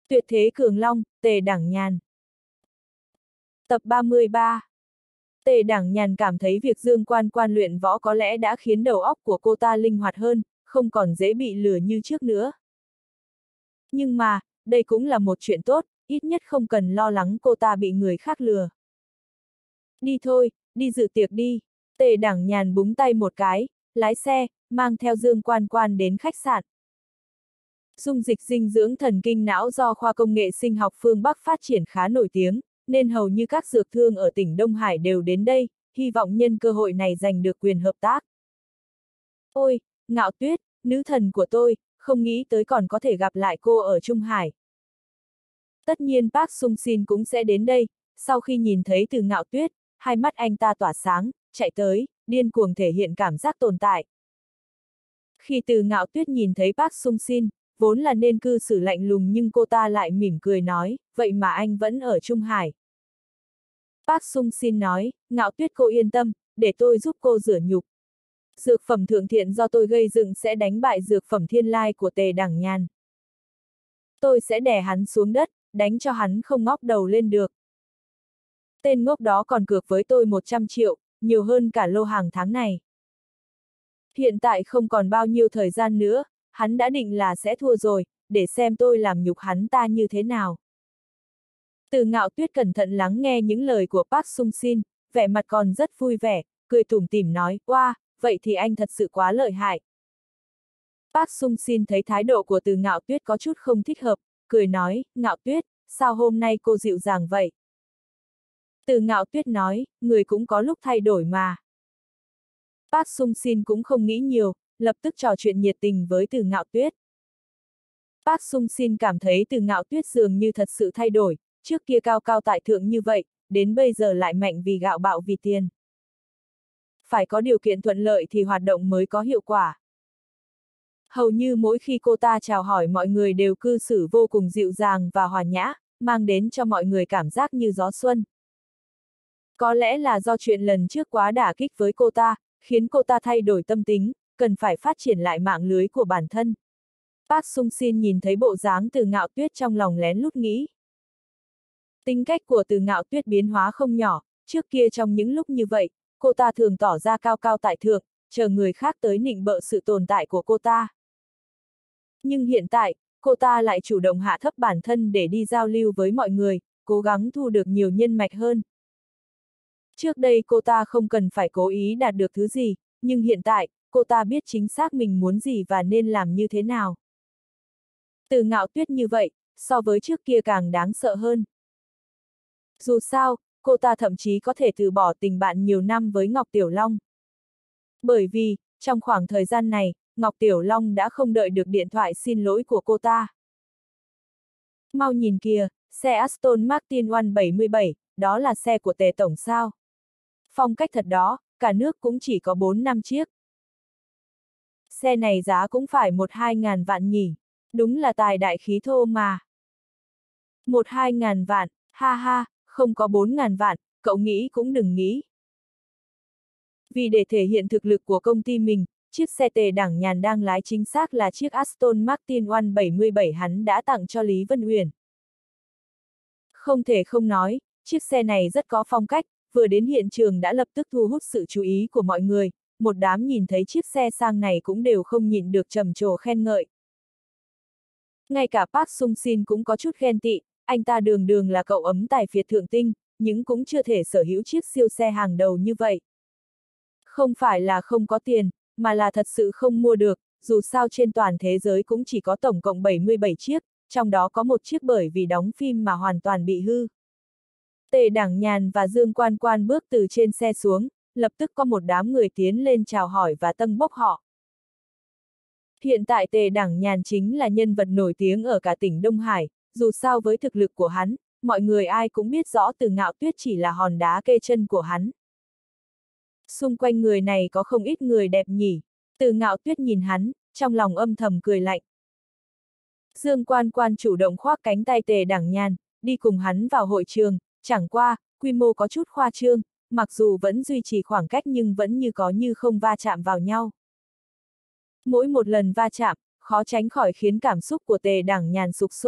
Tuyệt thế cường long, Tề Đẳng Nhàn. Tập 33. Tề Đẳng Nhàn cảm thấy việc Dương Quan Quan luyện võ có lẽ đã khiến đầu óc của cô ta linh hoạt hơn, không còn dễ bị lừa như trước nữa. Nhưng mà, đây cũng là một chuyện tốt, ít nhất không cần lo lắng cô ta bị người khác lừa. Đi thôi, đi dự tiệc đi. Tề Đẳng Nhàn búng tay một cái, lái xe, mang theo Dương Quan Quan đến khách sạn. Dung dịch dinh dưỡng thần kinh não do khoa công nghệ sinh học phương Bắc phát triển khá nổi tiếng, nên hầu như các dược thương ở tỉnh Đông Hải đều đến đây, hy vọng nhân cơ hội này giành được quyền hợp tác. Ôi, Ngạo Tuyết, nữ thần của tôi, không nghĩ tới còn có thể gặp lại cô ở Trung Hải. Tất nhiên Park Sung Shin cũng sẽ đến đây, sau khi nhìn thấy Từ Ngạo Tuyết, hai mắt anh ta tỏa sáng, chạy tới, điên cuồng thể hiện cảm giác tồn tại. Khi Từ Ngạo Tuyết nhìn thấy Park Sung Shin, vốn là nên cư xử lạnh lùng nhưng cô ta lại mỉm cười nói, vậy mà anh vẫn ở Trung Hải. Park Sung Shin nói, Ngạo Tuyết cô yên tâm, để tôi giúp cô rửa nhục. Dược phẩm thượng thiện do tôi gây dựng sẽ đánh bại dược phẩm thiên lai của Tề Đẳng Nhàn. Tôi sẽ đè hắn xuống đất, đánh cho hắn không ngóc đầu lên được. Tên ngốc đó còn cược với tôi 100 triệu, nhiều hơn cả lô hàng tháng này. Hiện tại không còn bao nhiêu thời gian nữa, hắn đã định là sẽ thua rồi, để xem tôi làm nhục hắn ta như thế nào. Từ Ngạo Tuyết cẩn thận lắng nghe những lời của Park Sung Shin, vẻ mặt còn rất vui vẻ, cười tủm tỉm nói, wow, vậy thì anh thật sự quá lợi hại. Park Sung Shin thấy thái độ của Từ Ngạo Tuyết có chút không thích hợp, cười nói, Ngạo Tuyết, sao hôm nay cô dịu dàng vậy? Từ Ngạo Tuyết nói, người cũng có lúc thay đổi mà. Park Sung Shin cũng không nghĩ nhiều, lập tức trò chuyện nhiệt tình với Từ Ngạo Tuyết. Park Sung Shin cảm thấy Từ Ngạo Tuyết dường như thật sự thay đổi, trước kia cao cao tại thượng như vậy, đến bây giờ lại mạnh vì gạo bạo vì tiền. Phải có điều kiện thuận lợi thì hoạt động mới có hiệu quả. Hầu như mỗi khi cô ta chào hỏi mọi người đều cư xử vô cùng dịu dàng và hòa nhã, mang đến cho mọi người cảm giác như gió xuân. Có lẽ là do chuyện lần trước quá đả kích với cô ta, khiến cô ta thay đổi tâm tính, cần phải phát triển lại mạng lưới của bản thân. Park Sung Shin nhìn thấy bộ dáng Từ Ngạo Tuyết trong lòng lén lút nghĩ. Tính cách của Từ Ngạo Tuyết biến hóa không nhỏ, trước kia trong những lúc như vậy, cô ta thường tỏ ra cao cao tại thượng, chờ người khác tới nịnh bợ sự tồn tại của cô ta. Nhưng hiện tại, cô ta lại chủ động hạ thấp bản thân để đi giao lưu với mọi người, cố gắng thu được nhiều nhân mạch hơn. Trước đây cô ta không cần phải cố ý đạt được thứ gì, nhưng hiện tại, cô ta biết chính xác mình muốn gì và nên làm như thế nào. Từ Ngạo Tuyết như vậy, so với trước kia càng đáng sợ hơn. Dù sao, cô ta thậm chí có thể từ bỏ tình bạn nhiều năm với Ngọc Tiểu Long. Bởi vì, trong khoảng thời gian này, Ngọc Tiểu Long đã không đợi được điện thoại xin lỗi của cô ta. Mau nhìn kìa, xe Aston Martin 177, đó là xe của Tề Tổng sao? Phong cách thật đó, cả nước cũng chỉ có 4-5 chiếc. Xe này giá cũng phải 1-2 ngàn vạn nhỉ, đúng là tài đại khí thô mà. 1-2 ngàn vạn, ha ha, không có 4 ngàn vạn, cậu nghĩ cũng đừng nghĩ. Vì để thể hiện thực lực của công ty mình, chiếc xe Tề Đẳng Nhàn đang lái chính xác là chiếc Aston Martin 177 hắn đã tặng cho Lý Vân Uyển. Không thể không nói, chiếc xe này rất có phong cách, vừa đến hiện trường đã lập tức thu hút sự chú ý của mọi người, một đám nhìn thấy chiếc xe sang này cũng đều không nhịn được trầm trồ khen ngợi. Ngay cả Park Sung Shin cũng có chút ghen tị, anh ta đường đường là cậu ấm tài phiệt thượng tinh, nhưng cũng chưa thể sở hữu chiếc siêu xe hàng đầu như vậy. Không phải là không có tiền, mà là thật sự không mua được, dù sao trên toàn thế giới cũng chỉ có tổng cộng 77 chiếc, trong đó có một chiếc bởi vì đóng phim mà hoàn toàn bị hư. Tề Đẳng Nhàn và Dương Quan Quan bước từ trên xe xuống, lập tức có một đám người tiến lên chào hỏi và tâng bốc họ. Hiện tại Tề Đẳng Nhàn chính là nhân vật nổi tiếng ở cả tỉnh Đông Hải, dù sao với thực lực của hắn, mọi người ai cũng biết rõ Từ Ngạo Tuyết chỉ là hòn đá kê chân của hắn. Xung quanh người này có không ít người đẹp nhỉ, Từ Ngạo Tuyết nhìn hắn, trong lòng âm thầm cười lạnh. Dương Quan Quan chủ động khoác cánh tay Tề Đẳng Nhàn, đi cùng hắn vào hội trường, chẳng qua, quy mô có chút khoa trương, mặc dù vẫn duy trì khoảng cách nhưng vẫn như có như không va chạm vào nhau. Mỗi một lần va chạm, khó tránh khỏi khiến cảm xúc của Tề Đẳng Nhàn sục sôi,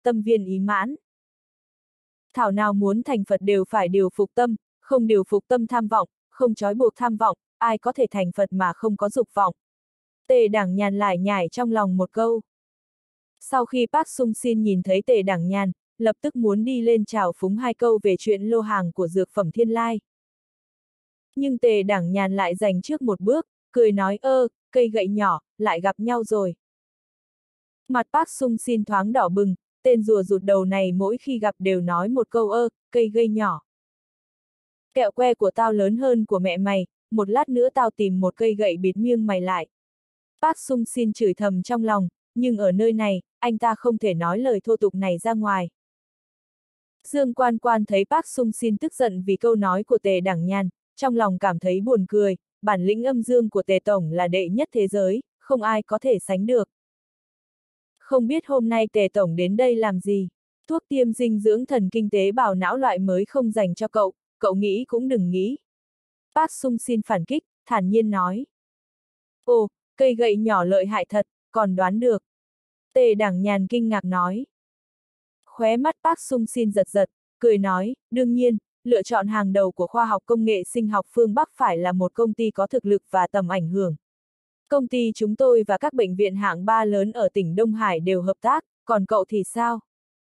tâm viên ý mãn. Thảo nào muốn thành Phật đều phải điều phục tâm, không điều phục tâm tham vọng, không trói buộc tham vọng, ai có thể thành Phật mà không có dục vọng. Tề Đảng Nhàn lải nhải trong lòng một câu. Sau khi Park Sung Sin nhìn thấy Tề Đảng Nhàn, lập tức muốn đi lên chào phúng hai câu về chuyện lô hàng của dược phẩm Thiên Lai. Nhưng Tề Đảng Nhàn lại giành trước một bước, cười nói cây gậy nhỏ, lại gặp nhau rồi. Mặt Park Sung Sin thoáng đỏ bừng, tên rùa rụt đầu này mỗi khi gặp đều nói một câu cây gậy nhỏ. Kẹo que của tao lớn hơn của mẹ mày, một lát nữa tao tìm một cây gậy bịt miệng mày lại. Park Sung Sin chửi thầm trong lòng, nhưng ở nơi này, anh ta không thể nói lời thô tục này ra ngoài. Dương Quan Quan thấy Park Sung Sin tức giận vì câu nói của Tề Đảng Nhàn, trong lòng cảm thấy buồn cười, bản lĩnh âm dương của Tề Tổng là đệ nhất thế giới, không ai có thể sánh được. Không biết hôm nay Tề Tổng đến đây làm gì? Thuốc tiêm dinh dưỡng thần kinh tế bào não loại mới không dành cho cậu nghĩ cũng đừng nghĩ. Park Sung Sin phản kích, thản nhiên nói. Ồ, cây gậy nhỏ lợi hại thật, còn đoán được. Tề Đảng Nhàn kinh ngạc nói. Khóe mắt Park Sung Sin giật giật, cười nói, đương nhiên, lựa chọn hàng đầu của khoa học công nghệ sinh học phương Bắc phải là một công ty có thực lực và tầm ảnh hưởng. Công ty chúng tôi và các bệnh viện hạng 3 lớn ở tỉnh Đông Hải đều hợp tác, còn cậu thì sao?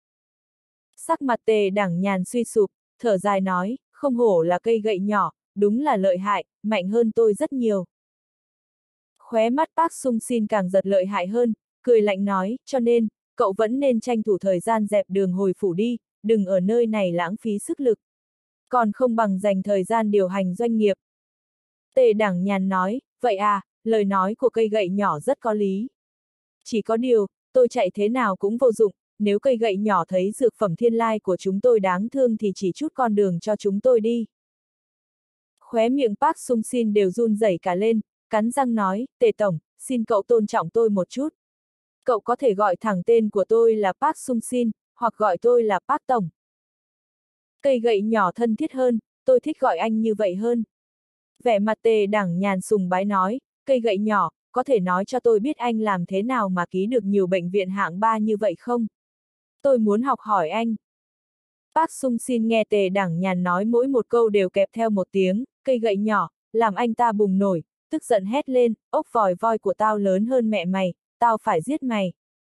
Sắc mặt Tề Đảng Nhàn suy sụp, thở dài nói, không hổ là cây gậy nhỏ, đúng là lợi hại, mạnh hơn tôi rất nhiều. Khóe mắt Park Sung Sin càng giật lợi hại hơn, cười lạnh nói, cho nên, cậu vẫn nên tranh thủ thời gian dẹp đường hồi phủ đi, đừng ở nơi này lãng phí sức lực. Còn không bằng dành thời gian điều hành doanh nghiệp. Tề Đảng Nhàn nói, vậy à, lời nói của cây gậy nhỏ rất có lý. Chỉ có điều, tôi chạy thế nào cũng vô dụng, nếu cây gậy nhỏ thấy dược phẩm Thiên Lai của chúng tôi đáng thương thì chỉ chút con đường cho chúng tôi đi. Khóe miệng Park Sung Sin đều run rẩy cả lên, cắn răng nói, Tề Tổng, xin cậu tôn trọng tôi một chút. Cậu có thể gọi thẳng tên của tôi là Park Sung Sin, hoặc gọi tôi là Park Tổng. Cây gậy nhỏ thân thiết hơn, tôi thích gọi anh như vậy hơn. Vẻ mặt Tề Đảng Nhàn sùng bái nói, cây gậy nhỏ, có thể nói cho tôi biết anh làm thế nào mà ký được nhiều bệnh viện hạng 3 như vậy không? Tôi muốn học hỏi anh. Park Sung Sin nghe Tề Đảng Nhàn nói mỗi một câu đều kẹp theo một tiếng, cây gậy nhỏ, làm anh ta bùng nổi, tức giận hét lên, ốc vòi voi của tao lớn hơn mẹ mày, tao phải giết mày.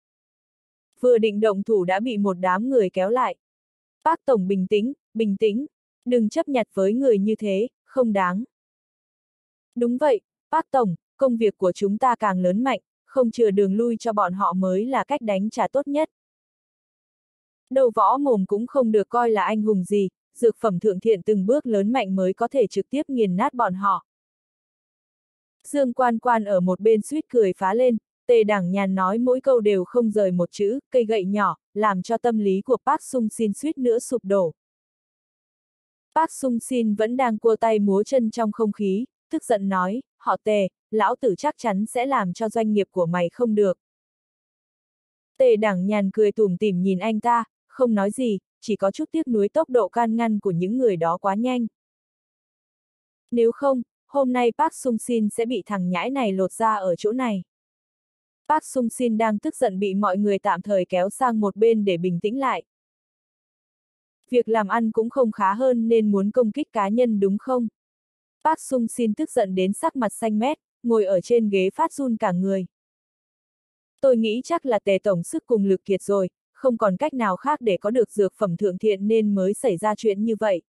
Vừa định động thủ đã bị một đám người kéo lại. Park Tổng bình tĩnh, đừng chấp nhặt với người như thế, không đáng. Đúng vậy, Park Tổng, công việc của chúng ta càng lớn mạnh, không chừa đường lui cho bọn họ mới là cách đánh trả tốt nhất. Đầu võ mồm cũng không được coi là anh hùng gì, dược phẩm Thượng Thiện từng bước lớn mạnh mới có thể trực tiếp nghiền nát bọn họ. Dương Quan Quan ở một bên suýt cười phá lên, Tề Đảng Nhàn nói mỗi câu đều không rời một chữ, cây gậy nhỏ, làm cho tâm lý của Park Sung Sin suýt nữa sụp đổ. Park Sung Sin vẫn đang cua tay múa chân trong không khí, tức giận nói, họ Tề, lão tử chắc chắn sẽ làm cho doanh nghiệp của mày không được. Tề Đảng Nhàn cười tủm tỉm nhìn anh ta, không nói gì, chỉ có chút tiếc nuối tốc độ can ngăn của những người đó quá nhanh. Nếu không, hôm nay Park Sung Sin sẽ bị thằng nhãi này lột ra ở chỗ này. Park Sung Sin đang tức giận bị mọi người tạm thời kéo sang một bên để bình tĩnh lại. Việc làm ăn cũng không khá hơn nên muốn công kích cá nhân đúng không? Park Sung Sin tức giận đến sắc mặt xanh mét, ngồi ở trên ghế phát run cả người. Tôi nghĩ chắc là Tề Tổng sức cùng lực kiệt rồi, không còn cách nào khác để có được dược phẩm Thượng Thiện nên mới xảy ra chuyện như vậy.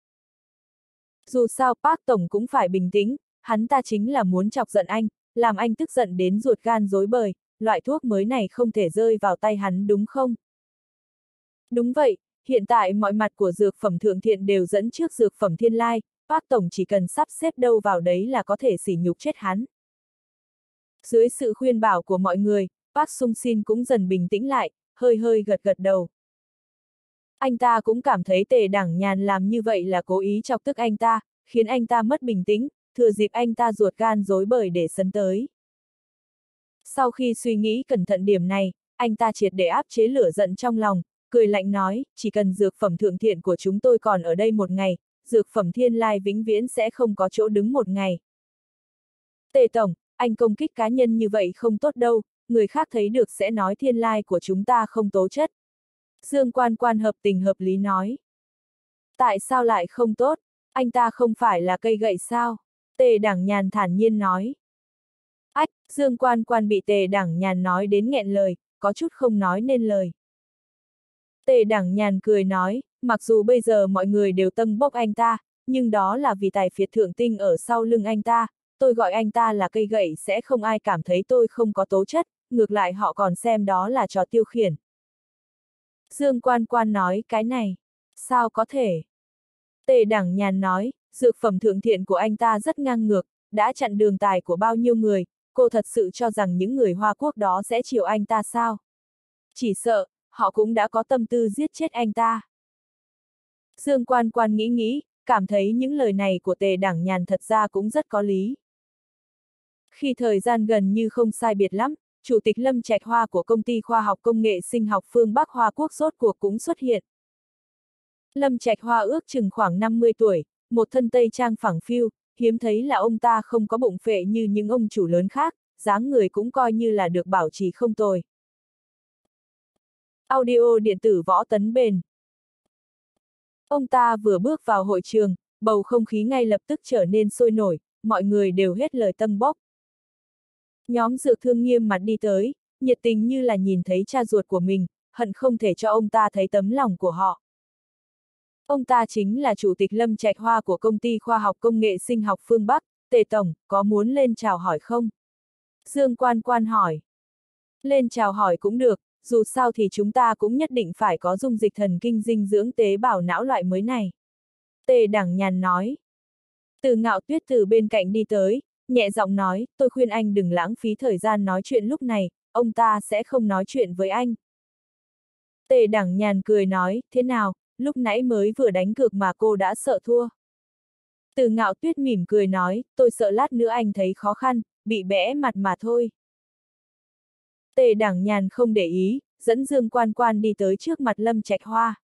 Dù sao Park Tổng cũng phải bình tĩnh, hắn ta chính là muốn chọc giận anh, làm anh tức giận đến ruột gan rối bời, loại thuốc mới này không thể rơi vào tay hắn đúng không? Đúng vậy, hiện tại mọi mặt của dược phẩm Thượng Thiện đều dẫn trước dược phẩm Thiên Lai, Park Tổng chỉ cần sắp xếp đâu vào đấy là có thể sỉ nhục chết hắn. Dưới sự khuyên bảo của mọi người, Park Sung Sin cũng dần bình tĩnh lại, hơi gật gật đầu. Anh ta cũng cảm thấy Tề Đảng Nhàn làm như vậy là cố ý chọc tức anh ta, khiến anh ta mất bình tĩnh, thừa dịp anh ta ruột gan rối bời để sấn tới. Sau khi suy nghĩ cẩn thận điểm này, anh ta triệt để áp chế lửa giận trong lòng, cười lạnh nói, chỉ cần dược phẩm Thượng Thiện của chúng tôi còn ở đây một ngày, dược phẩm Thiên Lai vĩnh viễn sẽ không có chỗ đứng một ngày. Tề Tổng, anh công kích cá nhân như vậy không tốt đâu, người khác thấy được sẽ nói Thiên Lai của chúng ta không tố chất. Dương Quan Quan hợp tình hợp lý nói. Tại sao lại không tốt? Anh ta không phải là cây gậy sao? Tề Đẳng Nhàn thản nhiên nói. Ách, Dương Quan Quan bị Tề Đẳng Nhàn nói đến nghẹn lời, có chút không nói nên lời. Tề Đẳng Nhàn cười nói, mặc dù bây giờ mọi người đều tâm bốc anh ta, nhưng đó là vì tài phiệt thượng tinh ở sau lưng anh ta, tôi gọi anh ta là cây gậy sẽ không ai cảm thấy tôi không có tố chất, ngược lại họ còn xem đó là trò tiêu khiển. Dương Quan Quan nói, cái này, sao có thể? Tề Đẳng Nhàn nói, dược phẩm thượng thiện của anh ta rất ngang ngược, đã chặn đường tài của bao nhiêu người, cô thật sự cho rằng những người Hoa Quốc đó sẽ chiều anh ta sao? Chỉ sợ, họ cũng đã có tâm tư giết chết anh ta. Dương Quan Quan nghĩ nghĩ, cảm thấy những lời này của Tề Đẳng Nhàn thật ra cũng rất có lý. Khi thời gian gần như không sai biệt lắm, Chủ tịch Lâm Trạch Hoa của Công ty Khoa học Công nghệ Sinh học phương Bắc Hoa Quốc rốt cuộc cũng xuất hiện. Lâm Trạch Hoa ước chừng khoảng 50 tuổi, một thân tây trang phẳng phiu, hiếm thấy là ông ta không có bụng phệ như những ông chủ lớn khác, dáng người cũng coi như là được bảo trì không tồi. Audio điện tử Võ Tấn Bền. Ông ta vừa bước vào hội trường, bầu không khí ngay lập tức trở nên sôi nổi, mọi người đều hết lời tâng bốc. Nhóm Dược Thương nghiêm mặt đi tới, nhiệt tình như là nhìn thấy cha ruột của mình, hận không thể cho ông ta thấy tấm lòng của họ. Ông ta chính là Chủ tịch Lâm Trạch Hoa của Công ty Khoa học Công nghệ Sinh học phương Bắc, Tề Tổng, có muốn lên chào hỏi không? Dương Quan Quan hỏi. Lên chào hỏi cũng được, dù sao thì chúng ta cũng nhất định phải có dung dịch thần kinh dinh dưỡng tế bào não loại mới này. Tề Đẳng Nhàn nói. Từ Ngạo Tuyết từ bên cạnh đi tới, nhẹ giọng nói, tôi khuyên anh đừng lãng phí thời gian nói chuyện lúc này, ông ta sẽ không nói chuyện với anh. Tề Đẳng Nhàn cười nói, thế nào, lúc nãy mới vừa đánh cược mà cô đã sợ thua. Từ Ngạo Tuyết mỉm cười nói, tôi sợ lát nữa anh thấy khó khăn, bị bẽ mặt mà thôi. Tề Đẳng Nhàn không để ý, dẫn Dương Quan Quan đi tới trước mặt Lâm Trạch Hoa.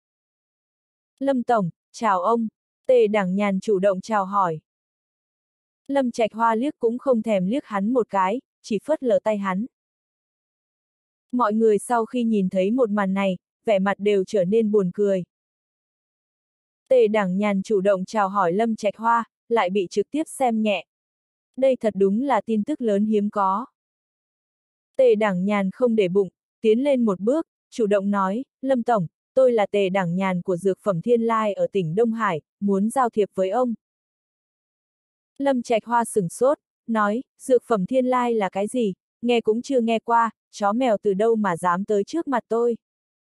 Lâm Tổng, chào ông. Tề Đẳng Nhàn chủ động chào hỏi. Lâm Trạch Hoa liếc cũng không thèm liếc hắn một cái, chỉ phớt lờ tay hắn. Mọi người sau khi nhìn thấy một màn này, vẻ mặt đều trở nên buồn cười. Tề Đẳng Nhàn chủ động chào hỏi Lâm Trạch Hoa, lại bị trực tiếp xem nhẹ. Đây thật đúng là tin tức lớn hiếm có. Tề Đẳng Nhàn không để bụng, tiến lên một bước, chủ động nói, Lâm Tổng, tôi là Tề Đẳng Nhàn của Dược phẩm Thiên Lai ở tỉnh Đông Hải, muốn giao thiệp với ông. Lâm Trạch Hoa sửng sốt, nói, Dược phẩm Thiên Lai là cái gì, nghe cũng chưa nghe qua, chó mèo từ đâu mà dám tới trước mặt tôi.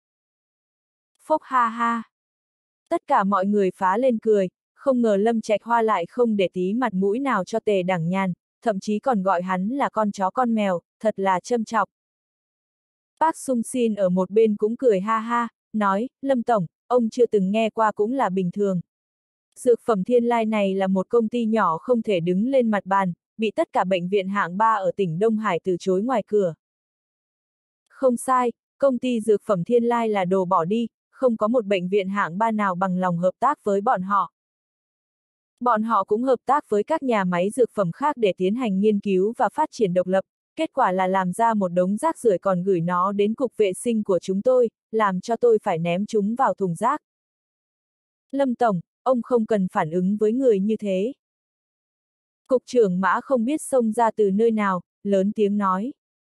Phốc ha ha. Tất cả mọi người phá lên cười, không ngờ Lâm Trạch Hoa lại không để tí mặt mũi nào cho Tề Đẳng Nhàn, thậm chí còn gọi hắn là con chó con mèo, thật là châm chọc. Park Sung Sin ở một bên cũng cười ha ha, nói, Lâm Tổng, ông chưa từng nghe qua cũng là bình thường. Dược phẩm Thiên Lai này là một công ty nhỏ không thể đứng lên mặt bàn, bị tất cả bệnh viện hạng 3 ở tỉnh Đông Hải từ chối ngoài cửa. Không sai, công ty Dược phẩm Thiên Lai là đồ bỏ đi, không có một bệnh viện hạng 3 nào bằng lòng hợp tác với bọn họ. Bọn họ cũng hợp tác với các nhà máy dược phẩm khác để tiến hành nghiên cứu và phát triển độc lập, kết quả là làm ra một đống rác rưởi còn gửi nó đến cục vệ sinh của chúng tôi, làm cho tôi phải ném chúng vào thùng rác. Lâm Tổng, ông không cần phản ứng với người như thế. Cục trưởng Mã không biết xông ra từ nơi nào, lớn tiếng nói.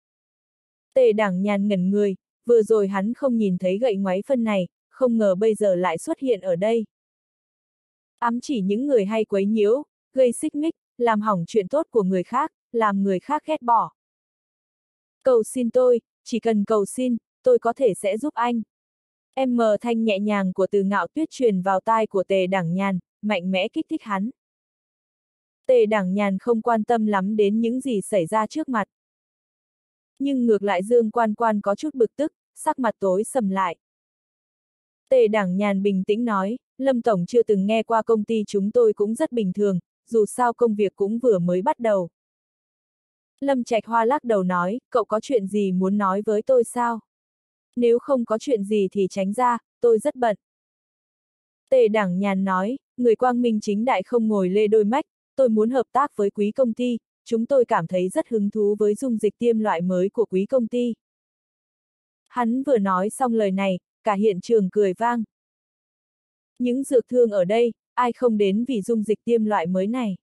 Tề Đẳng Nhàn ngẩn người, vừa rồi hắn không nhìn thấy gậy ngoáy phân này, không ngờ bây giờ lại xuất hiện ở đây. Ám chỉ những người hay quấy nhiễu, gây xích mích, làm hỏng chuyện tốt của người khác, làm người khác ghét bỏ. Cầu xin tôi, chỉ cần cầu xin, tôi có thể sẽ giúp anh. Thanh nhẹ nhàng của Từ Ngạo Tuyết truyền vào tai của Tề Đẳng Nhàn, mạnh mẽ kích thích hắn. Tề Đẳng Nhàn không quan tâm lắm đến những gì xảy ra trước mặt. Nhưng ngược lại Dương Quan Quan có chút bực tức, sắc mặt tối sầm lại. Tề Đẳng Nhàn bình tĩnh nói, Lâm Tổng chưa từng nghe qua công ty chúng tôi cũng rất bình thường, dù sao công việc cũng vừa mới bắt đầu. Lâm Trạch Hoa lắc đầu nói, cậu có chuyện gì muốn nói với tôi sao? Nếu không có chuyện gì thì tránh ra, tôi rất bận. Tề Đẳng Nhàn nói, người quang minh chính đại không ngồi lê đôi mách, tôi muốn hợp tác với quý công ty, chúng tôi cảm thấy rất hứng thú với dung dịch tiêm loại mới của quý công ty. Hắn vừa nói xong lời này, cả hiện trường cười vang. Những dược thương ở đây, ai không đến vì dung dịch tiêm loại mới này.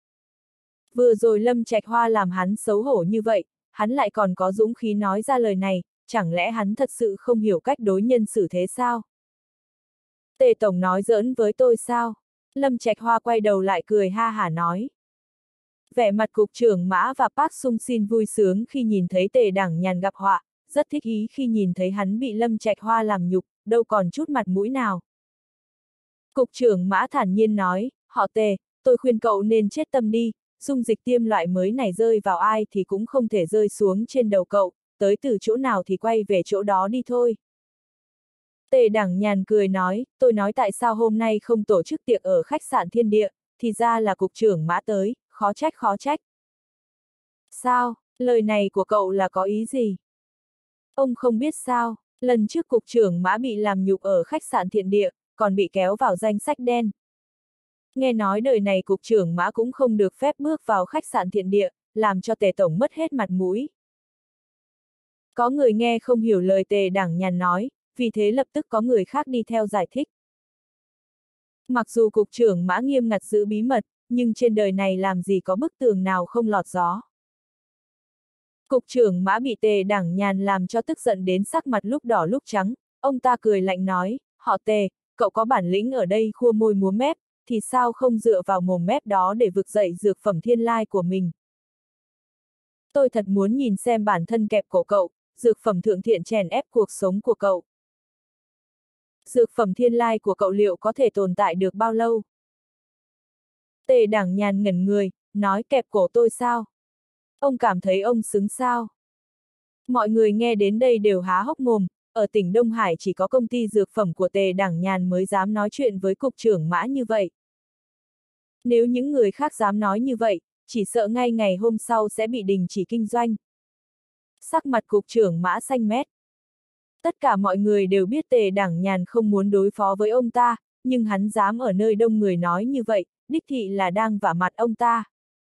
Vừa rồi Lâm Trạch Hoa làm hắn xấu hổ như vậy, hắn lại còn có dũng khí nói ra lời này, chẳng lẽ hắn thật sự không hiểu cách đối nhân xử thế sao? Tề Tổng nói giỡn với tôi sao? Lâm Trạch Hoa quay đầu lại cười ha hả nói. Vẻ mặt cục trưởng Mã và Park Sung Sin vui sướng khi nhìn thấy Tề Đảng Nhàn gặp họa, rất thích ý khi nhìn thấy hắn bị Lâm Trạch Hoa làm nhục, đâu còn chút mặt mũi nào. Cục trưởng Mã thản nhiên nói, họ Tề, tôi khuyên cậu nên chết tâm đi, dung dịch tiêm loại mới này rơi vào ai thì cũng không thể rơi xuống trên đầu cậu, tới từ chỗ nào thì quay về chỗ đó đi thôi. Tề Đảng Nhàn cười nói, tôi nói tại sao hôm nay không tổ chức tiệc ở khách sạn Thiên Địa, thì ra là cục trưởng Mã tới, khó trách khó trách. Sao, lời này của cậu là có ý gì? Ông không biết sao, lần trước cục trưởng Mã bị làm nhục ở khách sạn Thiện Địa, còn bị kéo vào danh sách đen. Nghe nói đời này cục trưởng Mã cũng không được phép bước vào khách sạn Thiện Địa, làm cho Tề Tổng mất hết mặt mũi. Có người nghe không hiểu lời Tề Đảng Nhàn nói, vì thế lập tức có người khác đi theo giải thích. Mặc dù cục trưởng Mã nghiêm ngặt giữ bí mật, nhưng trên đời này làm gì có bức tường nào không lọt gió. Cục trưởng Mã bị Tề Đảng Nhàn làm cho tức giận đến sắc mặt lúc đỏ lúc trắng, ông ta cười lạnh nói, họ Tề, cậu có bản lĩnh ở đây khua môi múa mép, thì sao không dựa vào mồm mép đó để vực dậy dược phẩm thiên lai của mình. Tôi thật muốn nhìn xem bản thân kẹp cổ cậu, dược phẩm thượng thiện chèn ép cuộc sống của cậu. Dược phẩm thiên lai của cậu liệu có thể tồn tại được bao lâu? Tề Đảng Nhàn ngẩn người, nói kẹp cổ tôi sao? Ông cảm thấy ông xứng sao? Mọi người nghe đến đây đều há hốc mồm, ở tỉnh Đông Hải chỉ có công ty dược phẩm của Tề Đảng Nhàn mới dám nói chuyện với cục trưởng Mã như vậy. Nếu những người khác dám nói như vậy, chỉ sợ ngay ngày hôm sau sẽ bị đình chỉ kinh doanh. Sắc mặt cục trưởng Mã xanh mét. Tất cả mọi người đều biết Tề Đảng Nhàn không muốn đối phó với ông ta, nhưng hắn dám ở nơi đông người nói như vậy, đích thị là đang vả mặt ông ta.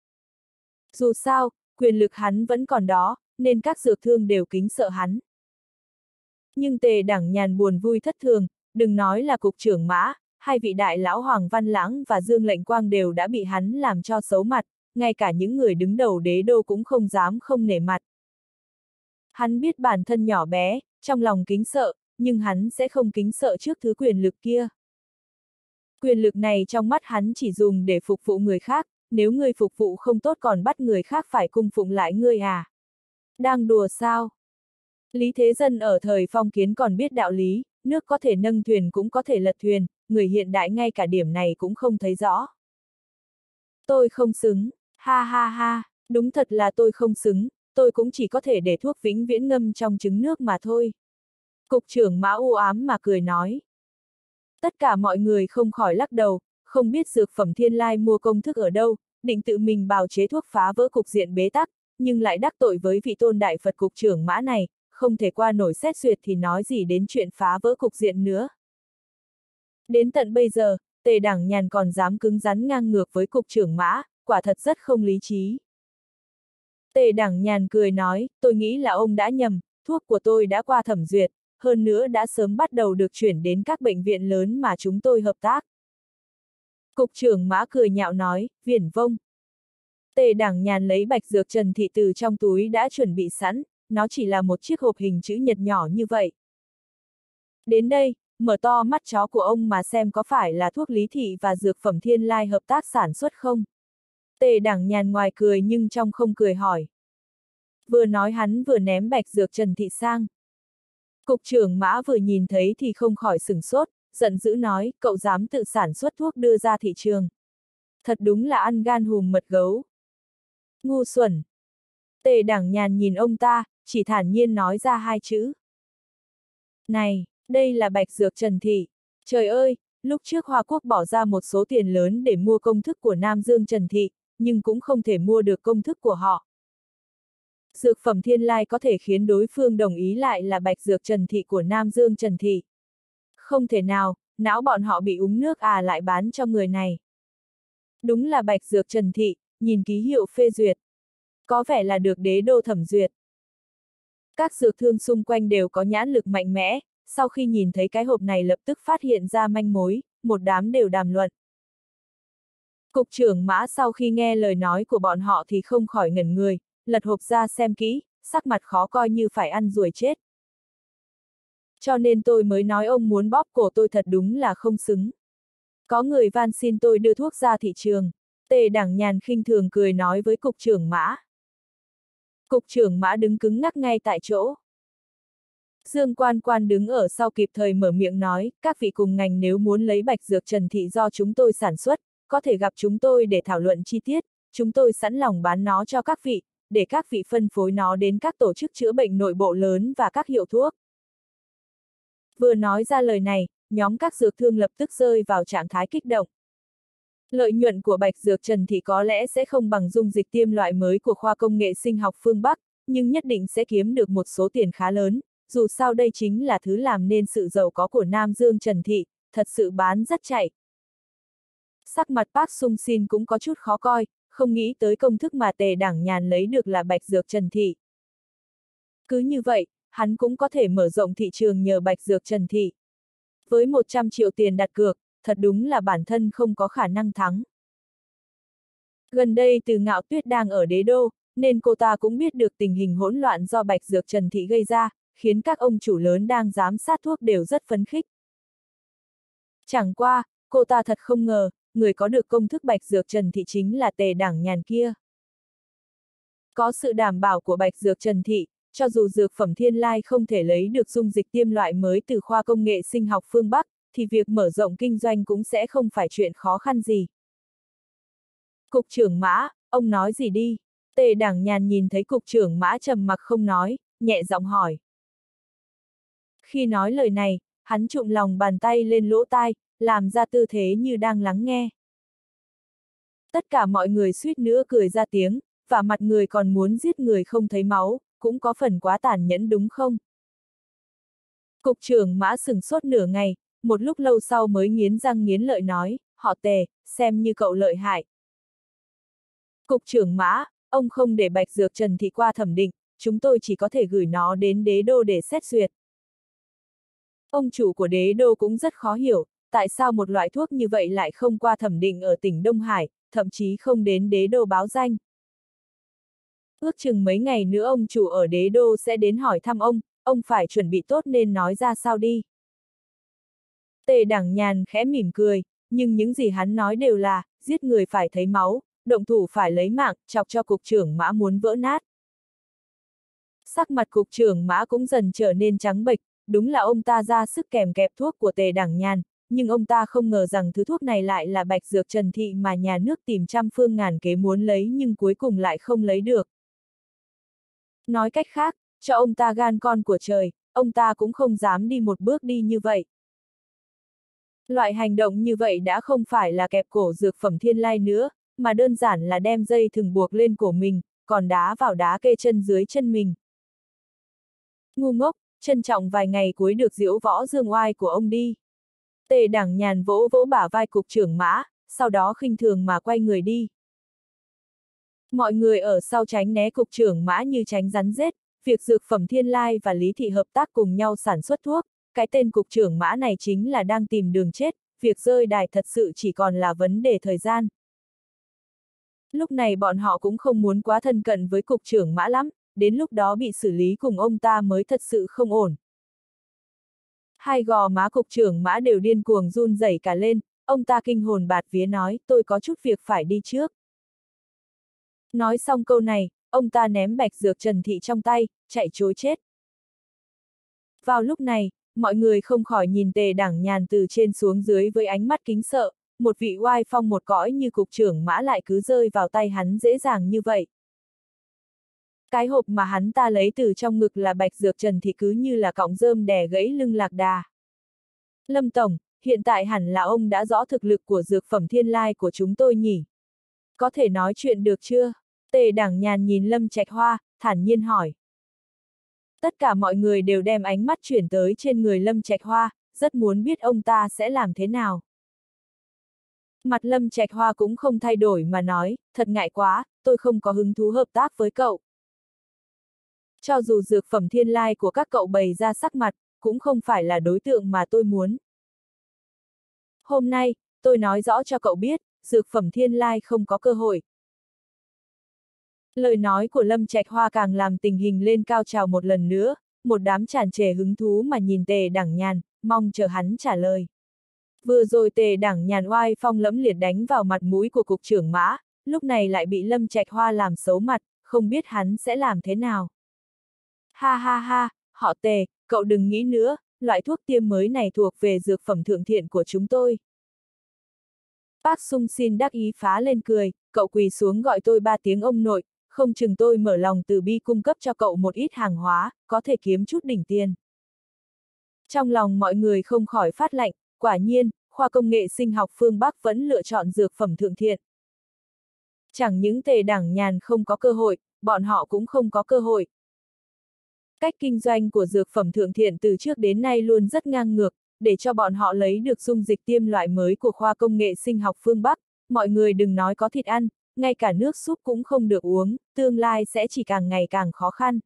Dù sao, quyền lực hắn vẫn còn đó, nên các dược thương đều kính sợ hắn. Nhưng Tề Đảng Nhàn buồn vui thất thường, đừng nói là cục trưởng Mã, hai vị đại lão Hoàng Văn Lãng và Dương Lệnh Quang đều đã bị hắn làm cho xấu mặt, ngay cả những người đứng đầu đế đô cũng không dám không nể mặt. Hắn biết bản thân nhỏ bé, trong lòng kính sợ, nhưng hắn sẽ không kính sợ trước thứ quyền lực kia. Quyền lực này trong mắt hắn chỉ dùng để phục vụ người khác, nếu ngươi phục vụ không tốt còn bắt người khác phải cung phụng lại ngươi à? Đang đùa sao? Lý Thế Dân ở thời phong kiến còn biết đạo lý, nước có thể nâng thuyền cũng có thể lật thuyền, người hiện đại ngay cả điểm này cũng không thấy rõ. Tôi không xứng, ha ha ha, đúng thật là tôi không xứng, tôi cũng chỉ có thể để thuốc vĩnh viễn ngâm trong trứng nước mà thôi. Cục trưởng Mã u ám mà cười nói. Tất cả mọi người không khỏi lắc đầu, không biết dược phẩm thiên lai mua công thức ở đâu, định tự mình bào chế thuốc phá vỡ cục diện bế tắc, nhưng lại đắc tội với vị tôn đại Phật cục trưởng Mã này, không thể qua nổi xét duyệt thì nói gì đến chuyện phá vỡ cục diện nữa. Đến tận bây giờ, Tề Đảng Nhàn còn dám cứng rắn ngang ngược với cục trưởng Mã, quả thật rất không lý trí. Tề Đảng Nhàn cười nói, tôi nghĩ là ông đã nhầm, thuốc của tôi đã qua thẩm duyệt, hơn nữa đã sớm bắt đầu được chuyển đến các bệnh viện lớn mà chúng tôi hợp tác. Cục trưởng Mã cười nhạo nói, viển vông. Tề Đảng Nhàn lấy bạch dược Trần Thị từ trong túi đã chuẩn bị sẵn, nó chỉ là một chiếc hộp hình chữ nhật nhỏ như vậy. Đến đây, mở to mắt chó của ông mà xem có phải là thuốc Lý Thị và dược phẩm Thiên Lai hợp tác sản xuất không? Tề Đảng Nhàn ngoài cười nhưng trong không cười hỏi. Vừa nói hắn vừa ném bạch dược Trần Thị sang. Cục trưởng Mã vừa nhìn thấy thì không khỏi sửng sốt, giận dữ nói, cậu dám tự sản xuất thuốc đưa ra thị trường. Thật đúng là ăn gan hùm mật gấu. Ngu xuẩn. Tề Đảng Nhàn nhìn ông ta, chỉ thản nhiên nói ra hai chữ. Này, đây là bạch dược Trần Thị. Trời ơi, lúc trước Hoa Quốc bỏ ra một số tiền lớn để mua công thức của Nam Dương Trần Thị, nhưng cũng không thể mua được công thức của họ. Dược phẩm Thiên Lai có thể khiến đối phương đồng ý lại là bạch dược Trần Thị của Nam Dương Trần Thị. Không thể nào, não bọn họ bị uống nước à lại bán cho người này. Đúng là bạch dược Trần Thị, nhìn ký hiệu phê duyệt. Có vẻ là được đế đô thẩm duyệt. Các dược thương xung quanh đều có nhãn lực mạnh mẽ, sau khi nhìn thấy cái hộp này lập tức phát hiện ra manh mối, một đám đều đàm luận. Cục trưởng Mã sau khi nghe lời nói của bọn họ thì không khỏi ngẩn người, lật hộp ra xem kỹ, sắc mặt khó coi như phải ăn ruồi chết. Cho nên tôi mới nói ông muốn bóp cổ tôi thật đúng là không xứng. Có người van xin tôi đưa thuốc ra thị trường. Tề Đảng Nhàn khinh thường cười nói với cục trưởng Mã. Cục trưởng Mã đứng cứng ngắc ngay tại chỗ. Dương Quan Quan đứng ở sau kịp thời mở miệng nói, các vị cùng ngành nếu muốn lấy bạch dược Trần Thị do chúng tôi sản xuất, có thể gặp chúng tôi để thảo luận chi tiết, chúng tôi sẵn lòng bán nó cho các vị, để các vị phân phối nó đến các tổ chức chữa bệnh nội bộ lớn và các hiệu thuốc. Vừa nói ra lời này, nhóm các dược thương lập tức rơi vào trạng thái kích động. Lợi nhuận của bạch dược Trần Thị có lẽ sẽ không bằng dung dịch tiêm loại mới của khoa công nghệ sinh học phương Bắc, nhưng nhất định sẽ kiếm được một số tiền khá lớn, dù sao đây chính là thứ làm nên sự giàu có của Nam Dương Trần Thị, thật sự bán rất chạy. Sắc mặt Park Sung Sin cũng có chút khó coi, không nghĩ tới công thức mà Tề Đảng Nhàn lấy được là bạch dược Trần Thị. Cứ như vậy, hắn cũng có thể mở rộng thị trường nhờ bạch dược Trần Thị. Với 100 triệu tiền đặt cược, thật đúng là bản thân không có khả năng thắng. Gần đây Từ Ngạo Tuyết đang ở đế đô, nên cô ta cũng biết được tình hình hỗn loạn do bạch dược Trần Thị gây ra, khiến các ông chủ lớn đang giám sát thuốc đều rất phấn khích. Chẳng qua, cô ta thật không ngờ, người có được công thức bạch dược Trần Thị chính là Tề Đảng Nhàn kia. Có sự đảm bảo của bạch dược Trần Thị, cho dù dược phẩm Thiên Lai không thể lấy được dung dịch tiêm loại mới từ khoa công nghệ sinh học phương Bắc, thì việc mở rộng kinh doanh cũng sẽ không phải chuyện khó khăn gì. Cục trưởng Mã, ông nói gì đi? Tề Đảng Nhàn nhìn thấy cục trưởng Mã trầm mặc không nói, nhẹ giọng hỏi. Khi nói lời này, hắn trụm lòng bàn tay lên lỗ tai, làm ra tư thế như đang lắng nghe. Tất cả mọi người suýt nữa cười ra tiếng, và mặt người còn muốn giết người không thấy máu, cũng có phần quá tàn nhẫn đúng không? Cục trưởng Mã sửng sốt nửa ngày, một lúc lâu sau mới nghiến răng nghiến lợi nói, họ Tề, xem như cậu lợi hại. Cục trưởng Mã, ông không để bạch dược Trần Thị qua thẩm định, chúng tôi chỉ có thể gửi nó đến đế đô để xét duyệt. Ông chủ của đế đô cũng rất khó hiểu, tại sao một loại thuốc như vậy lại không qua thẩm định ở tỉnh Đông Hải, thậm chí không đến đế đô báo danh. Ước chừng mấy ngày nữa ông chủ ở đế đô sẽ đến hỏi thăm ông phải chuẩn bị tốt nên nói ra sao đi. Tề Đảng Nhàn khẽ mỉm cười, nhưng những gì hắn nói đều là, giết người phải thấy máu, động thủ phải lấy mạng, chọc cho cục trưởng Mã muốn vỡ nát. Sắc mặt cục trưởng Mã cũng dần trở nên trắng bệch, đúng là ông ta ra sức kèm kẹp thuốc của Tề Đảng Nhàn, nhưng ông ta không ngờ rằng thứ thuốc này lại là bạch dược Trần Thị mà nhà nước tìm trăm phương ngàn kế muốn lấy nhưng cuối cùng lại không lấy được. Nói cách khác, cho ông ta gan con của trời, ông ta cũng không dám đi một bước đi như vậy. Loại hành động như vậy đã không phải là kẹp cổ dược phẩm Thiên Lai nữa, mà đơn giản là đem dây thừng buộc lên cổ mình, còn đá vào đá kê chân dưới chân mình. Ngu ngốc, trân trọng vài ngày cuối được diễu võ dương oai của ông đi. Tề Đảng Nhàn vỗ vỗ bả vai cục trưởng Mã, sau đó khinh thường mà quay người đi. Mọi người ở sau tránh né cục trưởng Mã như tránh rắn rết, việc dược phẩm Thiên Lai và Lý Thị hợp tác cùng nhau sản xuất thuốc, cái tên cục trưởng Mã này chính là đang tìm đường chết, việc rơi đài thật sự chỉ còn là vấn đề thời gian. Lúc này bọn họ cũng không muốn quá thân cận với cục trưởng Mã lắm, đến lúc đó bị xử lý cùng ông ta mới thật sự không ổn. Hai gò má cục trưởng Mã đều điên cuồng run rẩy cả lên, ông ta kinh hồn bạt vía nói, tôi có chút việc phải đi trước. Nói xong câu này, ông ta ném bạch dược Trần Thị trong tay, chạy trối chết. Vào lúc này, mọi người không khỏi nhìn Tề Đảng Nhàn từ trên xuống dưới với ánh mắt kính sợ, một vị oai phong một cõi như cục trưởng Mã lại cứ rơi vào tay hắn dễ dàng như vậy. Cái hộp mà hắn ta lấy từ trong ngực là bạch dược Trần Thị cứ như là cọng rơm đè gãy lưng lạc đà. Lâm Tổng, hiện tại hẳn là ông đã rõ thực lực của dược phẩm Thiên Lai của chúng tôi nhỉ? Có thể nói chuyện được chưa? Tề Đảng Nhàn nhìn Lâm Trạch Hoa, thản nhiên hỏi. Tất cả mọi người đều đem ánh mắt chuyển tới trên người Lâm Trạch Hoa, rất muốn biết ông ta sẽ làm thế nào. Mặt Lâm Trạch Hoa cũng không thay đổi mà nói, thật ngại quá, tôi không có hứng thú hợp tác với cậu. Cho dù dược phẩm Thiên Lai của các cậu bày ra sắc mặt, cũng không phải là đối tượng mà tôi muốn. Hôm nay, tôi nói rõ cho cậu biết, dược phẩm Thiên Lai không có cơ hội. Lời nói của Lâm Trạch Hoa càng làm tình hình lên cao trào một lần nữa, một đám tràn trề hứng thú mà nhìn Tề Đẳng Nhàn, mong chờ hắn trả lời. Vừa rồi Tề Đẳng Nhàn oai phong lẫm liệt đánh vào mặt mũi của cục trưởng Mã, lúc này lại bị Lâm Trạch Hoa làm xấu mặt, không biết hắn sẽ làm thế nào. Ha ha ha, họ Tề, cậu đừng nghĩ nữa, loại thuốc tiêm mới này thuộc về dược phẩm thượng thiện của chúng tôi. Park Sung Sin đắc ý phá lên cười, cậu quỳ xuống gọi tôi 3 tiếng ông nội, không chừng tôi mở lòng từ bi cung cấp cho cậu một ít hàng hóa, có thể kiếm chút đỉnh tiền. Trong lòng mọi người không khỏi phát lạnh, quả nhiên, khoa công nghệ sinh học phương Bắc vẫn lựa chọn dược phẩm thượng thiện. Chẳng những Tề Đẳng Nhàn không có cơ hội, bọn họ cũng không có cơ hội. Cách kinh doanh của dược phẩm thượng thiện từ trước đến nay luôn rất ngang ngược, để cho bọn họ lấy được dung dịch tiêm loại mới của khoa công nghệ sinh học phương Bắc, mọi người đừng nói có thịt ăn, ngay cả nước súp cũng không được uống, tương lai sẽ chỉ càng ngày càng khó khăn.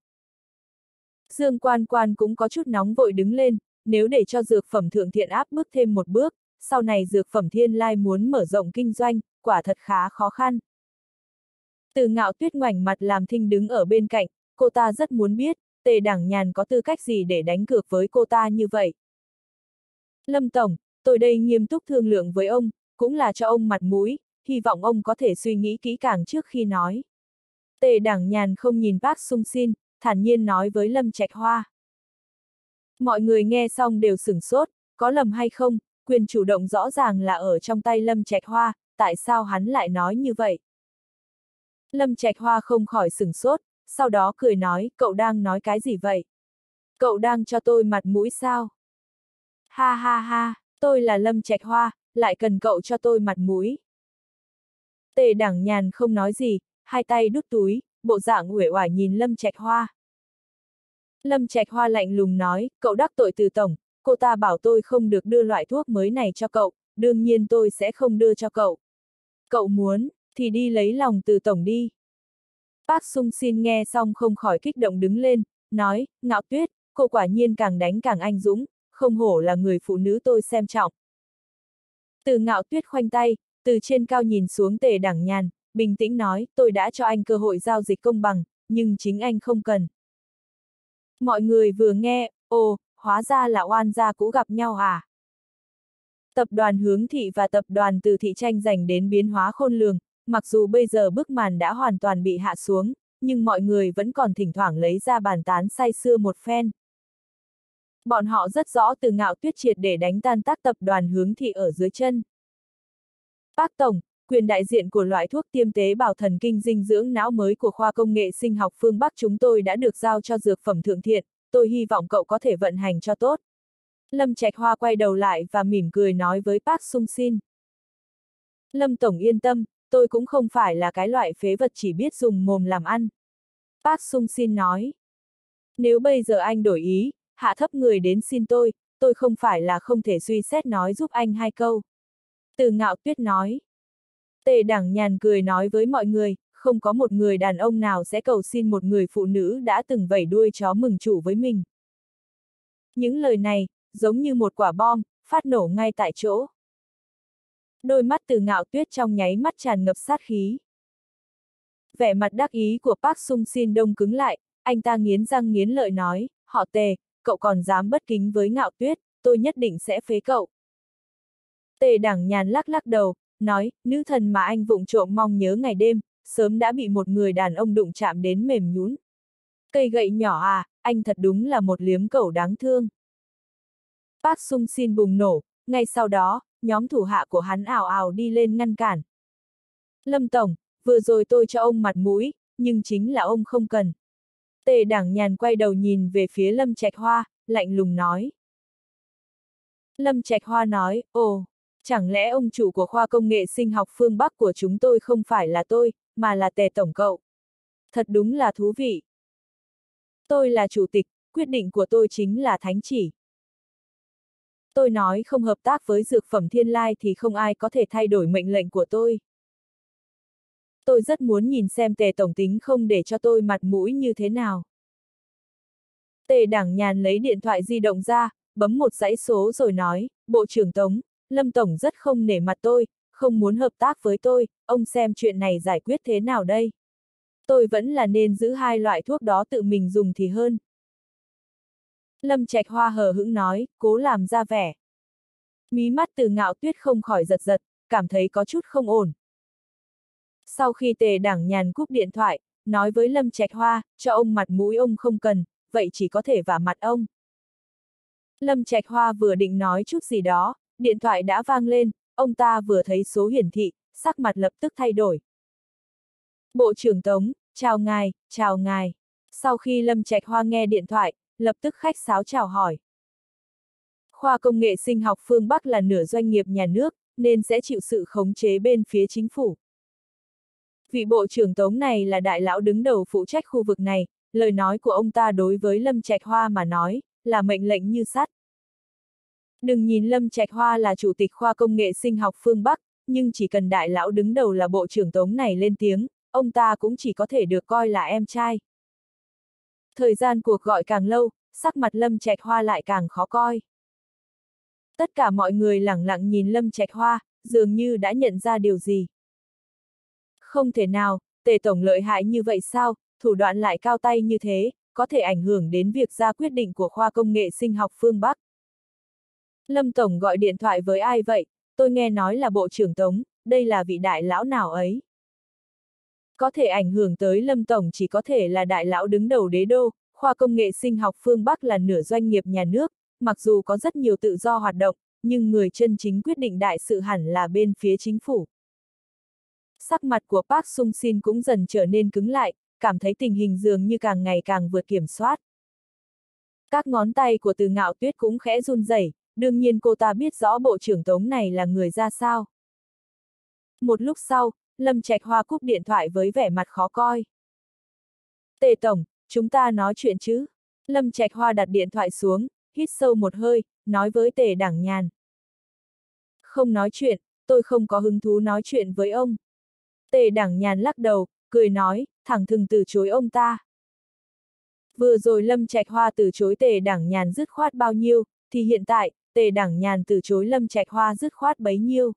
Dương Quan Quan cũng có chút nóng vội đứng lên, nếu để cho dược phẩm thượng thiện áp bước thêm một bước, sau này dược phẩm Thiên Lai muốn mở rộng kinh doanh, quả thật khá khó khăn. Từ Ngạo Tuyết ngoảnh mặt làm thinh đứng ở bên cạnh, cô ta rất muốn biết, Tề Đẳng Nhàn có tư cách gì để đánh cược với cô ta như vậy. Lâm Tổng, tôi đây nghiêm túc thương lượng với ông, cũng là cho ông mặt mũi, hy vọng ông có thể suy nghĩ kỹ càng trước khi nói. Tề Đẳng Nhàn không nhìn Park Sung Sin, thản nhiên nói với Lâm Trạch Hoa. Mọi người nghe xong đều sửng sốt, có lầm hay không, quyền chủ động rõ ràng là ở trong tay Lâm Trạch Hoa, tại sao hắn lại nói như vậy? Lâm Trạch Hoa không khỏi sửng sốt, sau đó cười nói, cậu đang nói cái gì vậy? Cậu đang cho tôi mặt mũi sao? Ha ha ha, tôi là Lâm Trạch Hoa, lại cần cậu cho tôi mặt mũi. Tề Đẳng Nhàn không nói gì, hai tay đút túi, bộ dạng uể oải nhìn Lâm Trạch Hoa. Lâm Trạch Hoa lạnh lùng nói, cậu đắc tội Từ tổng, cô ta bảo tôi không được đưa loại thuốc mới này cho cậu, đương nhiên tôi sẽ không đưa cho cậu. Cậu muốn, thì đi lấy lòng Từ tổng đi. Park Sung Sin nghe xong không khỏi kích động đứng lên, nói, Ngạo Tuyết, cô quả nhiên càng đánh càng anh dũng, không hổ là người phụ nữ tôi xem trọng. Từ Ngạo Tuyết khoanh tay, từ trên cao nhìn xuống Tề Đẳng Nhàn, bình tĩnh nói, tôi đã cho anh cơ hội giao dịch công bằng, nhưng chính anh không cần. Mọi người vừa nghe, ồ, hóa ra là oan gia cũ gặp nhau à? Tập đoàn Hướng Thị và tập đoàn Từ Thị tranh giành đến biến hóa khôn lường, mặc dù bây giờ bức màn đã hoàn toàn bị hạ xuống, nhưng mọi người vẫn còn thỉnh thoảng lấy ra bàn tán say sưa một phen. Bọn họ rất rõ Từ Ngạo Tuyết triệt để đánh tan tác tập đoàn Hướng Thị ở dưới chân. Park Tổng, quyền đại diện của loại thuốc tiêm tế bào thần kinh dinh dưỡng não mới của khoa công nghệ sinh học phương Bắc chúng tôi đã được giao cho dược phẩm thượng thiện, tôi hy vọng cậu có thể vận hành cho tốt. Lâm Trạch Hoa quay đầu lại và mỉm cười nói với Park Sung Sin. Lâm Tổng yên tâm, tôi cũng không phải là cái loại phế vật chỉ biết dùng mồm làm ăn. Park Sung Sin nói. Nếu bây giờ anh đổi ý, hạ thấp người đến xin tôi không phải là không thể suy xét nói giúp anh hai câu. Từ Ngạo Tuyết nói. Tề Đẳng Nhàn cười nói với mọi người, không có một người đàn ông nào sẽ cầu xin một người phụ nữ đã từng vẩy đuôi chó mừng chủ với mình. Những lời này, giống như một quả bom, phát nổ ngay tại chỗ. Đôi mắt Từ Ngạo Tuyết trong nháy mắt tràn ngập sát khí. Vẻ mặt đắc ý của Park Sung Sin đông cứng lại, anh ta nghiến răng nghiến lợi nói, họ Tề, cậu còn dám bất kính với Ngạo Tuyết, tôi nhất định sẽ phế cậu. Tề Đẳng Nhàn lắc lắc đầu, nói, nữ thần mà anh vụng trộm mong nhớ ngày đêm, sớm đã bị một người đàn ông đụng chạm đến mềm nhũn. Cây gậy nhỏ à, anh thật đúng là một liếm cẩu đáng thương. Park Sung Sin bùng nổ, ngay sau đó, nhóm thủ hạ của hắn ào ào đi lên ngăn cản. Lâm Tổng, vừa rồi tôi cho ông mặt mũi, nhưng chính là ông không cần. Tề Đẳng Nhàn quay đầu nhìn về phía Lâm Trạch Hoa, lạnh lùng nói. Lâm Trạch Hoa nói, ồ, chẳng lẽ ông chủ của khoa công nghệ sinh học phương Bắc của chúng tôi không phải là tôi, mà là Tề Tổng cậu. Thật đúng là thú vị. Tôi là chủ tịch, quyết định của tôi chính là thánh chỉ. Tôi nói không hợp tác với dược phẩm Thiên Lai thì không ai có thể thay đổi mệnh lệnh của tôi. Tôi rất muốn nhìn xem Tề Tổng tính không để cho tôi mặt mũi như thế nào. Tề Đảng Nhàn lấy điện thoại di động ra, bấm một dãy số rồi nói, Bộ trưởng Tống, Lâm Tổng rất không nể mặt tôi, không muốn hợp tác với tôi, ông xem chuyện này giải quyết thế nào đây? Tôi vẫn là nên giữ hai loại thuốc đó tự mình dùng thì hơn. Lâm Trạch Hoa hờ hững nói, cố làm ra vẻ. Mí mắt Từ Ngạo Tuyết không khỏi giật giật, cảm thấy có chút không ổn. Sau khi Tề Đảng Nhàn cúp điện thoại, nói với Lâm Trạch Hoa, cho ông mặt mũi ông không cần, vậy chỉ có thể vả mặt ông. Lâm Trạch Hoa vừa định nói chút gì đó, điện thoại đã vang lên, ông ta vừa thấy số hiển thị, sắc mặt lập tức thay đổi. Bộ trưởng Tống, chào ngài, chào ngài. Sau khi Lâm Trạch Hoa nghe điện thoại, lập tức khách sáo chào hỏi. Khoa Công nghệ Sinh học phương Bắc là nửa doanh nghiệp nhà nước, nên sẽ chịu sự khống chế bên phía chính phủ. Vị bộ trưởng Tống này là đại lão đứng đầu phụ trách khu vực này, lời nói của ông ta đối với Lâm Trạch Hoa mà nói, là mệnh lệnh như sắt. Đừng nhìn Lâm Trạch Hoa là chủ tịch khoa công nghệ sinh học phương Bắc, nhưng chỉ cần đại lão đứng đầu là bộ trưởng Tống này lên tiếng, ông ta cũng chỉ có thể được coi là em trai. Thời gian cuộc gọi càng lâu, sắc mặt Lâm Trạch Hoa lại càng khó coi. Tất cả mọi người lẳng lặng nhìn Lâm Trạch Hoa, dường như đã nhận ra điều gì. Không thể nào, Tề Tổng lợi hại như vậy sao, thủ đoạn lại cao tay như thế, có thể ảnh hưởng đến việc ra quyết định của khoa công nghệ sinh học phương Bắc. Lâm Tổng gọi điện thoại với ai vậy? Tôi nghe nói là bộ trưởng Tống, đây là vị đại lão nào ấy? Có thể ảnh hưởng tới Lâm Tổng chỉ có thể là đại lão đứng đầu đế đô, khoa công nghệ sinh học phương Bắc là nửa doanh nghiệp nhà nước, mặc dù có rất nhiều tự do hoạt động, nhưng người chân chính quyết định đại sự hẳn là bên phía chính phủ. Sắc mặt của Park Sung Sin cũng dần trở nên cứng lại, cảm thấy tình hình dường như càng ngày càng vượt kiểm soát. Các ngón tay của Từ Ngạo Tuyết cũng khẽ run rẩy, đương nhiên cô ta biết rõ bộ trưởng Tống này là người ra sao. Một lúc sau, Lâm Trạch Hoa cúp điện thoại với vẻ mặt khó coi. Tề Tổng, chúng ta nói chuyện chứ? Lâm Trạch Hoa đặt điện thoại xuống, hít sâu một hơi, nói với Tề Đảng Nhàn. Không nói chuyện, tôi không có hứng thú nói chuyện với ông. Tề Đảng Nhàn lắc đầu, cười nói, thẳng thừng từ chối ông ta. Vừa rồi Lâm Trạch Hoa từ chối Tề Đảng Nhàn dứt khoát bao nhiêu, thì hiện tại, Tề Đảng Nhàn từ chối Lâm Trạch Hoa dứt khoát bấy nhiêu.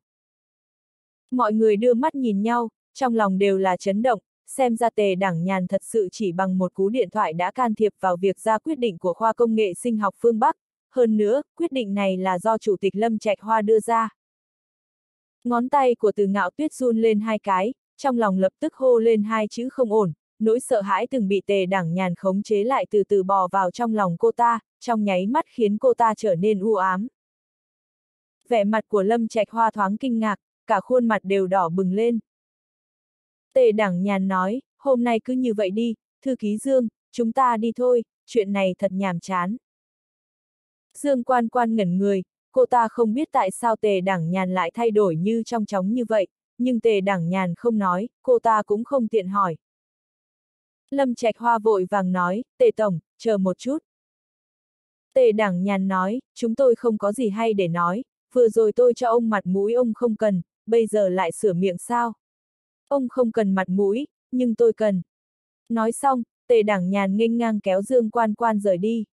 Mọi người đưa mắt nhìn nhau, trong lòng đều là chấn động, xem ra Tề Đảng Nhàn thật sự chỉ bằng một cú điện thoại đã can thiệp vào việc ra quyết định của khoa công nghệ sinh học phương Bắc, hơn nữa, quyết định này là do Chủ tịch Lâm Trạch Hoa đưa ra. Ngón tay của Từ Ngạo Tuyết run lên hai cái, trong lòng lập tức hô lên hai chữ không ổn, nỗi sợ hãi từng bị Tề Đảng Nhàn khống chế lại từ từ bò vào trong lòng cô ta, trong nháy mắt khiến cô ta trở nên u ám. Vẻ mặt của Lâm Trạch Hoa thoáng kinh ngạc, cả khuôn mặt đều đỏ bừng lên. Tề Đảng Nhàn nói, hôm nay cứ như vậy đi, thư ký Dương, chúng ta đi thôi, chuyện này thật nhàm chán. Dương Quan Quan ngẩn người, cô ta không biết tại sao Tề Đảng Nhàn lại thay đổi như trong chóng như vậy, nhưng Tề Đảng Nhàn không nói, cô ta cũng không tiện hỏi. Lâm Trạch Hoa vội vàng nói, Tề Tổng, chờ một chút. Tề Đảng Nhàn nói, chúng tôi không có gì hay để nói, vừa rồi tôi cho ông mặt mũi ông không cần, bây giờ lại sửa miệng sao? Ông không cần mặt mũi, nhưng tôi cần. Nói xong, Tề Đảng Nhàn nghênh ngang kéo Dương Quan Quan rời đi.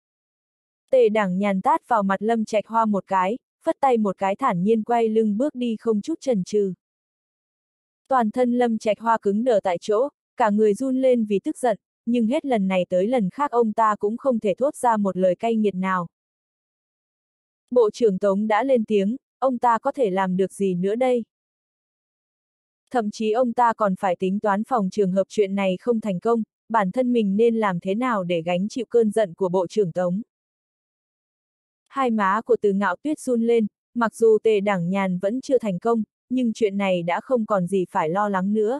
Tề Đảng Nhàn tát vào mặt Lâm Trạch Hoa một cái, phất tay một cái thản nhiên quay lưng bước đi không chút chần chừ. Toàn thân Lâm Trạch Hoa cứng đờ tại chỗ, cả người run lên vì tức giận, nhưng hết lần này tới lần khác ông ta cũng không thể thốt ra một lời cay nghiệt nào. Bộ trưởng Tống đã lên tiếng, ông ta có thể làm được gì nữa đây? Thậm chí ông ta còn phải tính toán phòng trường hợp chuyện này không thành công, bản thân mình nên làm thế nào để gánh chịu cơn giận của Bộ trưởng Tống. Hai má của Từ Ngạo Tuyết run lên, mặc dù Tề Đảng Nhàn vẫn chưa thành công, nhưng chuyện này đã không còn gì phải lo lắng nữa.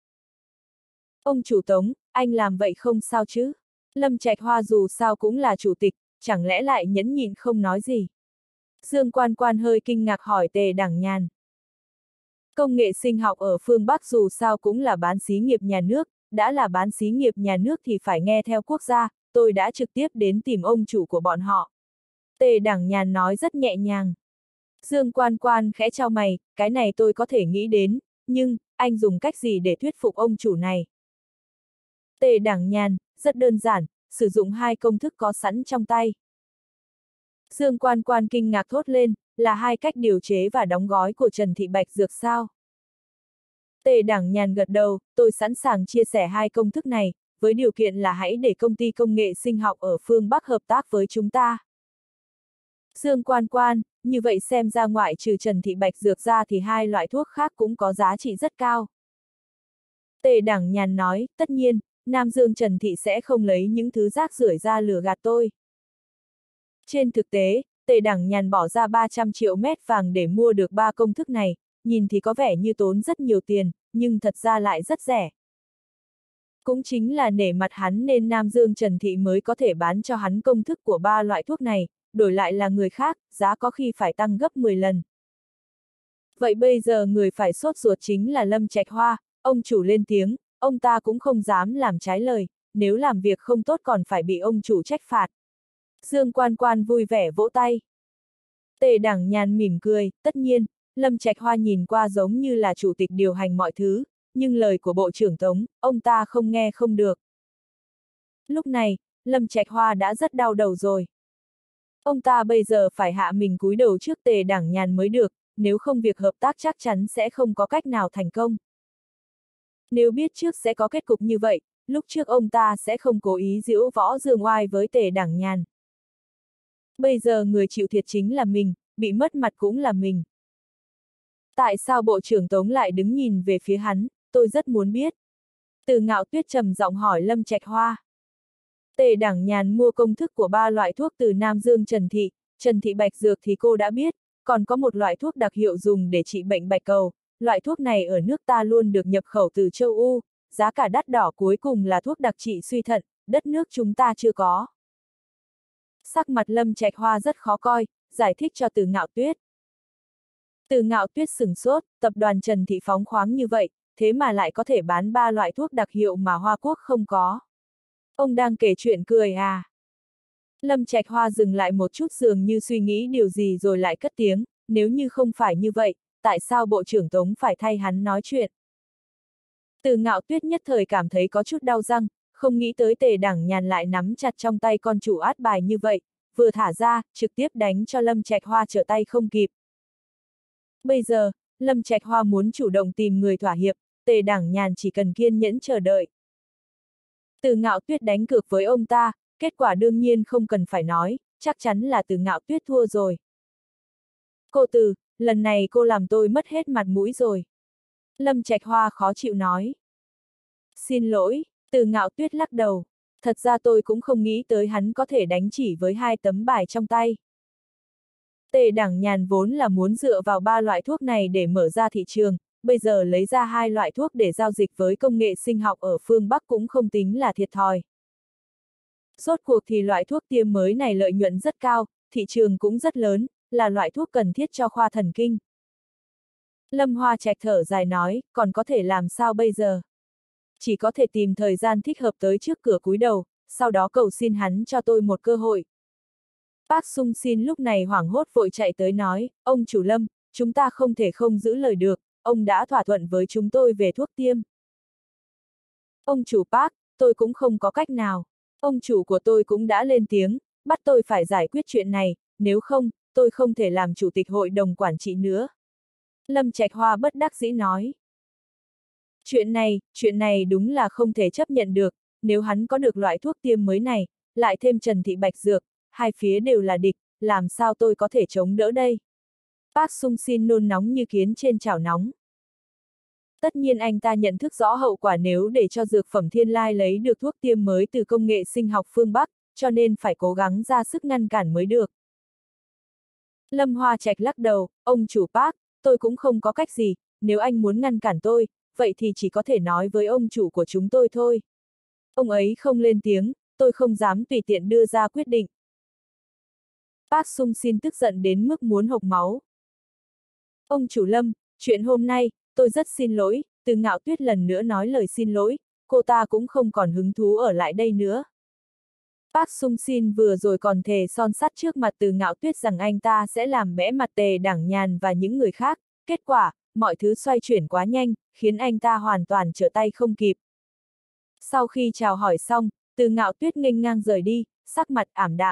Ông chủ Tống, anh làm vậy không sao chứ? Lâm Trạch Hoa dù sao cũng là chủ tịch, chẳng lẽ lại nhẫn nhịn không nói gì? Dương Quan Quan hơi kinh ngạc hỏi Tề Đảng Nhàn. Công nghệ sinh học ở phương Bắc dù sao cũng là bán xí nghiệp nhà nước, đã là bán xí nghiệp nhà nước thì phải nghe theo quốc gia, tôi đã trực tiếp đến tìm ông chủ của bọn họ. Tề Đảng Nhàn nói rất nhẹ nhàng. Dương Quan Quan khẽ chau mày, cái này tôi có thể nghĩ đến, nhưng, anh dùng cách gì để thuyết phục ông chủ này? Tề Đảng Nhàn, rất đơn giản, sử dụng hai công thức có sẵn trong tay. Dương Quan Quan kinh ngạc thốt lên, là hai cách điều chế và đóng gói của Trần Thị Bạch Dược sao? Tề Đảng Nhàn gật đầu, tôi sẵn sàng chia sẻ hai công thức này, với điều kiện là hãy để công ty công nghệ sinh học ở phương Bắc hợp tác với chúng ta. Dương Quan Quan, như vậy xem ra ngoại trừ Trần Thị Bạch Dược ra thì hai loại thuốc khác cũng có giá trị rất cao. Tề Đảng Nhàn nói, tất nhiên, Nam Dương Trần Thị sẽ không lấy những thứ rác rưởi ra lừa gạt tôi. Trên thực tế, Tề Đảng Nhàn bỏ ra 300 triệu mét vàng để mua được ba công thức này, nhìn thì có vẻ như tốn rất nhiều tiền, nhưng thật ra lại rất rẻ. Cũng chính là nể mặt hắn nên Nam Dương Trần Thị mới có thể bán cho hắn công thức của ba loại thuốc này, đổi lại là người khác, giá có khi phải tăng gấp 10 lần. Vậy bây giờ người phải sốt ruột chính là Lâm Trạch Hoa, ông chủ lên tiếng, ông ta cũng không dám làm trái lời, nếu làm việc không tốt còn phải bị ông chủ trách phạt. Dương Quan Quan vui vẻ vỗ tay. Tề Đảng Nhàn mỉm cười, tất nhiên, Lâm Trạch Hoa nhìn qua giống như là chủ tịch điều hành mọi thứ, nhưng lời của Bộ trưởng Tống, ông ta không nghe không được. Lúc này, Lâm Trạch Hoa đã rất đau đầu rồi. Ông ta bây giờ phải hạ mình cúi đầu trước Tề Đảng Nhàn mới được, nếu không việc hợp tác chắc chắn sẽ không có cách nào thành công. Nếu biết trước sẽ có kết cục như vậy, lúc trước ông ta sẽ không cố ý giễu võ dương oai với Tề Đảng Nhàn. Bây giờ người chịu thiệt chính là mình, bị mất mặt cũng là mình. Tại sao Bộ trưởng Tống lại đứng nhìn về phía hắn, tôi rất muốn biết. Từ Ngạo Tuyết trầm giọng hỏi Lâm Trạch Hoa. Tề Đảng Nhàn mua công thức của ba loại thuốc từ Nam Dương Trần Thị Bạch Dược thì cô đã biết, còn có một loại thuốc đặc hiệu dùng để trị bệnh bạch cầu, loại thuốc này ở nước ta luôn được nhập khẩu từ châu Âu, giá cả đắt đỏ, cuối cùng là thuốc đặc trị suy thận, đất nước chúng ta chưa có. Sắc mặt Lâm Trạch Hoa rất khó coi, giải thích cho Từ Ngạo Tuyết. Từ Ngạo Tuyết sửng sốt, tập đoàn Trần Thị phóng khoáng như vậy, thế mà lại có thể bán ba loại thuốc đặc hiệu mà Hoa Quốc không có. Ông đang kể chuyện cười à? Lâm Trạch Hoa dừng lại một chút dường như suy nghĩ điều gì rồi lại cất tiếng, nếu như không phải như vậy, tại sao Bộ trưởng Tống phải thay hắn nói chuyện? Từ Ngạo Tuyết nhất thời cảm thấy có chút đau răng, không nghĩ tới Tề Đảng Nhàn lại nắm chặt trong tay con chủ át bài như vậy, vừa thả ra, trực tiếp đánh cho Lâm Trạch Hoa trở tay không kịp. Bây giờ, Lâm Trạch Hoa muốn chủ động tìm người thỏa hiệp, Tề Đảng Nhàn chỉ cần kiên nhẫn chờ đợi. Từ Ngạo Tuyết đánh cược với ông ta, kết quả đương nhiên không cần phải nói, chắc chắn là Từ Ngạo Tuyết thua rồi. Cô Từ, lần này cô làm tôi mất hết mặt mũi rồi. Lâm Trạch Hoa khó chịu nói. Xin lỗi, Từ Ngạo Tuyết lắc đầu. Thật ra tôi cũng không nghĩ tới hắn có thể đánh chỉ với hai tấm bài trong tay. Tề Đảng Nhàn vốn là muốn dựa vào ba loại thuốc này để mở ra thị trường, bây giờ lấy ra hai loại thuốc để giao dịch với công nghệ sinh học ở phương Bắc cũng không tính là thiệt thòi. Rốt cuộc thì loại thuốc tiêm mới này lợi nhuận rất cao, thị trường cũng rất lớn, là loại thuốc cần thiết cho khoa thần kinh. Lâm Hoa Trạch thở dài nói, còn có thể làm sao bây giờ? Chỉ có thể tìm thời gian thích hợp tới trước cửa cúi đầu, sau đó cầu xin hắn cho tôi một cơ hội. Park Sung Sin lúc này hoảng hốt vội chạy tới nói, ông chủ Lâm, chúng ta không thể không giữ lời được, ông đã thỏa thuận với chúng tôi về thuốc tiêm. Ông chủ Park, tôi cũng không có cách nào. Ông chủ của tôi cũng đã lên tiếng, bắt tôi phải giải quyết chuyện này, nếu không, tôi không thể làm chủ tịch hội đồng quản trị nữa. Lâm Trạch Hoa bất đắc dĩ nói. Chuyện này đúng là không thể chấp nhận được, nếu hắn có được loại thuốc tiêm mới này, lại thêm Trần Thị Bạch Dược, hai phía đều là địch, làm sao tôi có thể chống đỡ đây? Park Sung Sin nôn nóng như kiến trên chảo nóng. Tất nhiên anh ta nhận thức rõ hậu quả nếu để cho dược phẩm Thiên Lai lấy được thuốc tiêm mới từ công nghệ sinh học phương Bắc, cho nên phải cố gắng ra sức ngăn cản mới được. Lâm Hoa Trạch lắc đầu, ông chủ Park, tôi cũng không có cách gì, nếu anh muốn ngăn cản tôi, vậy thì chỉ có thể nói với ông chủ của chúng tôi thôi. Ông ấy không lên tiếng, tôi không dám tùy tiện đưa ra quyết định. Park Sung Sin tức giận đến mức muốn hộc máu. Ông chủ Lâm, chuyện hôm nay, tôi rất xin lỗi, Từ Ngạo Tuyết lần nữa nói lời xin lỗi, cô ta cũng không còn hứng thú ở lại đây nữa. Park Sung Sin vừa rồi còn thề son sắt trước mặt Từ Ngạo Tuyết rằng anh ta sẽ làm bẽ mặt Tề Đảng Nhàn và những người khác, kết quả, mọi thứ xoay chuyển quá nhanh, khiến anh ta hoàn toàn trở tay không kịp. Sau khi chào hỏi xong, Từ Ngạo Tuyết nghênh ngang rời đi, sắc mặt ảm đạm.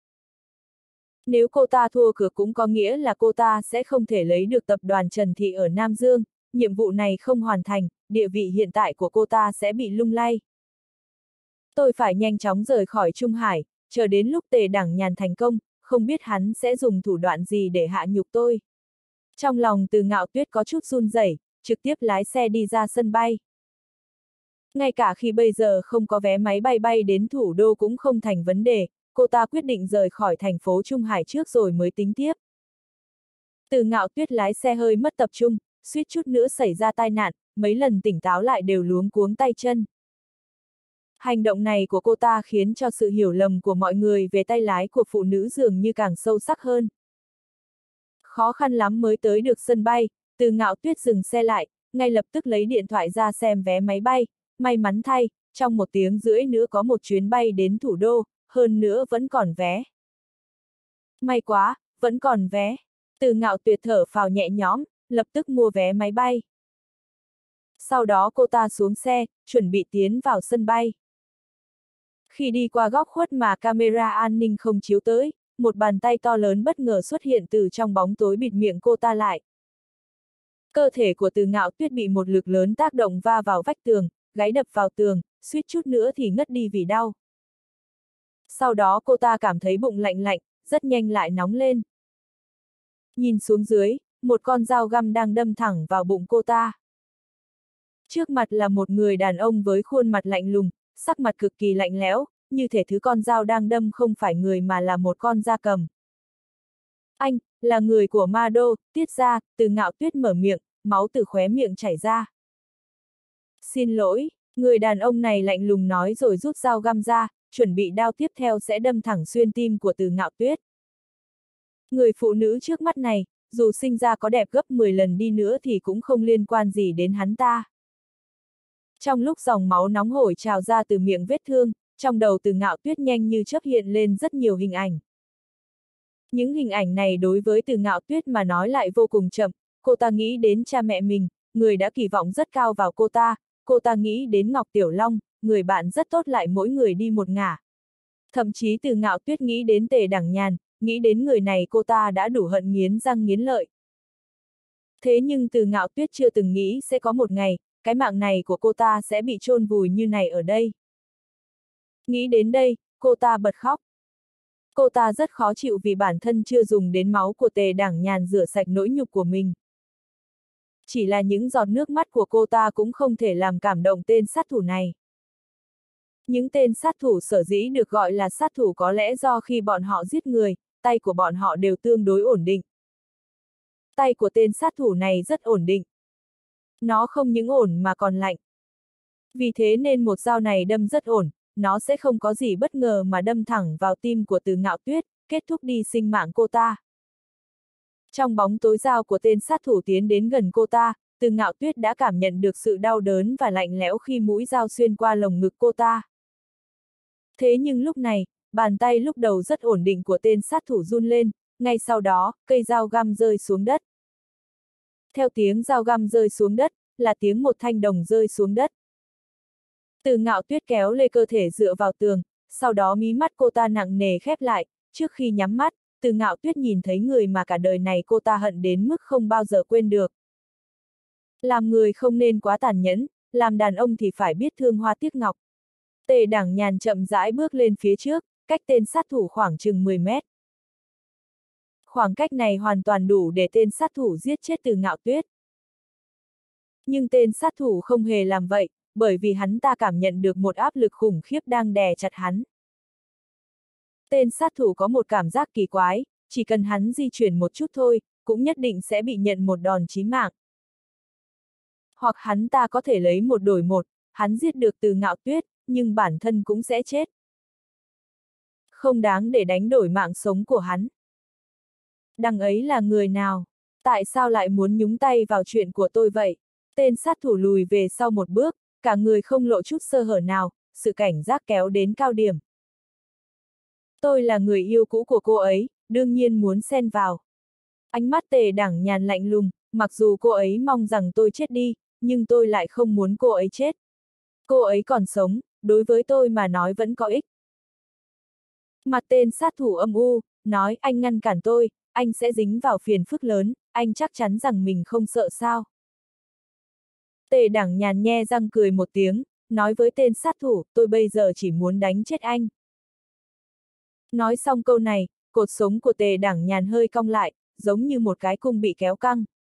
Nếu cô ta thua cược cũng có nghĩa là cô ta sẽ không thể lấy được tập đoàn Trần Thị ở Nam Dương, nhiệm vụ này không hoàn thành, địa vị hiện tại của cô ta sẽ bị lung lay. Tôi phải nhanh chóng rời khỏi Trung Hải, chờ đến lúc Tề Đẳng Nhàn thành công, không biết hắn sẽ dùng thủ đoạn gì để hạ nhục tôi. Trong lòng Từ Ngạo Tuyết có chút run rẩy, trực tiếp lái xe đi ra sân bay. Ngay cả khi bây giờ không có vé máy bay bay đến thủ đô cũng không thành vấn đề, cô ta quyết định rời khỏi thành phố Trung Hải trước rồi mới tính tiếp. Từ Ngạo Tuyết lái xe hơi mất tập trung, suýt chút nữa xảy ra tai nạn, mấy lần tỉnh táo lại đều luống cuống tay chân. Hành động này của cô ta khiến cho sự hiểu lầm của mọi người về tay lái của phụ nữ dường như càng sâu sắc hơn. Khó khăn lắm mới tới được sân bay, Từ Ngạo Tuyết dừng xe lại, ngay lập tức lấy điện thoại ra xem vé máy bay, may mắn thay, trong 1 tiếng rưỡi nữa có một chuyến bay đến thủ đô, hơn nữa vẫn còn vé. May quá, vẫn còn vé. Từ Ngạo Tuyết thở phào nhẹ nhõm, lập tức mua vé máy bay. Sau đó cô ta xuống xe, chuẩn bị tiến vào sân bay. Khi đi qua góc khuất mà camera an ninh không chiếu tới, một bàn tay to lớn bất ngờ xuất hiện từ trong bóng tối bịt miệng cô ta lại. Cơ thể của Từ Ngạo Tuyết bị một lực lớn tác động va vào vách tường, gáy đập vào tường, suýt chút nữa thì ngất đi vì đau. Sau đó cô ta cảm thấy bụng lạnh lạnh, rất nhanh lại nóng lên. Nhìn xuống dưới, một con dao găm đang đâm thẳng vào bụng cô ta. Trước mặt là một người đàn ông với khuôn mặt lạnh lùng, sắc mặt cực kỳ lạnh lẽo, như thể thứ con dao đang đâm không phải người mà là một con gia cầm. Anh, là người của Ma Đô, Tiết gia, Từ Ngạo Tuyết mở miệng, máu từ khóe miệng chảy ra. Xin lỗi, người đàn ông này lạnh lùng nói rồi rút dao găm ra, chuẩn bị đao tiếp theo sẽ đâm thẳng xuyên tim của Từ Ngạo Tuyết. Người phụ nữ trước mắt này, dù sinh ra có đẹp gấp 10 lần đi nữa thì cũng không liên quan gì đến hắn ta. Trong lúc dòng máu nóng hổi trào ra từ miệng vết thương, trong đầu Từ Ngạo Tuyết nhanh như chớp hiện lên rất nhiều hình ảnh. Những hình ảnh này đối với Từ Ngạo Tuyết mà nói lại vô cùng chậm, cô ta nghĩ đến cha mẹ mình, người đã kỳ vọng rất cao vào cô ta nghĩ đến Ngọc Tiểu Long, người bạn rất tốt lại mỗi người đi một ngả. Thậm chí Từ Ngạo Tuyết nghĩ đến Tề Đẳng Nhàn, nghĩ đến người này cô ta đã đủ hận nghiến răng nghiến lợi. Thế nhưng Từ Ngạo Tuyết chưa từng nghĩ sẽ có một ngày, cái mạng này của cô ta sẽ bị chôn vùi như này ở đây. Nghĩ đến đây, cô ta bật khóc. Cô ta rất khó chịu vì bản thân chưa dùng đến máu của Tề Đẳng Nhàn rửa sạch nỗi nhục của mình. Chỉ là những giọt nước mắt của cô ta cũng không thể làm cảm động tên sát thủ này. Những tên sát thủ sở dĩ được gọi là sát thủ có lẽ do khi bọn họ giết người, tay của bọn họ đều tương đối ổn định. Tay của tên sát thủ này rất ổn định. Nó không những ổn mà còn lạnh. Vì thế nên một dao này đâm rất ổn, nó sẽ không có gì bất ngờ mà đâm thẳng vào tim của Từ Ngạo Tuyết, kết thúc đi sinh mạng cô ta. Trong bóng tối dao của tên sát thủ tiến đến gần cô ta, Từ Ngạo Tuyết đã cảm nhận được sự đau đớn và lạnh lẽo khi mũi dao xuyên qua lồng ngực cô ta. Thế nhưng lúc này, bàn tay lúc đầu rất ổn định của tên sát thủ run lên, ngay sau đó, cây dao găm rơi xuống đất. Theo tiếng dao găm rơi xuống đất, là tiếng một thanh đồng rơi xuống đất. Từ Ngạo Tuyết kéo lê cơ thể dựa vào tường, sau đó mí mắt cô ta nặng nề khép lại, trước khi nhắm mắt, Từ Ngạo Tuyết nhìn thấy người mà cả đời này cô ta hận đến mức không bao giờ quên được. Làm người không nên quá tàn nhẫn, làm đàn ông thì phải biết thương hoa tiếc ngọc. Tề Đẳng Nhàn chậm rãi bước lên phía trước, cách tên sát thủ khoảng chừng 10 mét. Khoảng cách này hoàn toàn đủ để tên sát thủ giết chết Từ Ngạo Tuyết. Nhưng tên sát thủ không hề làm vậy, bởi vì hắn ta cảm nhận được một áp lực khủng khiếp đang đè chặt hắn. Tên sát thủ có một cảm giác kỳ quái, chỉ cần hắn di chuyển một chút thôi, cũng nhất định sẽ bị nhận một đòn chí mạng. Hoặc hắn ta có thể lấy một đổi một, hắn giết được Từ Ngạo Tuyết, nhưng bản thân cũng sẽ chết. Không đáng để đánh đổi mạng sống của hắn. Đằng ấy là người nào? Tại sao lại muốn nhúng tay vào chuyện của tôi vậy? Tên sát thủ lùi về sau một bước, cả người không lộ chút sơ hở nào, sự cảnh giác kéo đến cao điểm. Tôi là người yêu cũ của cô ấy, đương nhiên muốn xen vào. Ánh mắt Tề Đẳng Nhàn lạnh lùng, mặc dù cô ấy mong rằng tôi chết đi, nhưng tôi lại không muốn cô ấy chết. Cô ấy còn sống, đối với tôi mà nói vẫn có ích. Mặt tên sát thủ âm u, nói anh ngăn cản tôi, anh sẽ dính vào phiền phức lớn, anh chắc chắn rằng mình không sợ sao. Tề Đẳng Nhàn nhe răng cười một tiếng, nói với tên sát thủ, tôi bây giờ chỉ muốn đánh chết anh. Nói xong câu này, cột sống của Tề Đẳng Nhàn hơi cong lại, giống như một cái cung bị kéo căng.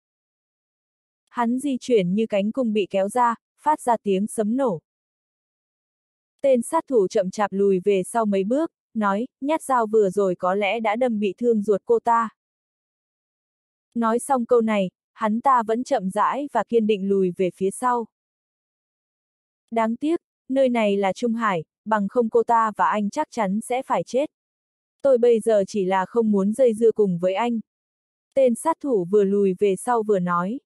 Hắn di chuyển như cánh cung bị kéo ra, phát ra tiếng sấm nổ. Tên sát thủ chậm chạp lùi về sau mấy bước, nói, nhát dao vừa rồi có lẽ đã đâm bị thương ruột cô ta. Nói xong câu này, hắn ta vẫn chậm rãi và kiên định lùi về phía sau. Đáng tiếc, nơi này là Trung Hải, bằng không cô ta và anh chắc chắn sẽ phải chết. Tôi bây giờ chỉ là không muốn dây dưa cùng với anh. Tên sát thủ vừa lùi về sau vừa nói.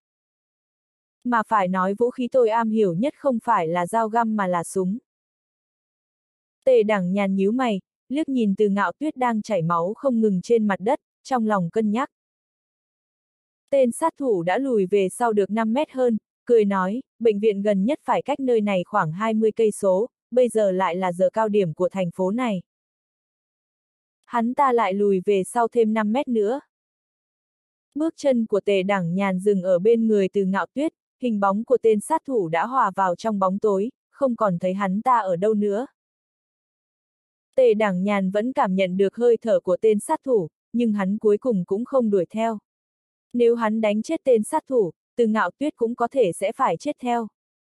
Mà phải nói vũ khí tôi am hiểu nhất không phải là dao găm mà là súng. Tề Đẳng Nhàn nhíu mày, liếc nhìn Từ Ngạo Tuyết đang chảy máu không ngừng trên mặt đất, trong lòng cân nhắc. Tên sát thủ đã lùi về sau được 5 mét hơn, cười nói, bệnh viện gần nhất phải cách nơi này khoảng 20 cây số, bây giờ lại là giờ cao điểm của thành phố này. Hắn ta lại lùi về sau thêm 5 mét nữa. Bước chân của Tề Đẳng Nhàn dừng ở bên người Từ Ngạo Tuyết, hình bóng của tên sát thủ đã hòa vào trong bóng tối, không còn thấy hắn ta ở đâu nữa. Tề Đẳng Nhàn vẫn cảm nhận được hơi thở của tên sát thủ, nhưng hắn cuối cùng cũng không đuổi theo. Nếu hắn đánh chết tên sát thủ, Từ Ngạo Tuyết cũng có thể sẽ phải chết theo.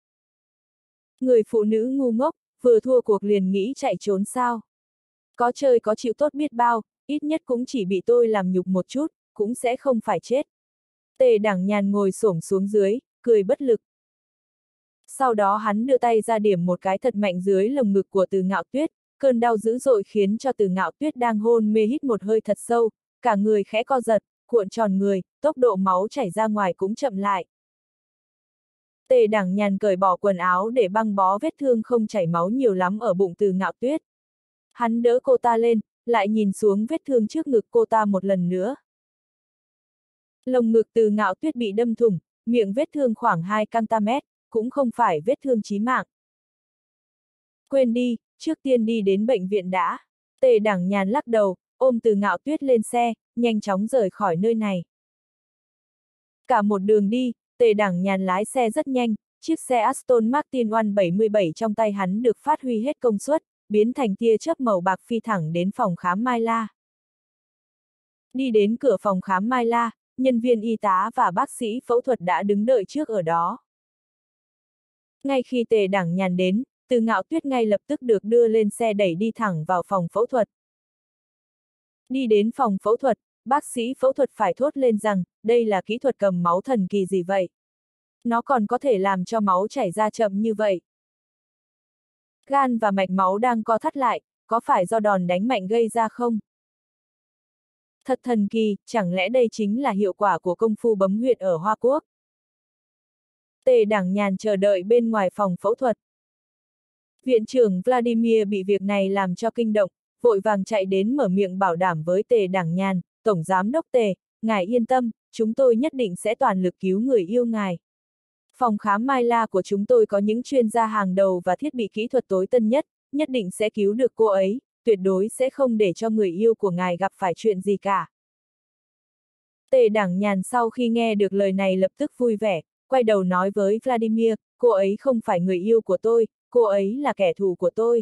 Người phụ nữ ngu ngốc, vừa thua cuộc liền nghĩ chạy trốn sao. Có chơi có chịu tốt biết bao, ít nhất cũng chỉ bị tôi làm nhục một chút, cũng sẽ không phải chết. Tề Đẳng Nhàn ngồi xổm xuống dưới, cười bất lực. Sau đó hắn đưa tay ra điểm một cái thật mạnh dưới lồng ngực của Từ Ngạo Tuyết, cơn đau dữ dội khiến cho Từ Ngạo Tuyết đang hôn mê hít một hơi thật sâu, cả người khẽ co giật, cuộn tròn người, tốc độ máu chảy ra ngoài cũng chậm lại. Tề Đẳng Nhàn cởi bỏ quần áo để băng bó vết thương không chảy máu nhiều lắm ở bụng Từ Ngạo Tuyết. Hắn đỡ cô ta lên, lại nhìn xuống vết thương trước ngực cô ta một lần nữa. Lồng ngực Từ Ngạo Tuyết bị đâm thủng, miệng vết thương khoảng 2 cm, cũng không phải vết thương chí mạng. Quên đi, trước tiên đi đến bệnh viện đã. Tề Đẳng Nhàn lắc đầu, ôm Từ Ngạo Tuyết lên xe, nhanh chóng rời khỏi nơi này. Cả một đường đi, Tề Đẳng Nhàn lái xe rất nhanh, chiếc xe Aston Martin 177 trong tay hắn được phát huy hết công suất, biến thành tia chớp màu bạc phi thẳng đến phòng khám Mai La. Đi đến cửa phòng khám Mai La, nhân viên y tá và bác sĩ phẫu thuật đã đứng đợi trước ở đó. Ngay khi Tề Đẳng Nhàn đến, Từ Ngạo Tuyết ngay lập tức được đưa lên xe đẩy đi thẳng vào phòng phẫu thuật. Đi đến phòng phẫu thuật, bác sĩ phẫu thuật phải thốt lên rằng, đây là kỹ thuật cầm máu thần kỳ gì vậy? Nó còn có thể làm cho máu chảy ra chậm như vậy. Gan và mạch máu đang co thắt lại, có phải do đòn đánh mạnh gây ra không? Thật thần kỳ, chẳng lẽ đây chính là hiệu quả của công phu bấm huyệt ở Hoa Quốc? Tề Đẳng Nhàn chờ đợi bên ngoài phòng phẫu thuật. Viện trưởng Vladimir bị việc này làm cho kinh động, vội vàng chạy đến mở miệng bảo đảm với Tề Đẳng Nhàn, Tổng Giám đốc Tề, ngài yên tâm, chúng tôi nhất định sẽ toàn lực cứu người yêu ngài. Phòng khám Mai La của chúng tôi có những chuyên gia hàng đầu và thiết bị kỹ thuật tối tân nhất định sẽ cứu được cô ấy, tuyệt đối sẽ không để cho người yêu của ngài gặp phải chuyện gì cả. Tề Đẳng Nhàn sau khi nghe được lời này lập tức vui vẻ, quay đầu nói với Vladimir, cô ấy không phải người yêu của tôi, cô ấy là kẻ thù của tôi.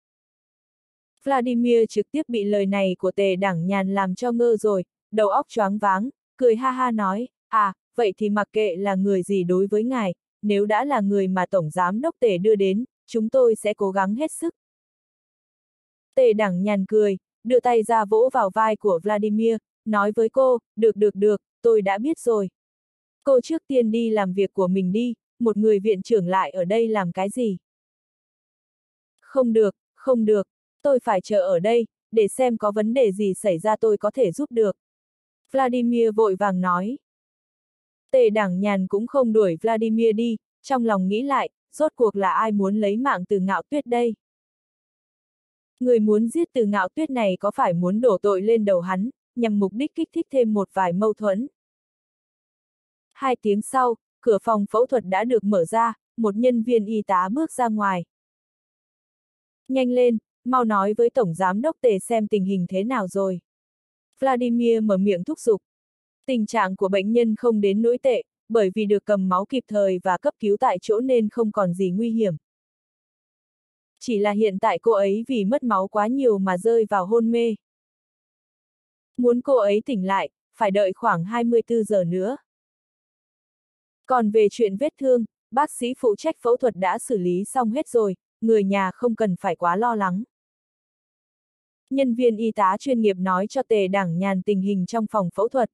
Vladimir trực tiếp bị lời này của Tề Đẳng Nhàn làm cho ngơ rồi, đầu óc choáng váng, cười ha ha nói, à, vậy thì mặc kệ là người gì đối với ngài, nếu đã là người mà Tổng Giám đốc Tề đưa đến, chúng tôi sẽ cố gắng hết sức. Tề Đẳng Nhàn cười, đưa tay ra vỗ vào vai của Vladimir, nói với cô, được, tôi đã biết rồi. Cô trước tiên đi làm việc của mình đi, một người viện trưởng lại ở đây làm cái gì? Không được, tôi phải chờ ở đây, để xem có vấn đề gì xảy ra tôi có thể giúp được. Vladimir vội vàng nói. Tề Đẳng Nhàn cũng không đuổi Vladimir đi, trong lòng nghĩ lại, rốt cuộc là ai muốn lấy mạng Từ Ngạo Tuyết đây? Người muốn giết Từ Ngạo Tuyết này có phải muốn đổ tội lên đầu hắn, nhằm mục đích kích thích thêm một vài mâu thuẫn? 2 tiếng sau, cửa phòng phẫu thuật đã được mở ra, một nhân viên y tá bước ra ngoài. Nhanh lên, mau nói với Tổng Giám đốc Tề xem tình hình thế nào rồi. Vladimir mở miệng thúc giục. Tình trạng của bệnh nhân không đến nỗi tệ, bởi vì được cầm máu kịp thời và cấp cứu tại chỗ nên không còn gì nguy hiểm. Chỉ là hiện tại cô ấy vì mất máu quá nhiều mà rơi vào hôn mê. Muốn cô ấy tỉnh lại, phải đợi khoảng 24 giờ nữa. Còn về chuyện vết thương, bác sĩ phụ trách phẫu thuật đã xử lý xong hết rồi, người nhà không cần phải quá lo lắng. Nhân viên y tá chuyên nghiệp nói cho Tề Đảng Nhàn tình hình trong phòng phẫu thuật.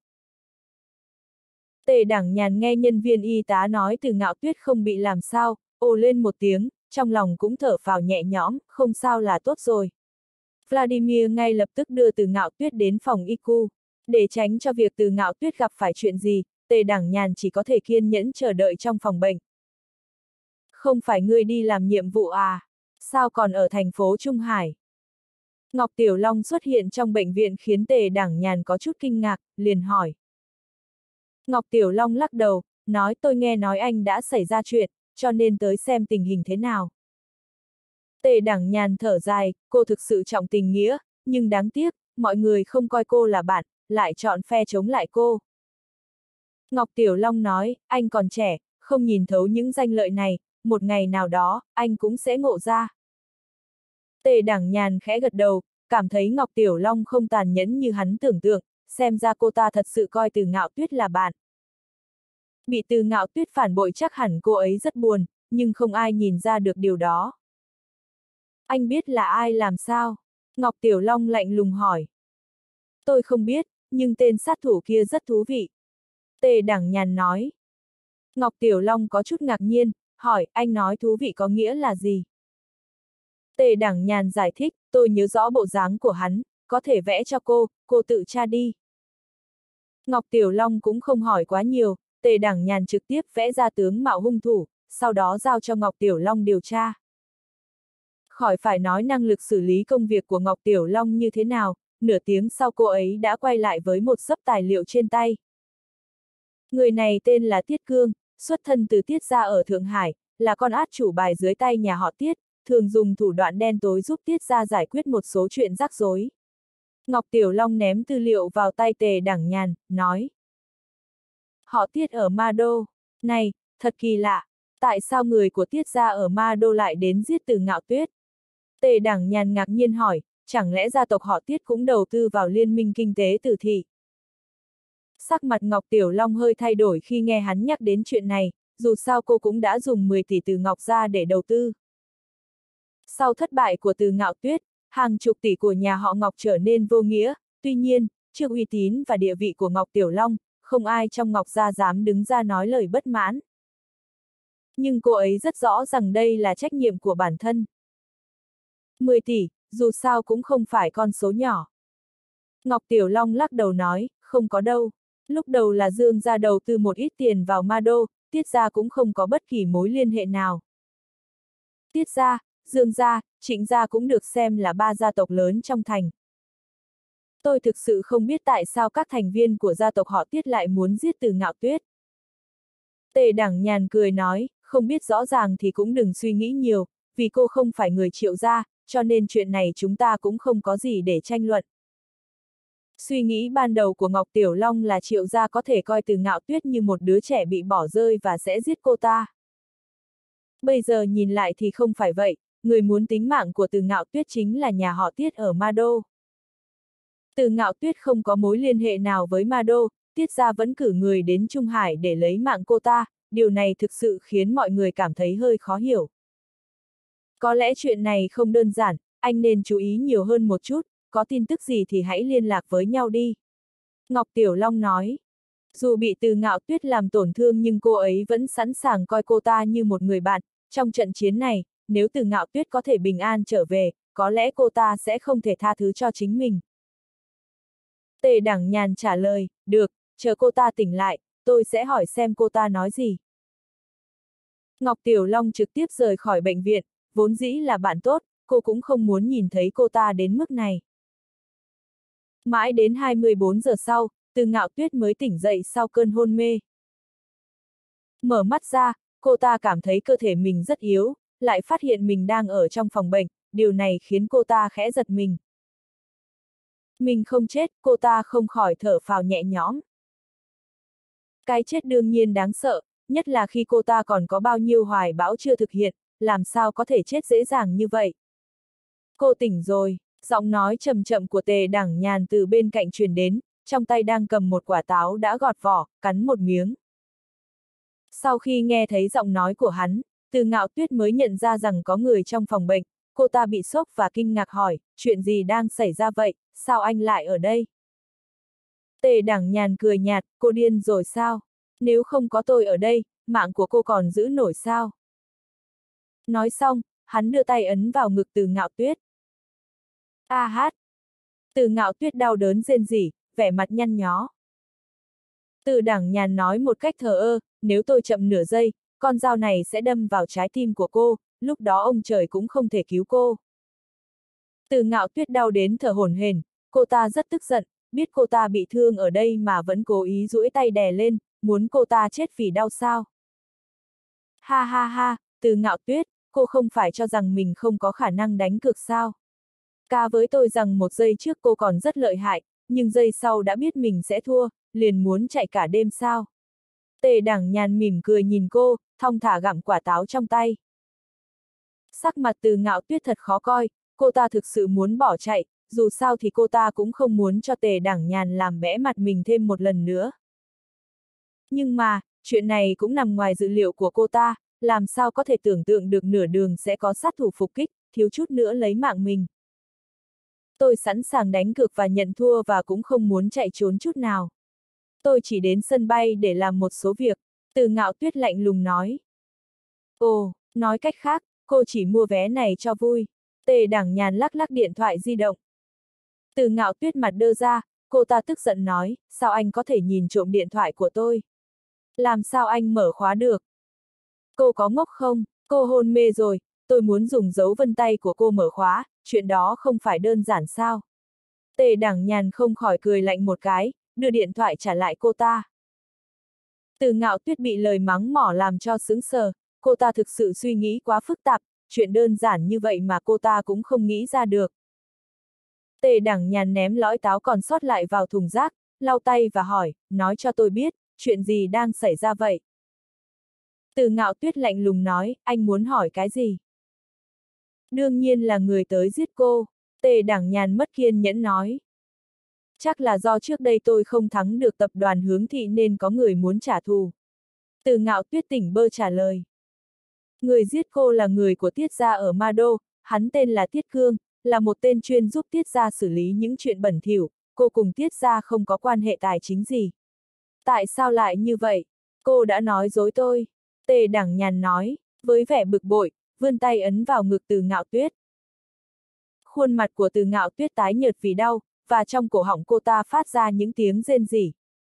Tề Đảng Nhàn nghe nhân viên y tá nói Từ Ngạo Tuyết không bị làm sao, ồ lên một tiếng, trong lòng cũng thở phào nhẹ nhõm, không sao là tốt rồi. Vladimir ngay lập tức đưa Từ Ngạo Tuyết đến phòng ICU. Để tránh cho việc Từ Ngạo Tuyết gặp phải chuyện gì, Tề Đảng Nhàn chỉ có thể kiên nhẫn chờ đợi trong phòng bệnh. Không phải ngươi đi làm nhiệm vụ à? Sao còn ở thành phố Trung Hải? Ngọc Tiểu Long xuất hiện trong bệnh viện khiến Tề Đảng Nhàn có chút kinh ngạc, liền hỏi. Ngọc Tiểu Long lắc đầu, nói tôi nghe nói anh đã xảy ra chuyện, cho nên tới xem tình hình thế nào. Tề Đảng Nhàn thở dài, cô thực sự trọng tình nghĩa, nhưng đáng tiếc, mọi người không coi cô là bạn, lại chọn phe chống lại cô. Ngọc Tiểu Long nói, anh còn trẻ, không nhìn thấu những danh lợi này, một ngày nào đó, anh cũng sẽ ngộ ra. Tề Đảng Nhàn khẽ gật đầu, cảm thấy Ngọc Tiểu Long không tàn nhẫn như hắn tưởng tượng, xem ra cô ta thật sự coi Từ Ngạo Tuyết là bạn. Bị Từ Ngạo Tuyết phản bội chắc hẳn cô ấy rất buồn, nhưng không ai nhìn ra được điều đó. Anh biết là ai làm sao? Ngọc Tiểu Long lạnh lùng hỏi. Tôi không biết, nhưng tên sát thủ kia rất thú vị. Tề Đảng Nhàn nói. Ngọc Tiểu Long có chút ngạc nhiên, hỏi anh nói thú vị có nghĩa là gì? Tề Đảng Nhàn giải thích, tôi nhớ rõ bộ dáng của hắn, có thể vẽ cho cô tự tra đi. Ngọc Tiểu Long cũng không hỏi quá nhiều, Tề Đảng Nhàn trực tiếp vẽ ra tướng mạo hung thủ, sau đó giao cho Ngọc Tiểu Long điều tra. Khỏi phải nói năng lực xử lý công việc của Ngọc Tiểu Long như thế nào, nửa tiếng sau cô ấy đã quay lại với một xấp tài liệu trên tay. Người này tên là Tiết Cương, xuất thân từ Tiết gia ở Thượng Hải, là con át chủ bài dưới tay nhà họ Tiết, thường dùng thủ đoạn đen tối giúp Tiết gia giải quyết một số chuyện rắc rối. Ngọc Tiểu Long ném tư liệu vào tay Tề Đảng Nhàn, nói. Họ Tiết ở Ma Đô. Này, thật kỳ lạ, tại sao người của Tiết gia ở Ma Đô lại đến giết Từ Ngạo Tuyết? Tề Đảng Nhàn ngạc nhiên hỏi, chẳng lẽ gia tộc họ Tiết cũng đầu tư vào liên minh kinh tế Từ thị? Sắc mặt Ngọc Tiểu Long hơi thay đổi khi nghe hắn nhắc đến chuyện này, dù sao cô cũng đã dùng 10 tỷ từ Ngọc gia để đầu tư. Sau thất bại của Từ Ngạo Tuyết, hàng chục tỷ của nhà họ Ngọc trở nên vô nghĩa, tuy nhiên, trước uy tín và địa vị của Ngọc Tiểu Long, không ai trong Ngọc gia dám đứng ra nói lời bất mãn. Nhưng cô ấy rất rõ rằng đây là trách nhiệm của bản thân. 10 tỷ, dù sao cũng không phải con số nhỏ. Ngọc Tiểu Long lắc đầu nói, không có đâu. Lúc đầu là Dương gia đầu tư một ít tiền vào Ma Đô, Tiết gia cũng không có bất kỳ mối liên hệ nào. Tiết gia, Dương gia, Trịnh gia cũng được xem là ba gia tộc lớn trong thành. Tôi thực sự không biết tại sao các thành viên của gia tộc họ Tiết lại muốn giết Từ Ngạo Tuyết. Tề Đảng Nhàn cười nói, không biết rõ ràng thì cũng đừng suy nghĩ nhiều, vì cô không phải người Triệu gia, cho nên chuyện này chúng ta cũng không có gì để tranh luận. Suy nghĩ ban đầu của Ngọc Tiểu Long là Triệu gia có thể coi Từ Ngạo Tuyết như một đứa trẻ bị bỏ rơi và sẽ giết cô ta. Bây giờ nhìn lại thì không phải vậy, người muốn tính mạng của Từ Ngạo Tuyết chính là nhà họ Tiết ở Ma Đô. Từ Ngạo Tuyết không có mối liên hệ nào với Ma Đô, Tiết gia vẫn cử người đến Trung Hải để lấy mạng cô ta, điều này thực sự khiến mọi người cảm thấy hơi khó hiểu. Có lẽ chuyện này không đơn giản, anh nên chú ý nhiều hơn một chút, có tin tức gì thì hãy liên lạc với nhau đi. Ngọc Tiểu Long nói, dù bị Từ Ngạo Tuyết làm tổn thương nhưng cô ấy vẫn sẵn sàng coi cô ta như một người bạn, trong trận chiến này, nếu Từ Ngạo Tuyết có thể bình an trở về, có lẽ cô ta sẽ không thể tha thứ cho chính mình. Tề Đảng Nhàn trả lời, được, chờ cô ta tỉnh lại, tôi sẽ hỏi xem cô ta nói gì. Ngọc Tiểu Long trực tiếp rời khỏi bệnh viện, vốn dĩ là bạn tốt, cô cũng không muốn nhìn thấy cô ta đến mức này. Mãi đến 24 giờ sau, Từ Ngạo Tuyết mới tỉnh dậy sau cơn hôn mê. Mở mắt ra, cô ta cảm thấy cơ thể mình rất yếu, lại phát hiện mình đang ở trong phòng bệnh, điều này khiến cô ta khẽ giật mình. Mình không chết, cô ta không khỏi thở phào nhẹ nhõm. Cái chết đương nhiên đáng sợ, nhất là khi cô ta còn có bao nhiêu hoài bão chưa thực hiện, làm sao có thể chết dễ dàng như vậy. Cô tỉnh rồi, giọng nói chậm chậm của Tề Đẳng Nhàn từ bên cạnh truyền đến, trong tay đang cầm một quả táo đã gọt vỏ, cắn một miếng. Sau khi nghe thấy giọng nói của hắn, Từ Ngạo Tuyết mới nhận ra rằng có người trong phòng bệnh, cô ta bị sốc và kinh ngạc hỏi, chuyện gì đang xảy ra vậy, sao anh lại ở đây? Tề Đẳng Nhàn cười nhạt, cô điên rồi sao? Nếu không có tôi ở đây, mạng của cô còn giữ nổi sao? Nói xong, hắn đưa tay ấn vào ngực Từ Ngạo Tuyết. A hát! Từ Ngạo Tuyết đau đớn rên rỉ, vẻ mặt nhăn nhó. Từ Đẳng Nhàn nói một cách thờ ơ, nếu tôi chậm nửa giây, con dao này sẽ đâm vào trái tim của cô, lúc đó ông trời cũng không thể cứu cô. Từ Ngạo Tuyết đau đến thở hổn hển, cô ta rất tức giận, biết cô ta bị thương ở đây mà vẫn cố ý duỗi tay đè lên, muốn cô ta chết vì đau sao. Ha ha ha, Từ Ngạo Tuyết, cô không phải cho rằng mình không có khả năng đánh cược sao? Cá với tôi rằng một giây trước cô còn rất lợi hại, nhưng giây sau đã biết mình sẽ thua, liền muốn chạy cả đêm sao? Tề Đẳng Nhàn mỉm cười nhìn cô, thong thả gặm quả táo trong tay. Sắc mặt Từ Ngạo Tuyết thật khó coi, cô ta thực sự muốn bỏ chạy, dù sao thì cô ta cũng không muốn cho Tề Đẳng Nhàn làm bẽ mặt mình thêm một lần nữa. Nhưng mà, chuyện này cũng nằm ngoài dự liệu của cô ta, làm sao có thể tưởng tượng được nửa đường sẽ có sát thủ phục kích, thiếu chút nữa lấy mạng mình. Tôi sẵn sàng đánh cược và nhận thua và cũng không muốn chạy trốn chút nào. Tôi chỉ đến sân bay để làm một số việc, Từ Ngạo Tuyết lạnh lùng nói. Ồ, nói cách khác, cô chỉ mua vé này cho vui. Tề Đẳng Nhàn lắc lắc điện thoại di động. Từ Ngạo Tuyết mặt đơ ra, cô ta tức giận nói, sao anh có thể nhìn trộm điện thoại của tôi? Làm sao anh mở khóa được? Cô có ngốc không? Cô hôn mê rồi, tôi muốn dùng dấu vân tay của cô mở khóa, chuyện đó không phải đơn giản sao? Tề Đẳng Nhàn không khỏi cười lạnh một cái, đưa điện thoại trả lại cô ta. Từ Ngạo Tuyết bị lời mắng mỏ làm cho sững sờ, cô ta thực sự suy nghĩ quá phức tạp, chuyện đơn giản như vậy mà cô ta cũng không nghĩ ra được. Tề Đẳng Nhàn ném lõi táo còn sót lại vào thùng rác, lau tay và hỏi, nói cho tôi biết, chuyện gì đang xảy ra vậy? Từ Ngạo Tuyết lạnh lùng nói, anh muốn hỏi cái gì? Đương nhiên là người tới giết cô, Tề Đẳng Nhàn mất kiên nhẫn nói. Chắc là do trước đây tôi không thắng được tập đoàn Hướng Thị nên có người muốn trả thù. Từ Ngạo Tuyết tỉnh bơ trả lời. Người giết cô là người của Tiết gia ở Ma Đô, hắn tên là Tiết Cương, là một tên chuyên giúp Tiết gia xử lý những chuyện bẩn thỉu, cô cùng Tiết gia không có quan hệ tài chính gì. Tại sao lại như vậy? Cô đã nói dối tôi. Tề Đẳng Nhàn nói, với vẻ bực bội, vươn tay ấn vào ngực Từ Ngạo Tuyết. Khuôn mặt của Từ Ngạo Tuyết tái nhợt vì đau, và trong cổ họng cô ta phát ra những tiếng rên rỉ.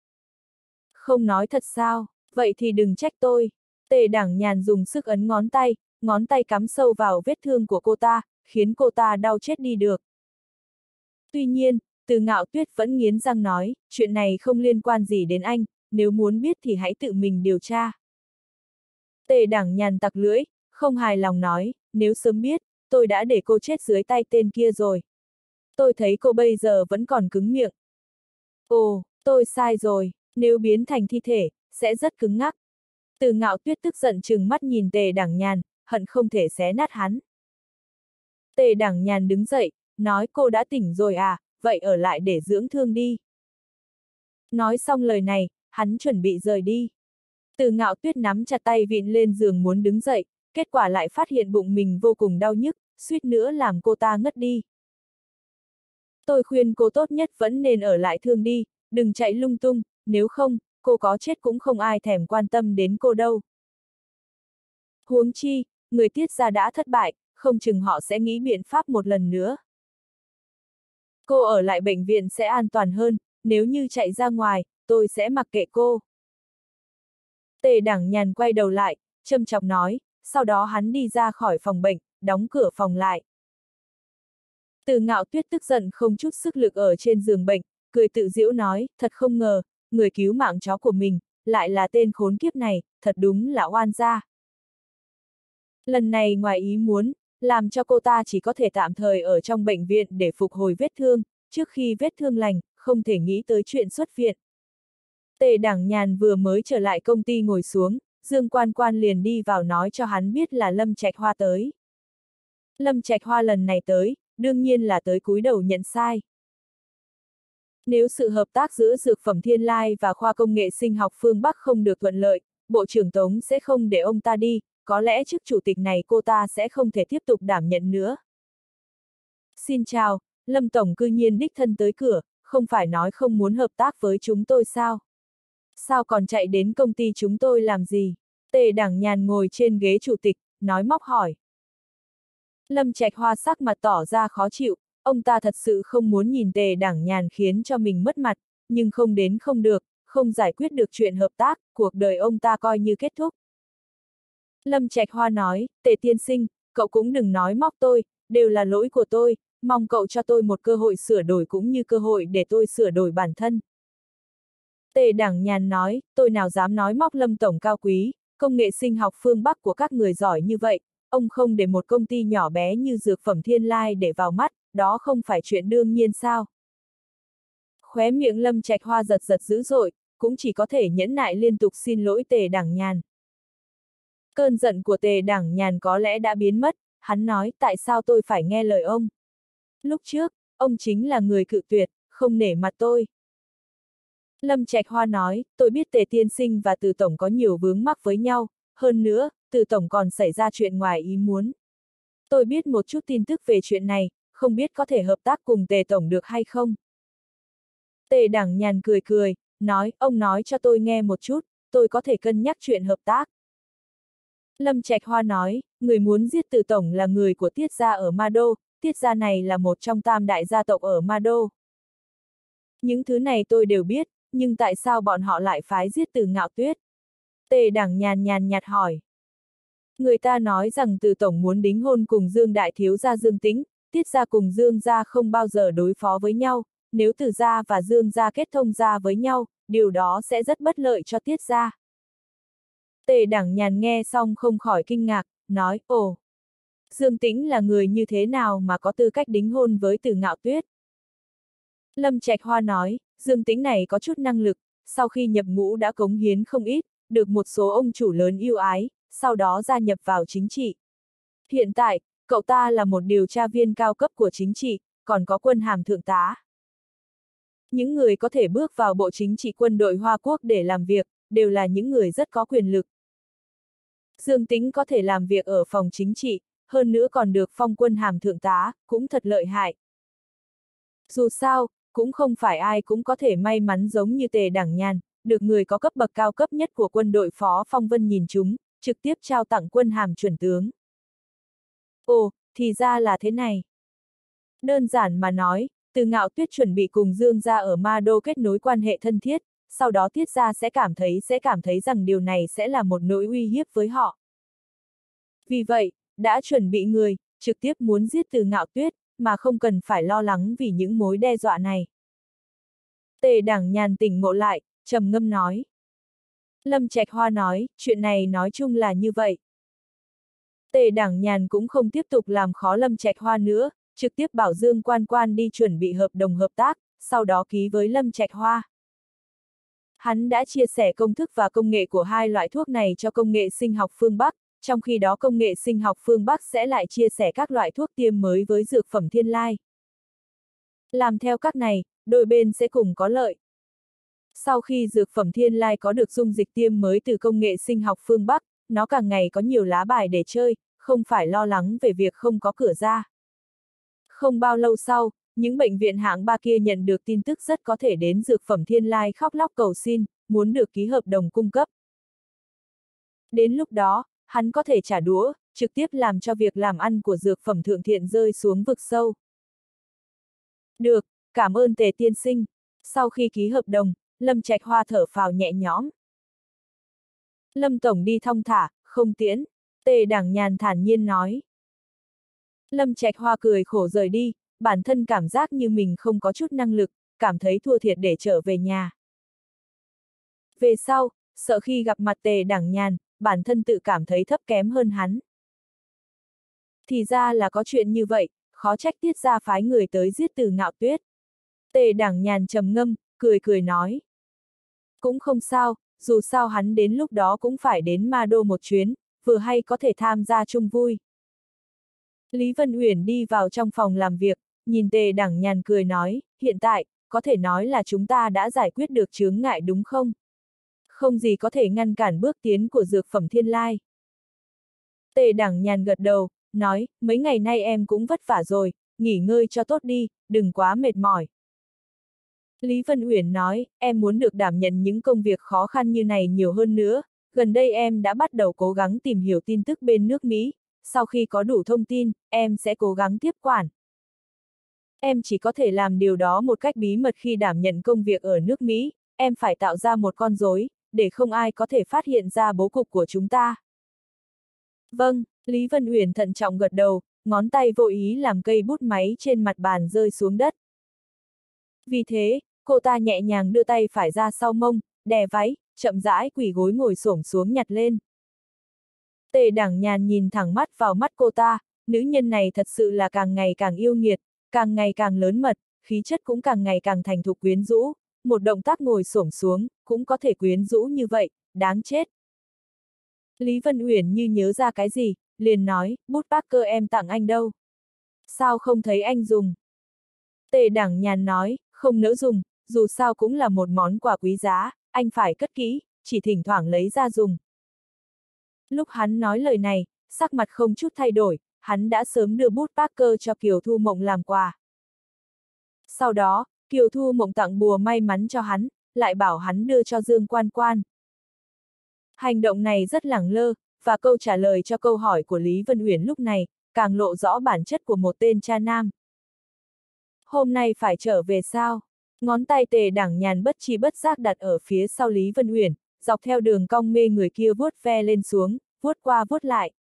Không nói thật sao, vậy thì đừng trách tôi. Tề Đẳng Nhàn dùng sức ấn ngón tay cắm sâu vào vết thương của cô ta, khiến cô ta đau chết đi được. Tuy nhiên, Từ Ngạo Tuyết vẫn nghiến răng nói, chuyện này không liên quan gì đến anh, nếu muốn biết thì hãy tự mình điều tra. Tề Đẳng Nhàn tặc lưỡi, không hài lòng nói, nếu sớm biết, tôi đã để cô chết dưới tay tên kia rồi. Tôi thấy cô bây giờ vẫn còn cứng miệng. Ồ, tôi sai rồi, nếu biến thành thi thể, sẽ rất cứng ngắc. Từ Ngạo Tuyết tức giận trừng mắt nhìn Tề Đẳng Nhàn, hận không thể xé nát hắn. Tề Đẳng Nhàn đứng dậy, nói cô đã tỉnh rồi à, vậy ở lại để dưỡng thương đi. Nói xong lời này, hắn chuẩn bị rời đi. Từ Ngạo Tuyết nắm chặt tay vịn lên giường muốn đứng dậy, kết quả lại phát hiện bụng mình vô cùng đau nhức, suýt nữa làm cô ta ngất đi. Tôi khuyên cô tốt nhất vẫn nên ở lại thương đi, đừng chạy lung tung, nếu không, cô có chết cũng không ai thèm quan tâm đến cô đâu. Huống chi, người Tiết gia đã thất bại, không chừng họ sẽ nghĩ biện pháp một lần nữa. Cô ở lại bệnh viện sẽ an toàn hơn, nếu như chạy ra ngoài, tôi sẽ mặc kệ cô. Tề Đẳng Nhàn quay đầu lại, châm chọc nói, sau đó hắn đi ra khỏi phòng bệnh, đóng cửa phòng lại. Từ Ngạo Tuyết tức giận không chút sức lực ở trên giường bệnh, cười tự giễu nói, thật không ngờ, người cứu mạng chó của mình, lại là tên khốn kiếp này, thật đúng là oan gia. Lần này ngoài ý muốn, làm cho cô ta chỉ có thể tạm thời ở trong bệnh viện để phục hồi vết thương, trước khi vết thương lành, không thể nghĩ tới chuyện xuất viện. Tề Đảng Nhàn vừa mới trở lại công ty ngồi xuống, Dương Quan Quan liền đi vào nói cho hắn biết là Lâm Trạch Hoa tới. Lâm Trạch Hoa lần này tới, đương nhiên là tới cúi đầu nhận sai. Nếu sự hợp tác giữa Dược phẩm Thiên Lai và khoa công nghệ sinh học phương Bắc không được thuận lợi, Bộ trưởng Tống sẽ không để ông ta đi, có lẽ chức chủ tịch này cô ta sẽ không thể tiếp tục đảm nhận nữa. Xin chào, Lâm Tổng cư nhiên đích thân tới cửa, không phải nói không muốn hợp tác với chúng tôi sao? Sao còn chạy đến công ty chúng tôi làm gì? Tề Đảng Nhàn ngồi trên ghế chủ tịch, nói móc hỏi. Lâm Trạch Hoa sắc mặt tỏ ra khó chịu, ông ta thật sự không muốn nhìn Tề Đảng Nhàn khiến cho mình mất mặt, nhưng không đến không được, không giải quyết được chuyện hợp tác, cuộc đời ông ta coi như kết thúc. Lâm Trạch Hoa nói, Tề tiên sinh, cậu cũng đừng nói móc tôi, đều là lỗi của tôi, mong cậu cho tôi một cơ hội sửa đổi cũng như cơ hội để tôi sửa đổi bản thân. Tề Đảng Nhàn nói, tôi nào dám nói móc Lâm Tổng cao quý, công nghệ sinh học phương Bắc của các người giỏi như vậy, ông không để một công ty nhỏ bé như Dược phẩm Thiên Lai để vào mắt, đó không phải chuyện đương nhiên sao? Khóe miệng Lâm Trạch Hoa giật giật dữ dội, cũng chỉ có thể nhẫn nại liên tục xin lỗi Tề Đảng Nhàn. Cơn giận của Tề Đảng Nhàn có lẽ đã biến mất, hắn nói tại sao tôi phải nghe lời ông? Lúc trước, ông chính là người cự tuyệt, không nể mặt tôi. Lâm Trạch Hoa nói, tôi biết Tề tiên sinh và Từ Tổng có nhiều vướng mắc với nhau, hơn nữa, Từ Tổng còn xảy ra chuyện ngoài ý muốn. Tôi biết một chút tin tức về chuyện này, không biết có thể hợp tác cùng Tề Tổng được hay không? Tề Đảng Nhàn cười cười, nói, ông nói cho tôi nghe một chút, tôi có thể cân nhắc chuyện hợp tác. Lâm Trạch Hoa nói, người muốn giết Từ Tổng là người của Tiết gia ở Ma Đô, Tiết gia này là một trong tam đại gia tộc ở Ma Đô. Những thứ này tôi đều biết, nhưng tại sao bọn họ lại phái giết Từ Ngạo Tuyết? Tề Đảng Nhàn nhàn nhạt hỏi. Người ta nói rằng Từ Tổng muốn đính hôn cùng Dương Đại Thiếu gia Dương Tĩnh, Tiết gia cùng Dương gia không bao giờ đối phó với nhau, nếu Từ gia và Dương gia kết thông gia với nhau, điều đó sẽ rất bất lợi cho Tiết gia. Tề Đảng Nhàn nghe xong không khỏi kinh ngạc, nói, ồ, Dương Tĩnh là người như thế nào mà có tư cách đính hôn với Từ Ngạo Tuyết? Lâm Trạch Hoa nói, Dương Tĩnh này có chút năng lực, sau khi nhập ngũ đã cống hiến không ít, được một số ông chủ lớn yêu ái, sau đó gia nhập vào chính trị. Hiện tại, cậu ta là một điều tra viên cao cấp của chính trị, còn có quân hàm thượng tá. Những người có thể bước vào bộ chính trị quân đội Hoa Quốc để làm việc, đều là những người rất có quyền lực. Dương Tĩnh có thể làm việc ở phòng chính trị, hơn nữa còn được phong quân hàm thượng tá, cũng thật lợi hại. Dù sao, cũng không phải ai cũng có thể may mắn giống như Tề Đảng Nhàn, được người có cấp bậc cao cấp nhất của quân đội Phó Phong Vân nhìn chúng, trực tiếp trao tặng quân hàm chuẩn tướng. Ồ, thì ra là thế này. Đơn giản mà nói, Từ Ngạo Tuyết chuẩn bị cùng Dương gia ở Ma Đô kết nối quan hệ thân thiết, sau đó Tiết gia sẽ cảm thấy rằng điều này sẽ là một nỗi uy hiếp với họ. Vì vậy, đã chuẩn bị người, trực tiếp muốn giết Từ Ngạo Tuyết, mà không cần phải lo lắng vì những mối đe dọa này. Tề Đảng Nhàn tỉnh ngộ lại, trầm ngâm nói. Lâm Trạch Hoa nói, chuyện này nói chung là như vậy. Tề Đảng Nhàn cũng không tiếp tục làm khó Lâm Trạch Hoa nữa, trực tiếp bảo Dương Quan Quan đi chuẩn bị hợp đồng hợp tác, sau đó ký với Lâm Trạch Hoa. Hắn đã chia sẻ công thức và công nghệ của hai loại thuốc này cho công nghệ sinh học phương Bắc, trong khi đó công nghệ sinh học phương Bắc sẽ lại chia sẻ các loại thuốc tiêm mới với dược phẩm Thiên Lai. Làm theo các này, đôi bên sẽ cùng có lợi. Sau khi dược phẩm Thiên Lai có được dung dịch tiêm mới từ công nghệ sinh học phương Bắc, nó càng ngày có nhiều lá bài để chơi, không phải lo lắng về việc không có cửa ra. Không bao lâu sau, những bệnh viện hạng ba kia nhận được tin tức rất có thể đến dược phẩm Thiên Lai khóc lóc cầu xin, muốn được ký hợp đồng cung cấp. Đến lúc đó, hắn có thể trả đũa, trực tiếp làm cho việc làm ăn của dược phẩm Thượng Thiện rơi xuống vực sâu. Được, cảm ơn Tề tiên sinh. Sau khi ký hợp đồng, Lâm Trạch Hoa thở phào nhẹ nhõm. Lâm Tổng đi thong thả, không tiễn, Tề Đảng Nhàn thản nhiên nói. Lâm Trạch Hoa cười khổ rời đi, bản thân cảm giác như mình không có chút năng lực, cảm thấy thua thiệt để trở về nhà. Về sau, sợ khi gặp mặt Tề Đảng Nhàn, bản thân tự cảm thấy thấp kém hơn hắn. Thì ra là có chuyện như vậy, khó trách Tiết gia phái người tới giết Từ Ngạo Tuyết. Tề Đảng Nhàn trầm ngâm, cười nói. Cũng không sao, dù sao hắn đến lúc đó cũng phải đến Ma Đô một chuyến, vừa hay có thể tham gia chung vui. Lý Vân Uyển đi vào trong phòng làm việc, nhìn Tề Đảng Nhàn cười nói, hiện tại, có thể nói là chúng ta đã giải quyết được chướng ngại đúng không? Không gì có thể ngăn cản bước tiến của dược phẩm Thiên Lai. Tề Đảng Nhàn gật đầu, nói, mấy ngày nay em cũng vất vả rồi, nghỉ ngơi cho tốt đi, đừng quá mệt mỏi. Lý Vân Uyển nói, em muốn được đảm nhận những công việc khó khăn như này nhiều hơn nữa, gần đây em đã bắt đầu cố gắng tìm hiểu tin tức bên nước Mỹ, sau khi có đủ thông tin, em sẽ cố gắng tiếp quản. Em chỉ có thể làm điều đó một cách bí mật khi đảm nhận công việc ở nước Mỹ, em phải tạo ra một con rối, để không ai có thể phát hiện ra bố cục của chúng ta. Vâng, Lý Vân Uyển thận trọng gật đầu, ngón tay vô ý làm cây bút máy trên mặt bàn rơi xuống đất. Vì thế, cô ta nhẹ nhàng đưa tay phải ra sau mông, đè váy, chậm rãi quỳ gối ngồi xổm xuống nhặt lên. Tề Đảng Nhàn nhìn thẳng mắt vào mắt cô ta, nữ nhân này thật sự là càng ngày càng yêu nghiệt, càng ngày càng lớn mật, khí chất cũng càng ngày càng thành thục quyến rũ, một động tác ngồi xổm xuống, cũng có thể quyến rũ như vậy, đáng chết. Lý Vân Uyển như nhớ ra cái gì, liền nói, bút Parker em tặng anh đâu? Sao không thấy anh dùng? Tề Đảng Nhàn nói, không nỡ dùng, dù sao cũng là một món quà quý giá, anh phải cất kỹ, chỉ thỉnh thoảng lấy ra dùng. Lúc hắn nói lời này, sắc mặt không chút thay đổi, hắn đã sớm đưa bút Parker cho Kiều Thu Mộng làm quà. Sau đó, Kiều Thu Mộng tặng bùa may mắn cho hắn, lại bảo hắn đưa cho Dương Quan Quan. Hành động này rất lẳng lơ, và câu trả lời cho câu hỏi của Lý Vân Uyển lúc này, càng lộ rõ bản chất của một tên cha nam. Hôm nay phải trở về sao? Ngón tay Tề Đảng Nhàn bất chi bất giác đặt ở phía sau Lý Vân Uyển, dọc theo đường cong mê người kia vuốt ve lên xuống, vuốt qua vuốt lại.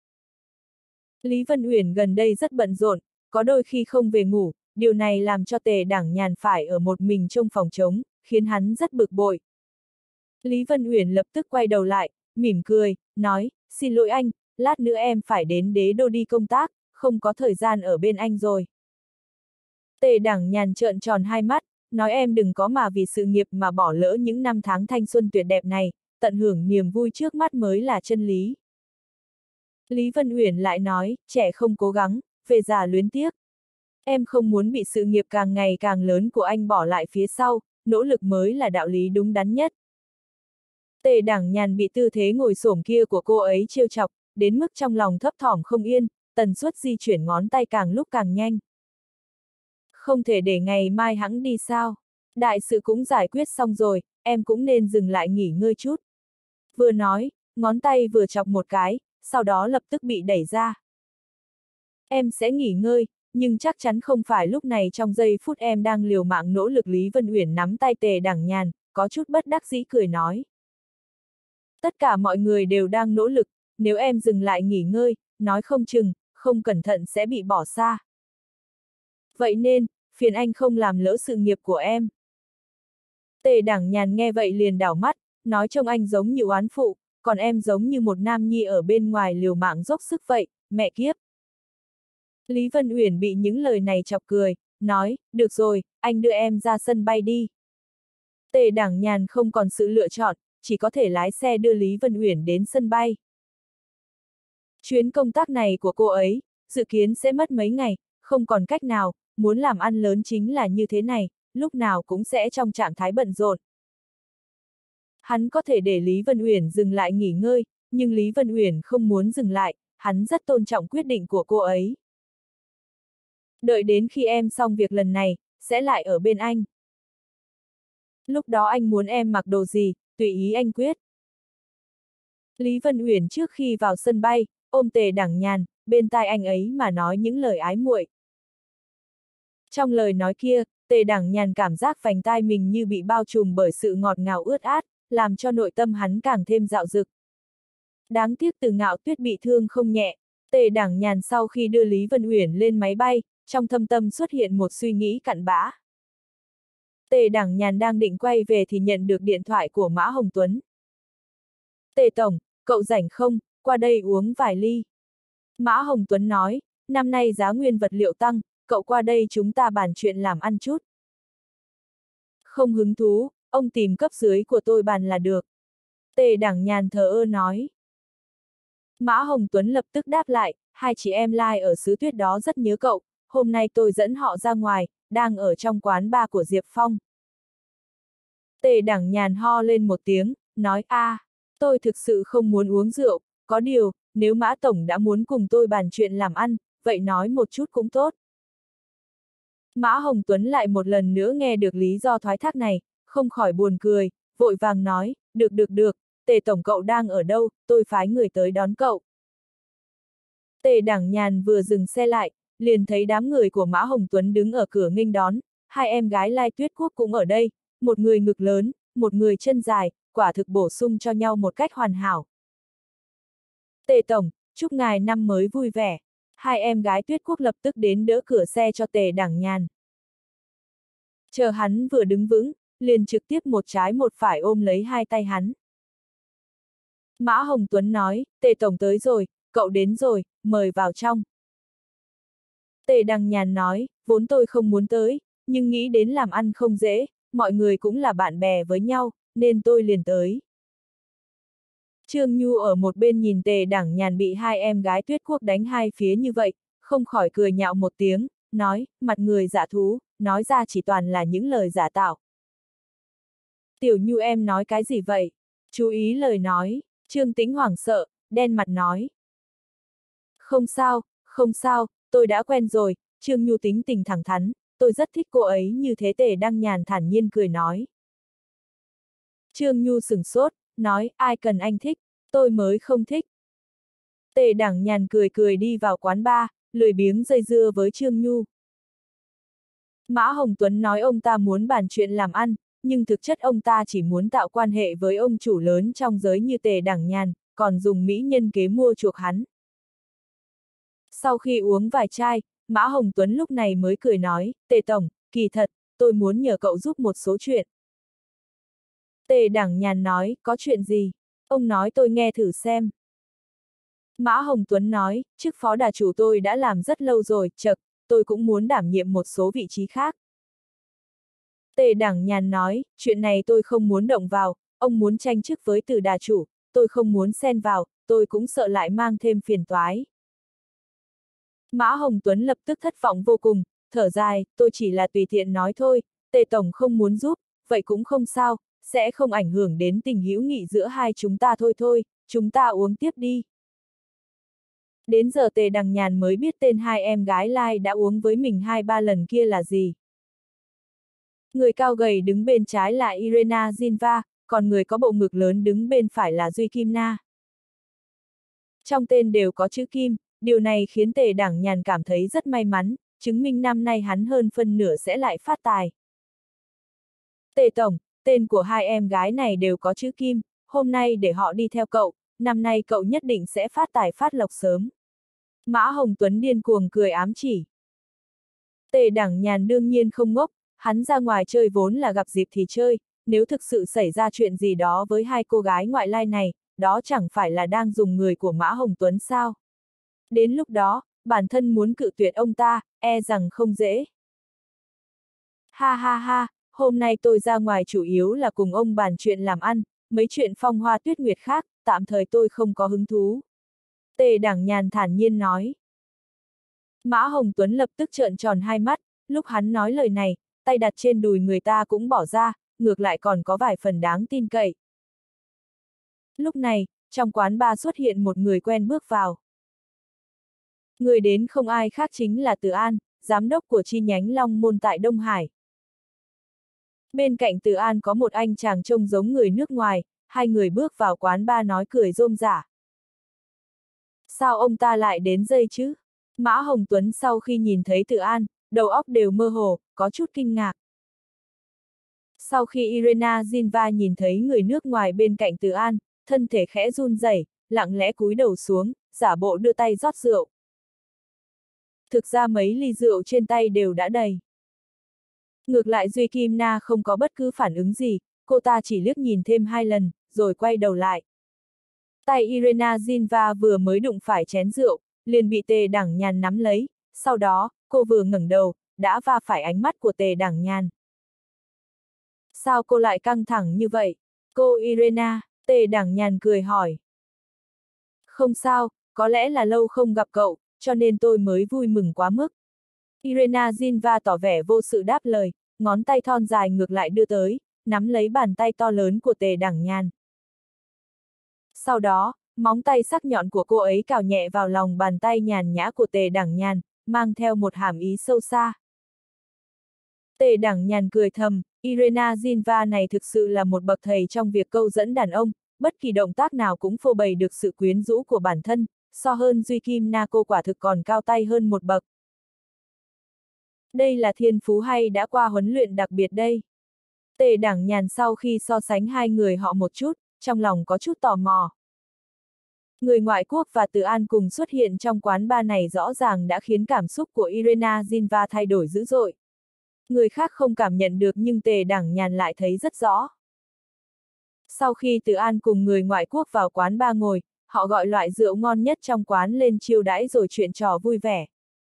Lý Vân Uyển gần đây rất bận rộn, có đôi khi không về ngủ, điều này làm cho Tề Đảng Nhàn phải ở một mình trong phòng trống, khiến hắn rất bực bội. Lý Vân Uyển lập tức quay đầu lại, mỉm cười, nói, xin lỗi anh, lát nữa em phải đến Đế Đô đi công tác, không có thời gian ở bên anh rồi. Tề Đảng Nhàn trợn tròn hai mắt, nói em đừng có mà vì sự nghiệp mà bỏ lỡ những năm tháng thanh xuân tuyệt đẹp này, tận hưởng niềm vui trước mắt mới là chân lý. Lý Vân Uyển lại nói, trẻ không cố gắng, về già luyến tiếc. Em không muốn bị sự nghiệp càng ngày càng lớn của anh bỏ lại phía sau, nỗ lực mới là đạo lý đúng đắn nhất. Tề Đảng Nhàn bị tư thế ngồi xổm kia của cô ấy trêu chọc, đến mức trong lòng thấp thỏm không yên, tần suất di chuyển ngón tay càng lúc càng nhanh. Không thể để ngày mai hẵng đi sao? Đại sự cũng giải quyết xong rồi, em cũng nên dừng lại nghỉ ngơi chút. Vừa nói, ngón tay vừa chọc một cái, sau đó lập tức bị đẩy ra. Em sẽ nghỉ ngơi, nhưng chắc chắn không phải lúc này trong giây phút em đang liều mạng nỗ lực. Lý Vân Uyển nắm tay Tề Đảng Nhàn, có chút bất đắc dĩ cười nói. Tất cả mọi người đều đang nỗ lực, nếu em dừng lại nghỉ ngơi, nói không chừng, không cẩn thận sẽ bị bỏ xa. Vậy nên, phiền anh không làm lỡ sự nghiệp của em. Tề Đảng Nhàn nghe vậy liền đảo mắt, nói trông anh giống như oán phụ, còn em giống như một nam nhi ở bên ngoài liều mạng dốc sức vậy, mẹ kiếp. Lý Vân Uyển bị những lời này chọc cười, nói, được rồi, anh đưa em ra sân bay đi. Tề Đảng Nhàn không còn sự lựa chọn, chỉ có thể lái xe đưa Lý Vân Uyển đến sân bay. Chuyến công tác này của cô ấy, dự kiến sẽ mất mấy ngày, không còn cách nào, muốn làm ăn lớn chính là như thế này, lúc nào cũng sẽ trong trạng thái bận rộn. Hắn có thể để Lý Vân Uyển dừng lại nghỉ ngơi, nhưng Lý Vân Uyển không muốn dừng lại, hắn rất tôn trọng quyết định của cô ấy. Đợi đến khi em xong việc lần này, sẽ lại ở bên anh. Lúc đó anh muốn em mặc đồ gì, tùy ý anh quyết. Lý Vân Uyển trước khi vào sân bay, ôm Tề Đảng Nhàn, bên tai anh ấy mà nói những lời ái muội. Trong lời nói kia, Tề Đảng Nhàn cảm giác vành tai mình như bị bao trùm bởi sự ngọt ngào ướt át, làm cho nội tâm hắn càng thêm dạo dực. Đáng tiếc Từ Ngạo Tuyết bị thương không nhẹ, Tề Đảng Nhàn sau khi đưa Lý Vân Uyển lên máy bay, trong thâm tâm xuất hiện một suy nghĩ cặn bã. Tề Đảng Nhàn đang định quay về thì nhận được điện thoại của Mã Hồng Tuấn. Tề Tổng, cậu rảnh không, qua đây uống vài ly. Mã Hồng Tuấn nói, năm nay giá nguyên vật liệu tăng, cậu qua đây chúng ta bàn chuyện làm ăn chút. Không hứng thú, ông tìm cấp dưới của tôi bàn là được. Tề Đẳng Nhàn thờ ơ nói. Mã Hồng Tuấn lập tức đáp lại, hai chị em Lai ở xứ Tuyết đó rất nhớ cậu, hôm nay tôi dẫn họ ra ngoài, đang ở trong quán bar của Diệp Phong. Tề Đẳng Nhàn ho lên một tiếng, nói tôi thực sự không muốn uống rượu, có điều, nếu Mã Tổng đã muốn cùng tôi bàn chuyện làm ăn, vậy nói một chút cũng tốt. Mã Hồng Tuấn lại một lần nữa nghe được lý do thoái thác này, không khỏi buồn cười, vội vàng nói, được, Tề Tổng cậu đang ở đâu, tôi phái người tới đón cậu. Tề Đẳng Nhàn vừa dừng xe lại, liền thấy đám người của Mã Hồng Tuấn đứng ở cửa nghênh đón, hai em gái Lai Tuyết Quốc cũng ở đây, một người ngực lớn, một người chân dài, quả thực bổ sung cho nhau một cách hoàn hảo. Tề Tổng, chúc ngài năm mới vui vẻ. Hai em gái Tuyết Quốc lập tức đến đỡ cửa xe cho Tề Đẳng Nhàn. Chờ hắn vừa đứng vững, liền trực tiếp một trái một phải ôm lấy hai tay hắn. Mã Hồng Tuấn nói, Tề Tổng tới rồi, cậu đến rồi, mời vào trong. Tề Đẳng Nhàn nói, vốn tôi không muốn tới, nhưng nghĩ đến làm ăn không dễ, mọi người cũng là bạn bè với nhau, nên tôi liền tới. Trương Nhu ở một bên nhìn Tề Đẳng Nhàn bị hai em gái Tuyết Quốc đánh hai phía như vậy, không khỏi cười nhạo một tiếng, nói, mặt người dạ thú, nói ra chỉ toàn là những lời giả tạo. Tiểu Nhu em nói cái gì vậy? Chú ý lời nói, Trương Tĩnh hoảng sợ, đen mặt nói. Không sao, tôi đã quen rồi, Trương Nhu tính tình thẳng thắn, tôi rất thích cô ấy như thế. Tề Đăng Nhàn thản nhiên cười nói. Trương Nhu sửng sốt, nói, ai cần anh thích, tôi mới không thích. Tề Đẳng Nhàn cười đi vào quán bar, lười biếng dây dưa với Trương Nhu. Mã Hồng Tuấn nói ông ta muốn bàn chuyện làm ăn, nhưng thực chất ông ta chỉ muốn tạo quan hệ với ông chủ lớn trong giới như Tề Đẳng Nhàn, còn dùng mỹ nhân kế mua chuộc hắn. Sau khi uống vài chai, Mã Hồng Tuấn lúc này mới cười nói, Tề Tổng, kỳ thật, tôi muốn nhờ cậu giúp một số chuyện. Tề Đẳng Nhàn nói, có chuyện gì? Ông nói tôi nghe thử xem. Mã Hồng Tuấn nói, chức phó đà chủ tôi đã làm rất lâu rồi, tôi cũng muốn đảm nhiệm một số vị trí khác. Tề Đẳng Nhàn nói, chuyện này tôi không muốn động vào, ông muốn tranh chức với Từ đà chủ, tôi không muốn xen vào, tôi cũng sợ lại mang thêm phiền toái. Mã Hồng Tuấn lập tức thất vọng vô cùng, thở dài, tôi chỉ là tùy tiện nói thôi, Tề Tổng không muốn giúp, vậy cũng không sao, sẽ không ảnh hưởng đến tình hữu nghị giữa hai chúng ta thôi, chúng ta uống tiếp đi. Đến giờ Tề Đằng Nhàn mới biết tên hai em gái Lai đã uống với mình 2-3 lần kia là gì. Người cao gầy đứng bên trái là Irena Zinva, còn người có bộ ngực lớn đứng bên phải là Duy Kim Na. Trong tên đều có chữ Kim, điều này khiến Tề Đẳng Nhàn cảm thấy rất may mắn, chứng minh năm nay hắn hơn phân nửa sẽ lại phát tài. Tề Tổng, tên của hai em gái này đều có chữ Kim, hôm nay để họ đi theo cậu, năm nay cậu nhất định sẽ phát tài phát lộc sớm. Mã Hồng Tuấn điên cuồng cười ám chỉ. Tề Đẳng Nhàn đương nhiên không ngốc, hắn ra ngoài chơi vốn là gặp dịp thì chơi, nếu thực sự xảy ra chuyện gì đó với hai cô gái ngoại lai này, đó chẳng phải là đang dùng người của Mã Hồng Tuấn sao? Đến lúc đó, bản thân muốn cự tuyệt ông ta, e rằng không dễ. Ha, hôm nay tôi ra ngoài chủ yếu là cùng ông bàn chuyện làm ăn, mấy chuyện phong hoa tuyết nguyệt khác, tạm thời tôi không có hứng thú. Tề Đẳng Nhàn thản nhiên nói. Mã Hồng Tuấn lập tức trợn tròn hai mắt, lúc hắn nói lời này, tay đặt trên đùi người ta cũng bỏ ra, ngược lại còn có vài phần đáng tin cậy. Lúc này, trong quán bar xuất hiện một người quen bước vào. Người đến không ai khác chính là Từ An, giám đốc của chi nhánh Long Môn tại Đông Hải. Bên cạnh Từ An có một anh chàng trông giống người nước ngoài, hai người bước vào quán bar nói cười rôm rả. Sao ông ta lại đến đây chứ? Mã Hồng Tuấn sau khi nhìn thấy Từ An, đầu óc đều mơ hồ, có chút kinh ngạc. Sau khi Irena Zinva nhìn thấy người nước ngoài bên cạnh Từ An, thân thể khẽ run rẩy, lặng lẽ cúi đầu xuống, giả bộ đưa tay rót rượu. Thực ra mấy ly rượu trên tay đều đã đầy. Ngược lại Duy Kim Na không có bất cứ phản ứng gì, cô ta chỉ liếc nhìn thêm 2 lần, rồi quay đầu lại. Tay Irena Zinva vừa mới đụng phải chén rượu, liền bị Tề Đẳng Nhàn nắm lấy, sau đó, cô vừa ngẩng đầu, đã va phải ánh mắt của Tề Đẳng Nhàn. Sao cô lại căng thẳng như vậy? Cô Irena, Tề Đẳng Nhàn cười hỏi. Không sao, có lẽ là lâu không gặp cậu, cho nên tôi mới vui mừng quá mức. Irena Zinva tỏ vẻ vô sự đáp lời, ngón tay thon dài ngược lại đưa tới, nắm lấy bàn tay to lớn của Tề Đẳng Nhàn. Sau đó, móng tay sắc nhọn của cô ấy cào nhẹ vào lòng bàn tay nhàn nhã của Tề Đẳng Nhàn, mang theo một hàm ý sâu xa. Tề Đẳng Nhàn cười thầm, Irena Zinva này thực sự là một bậc thầy trong việc câu dẫn đàn ông, bất kỳ động tác nào cũng phô bày được sự quyến rũ của bản thân, so hơn Duy Kim Na cô quả thực còn cao tay hơn một bậc. Đây là thiên phú hay đã qua huấn luyện đặc biệt đây? Tề Đẳng Nhàn sau khi so sánh hai người họ một chút, trong lòng có chút tò mò. Người ngoại quốc và Từ An cùng xuất hiện trong quán bar này rõ ràng đã khiến cảm xúc của Irena Zinva thay đổi dữ dội. Người khác không cảm nhận được nhưng Tề Đẳng Nhàn lại thấy rất rõ. Sau khi Từ An cùng người ngoại quốc vào quán bar ngồi, họ gọi loại rượu ngon nhất trong quán lên chiêu đãi rồi chuyện trò vui vẻ.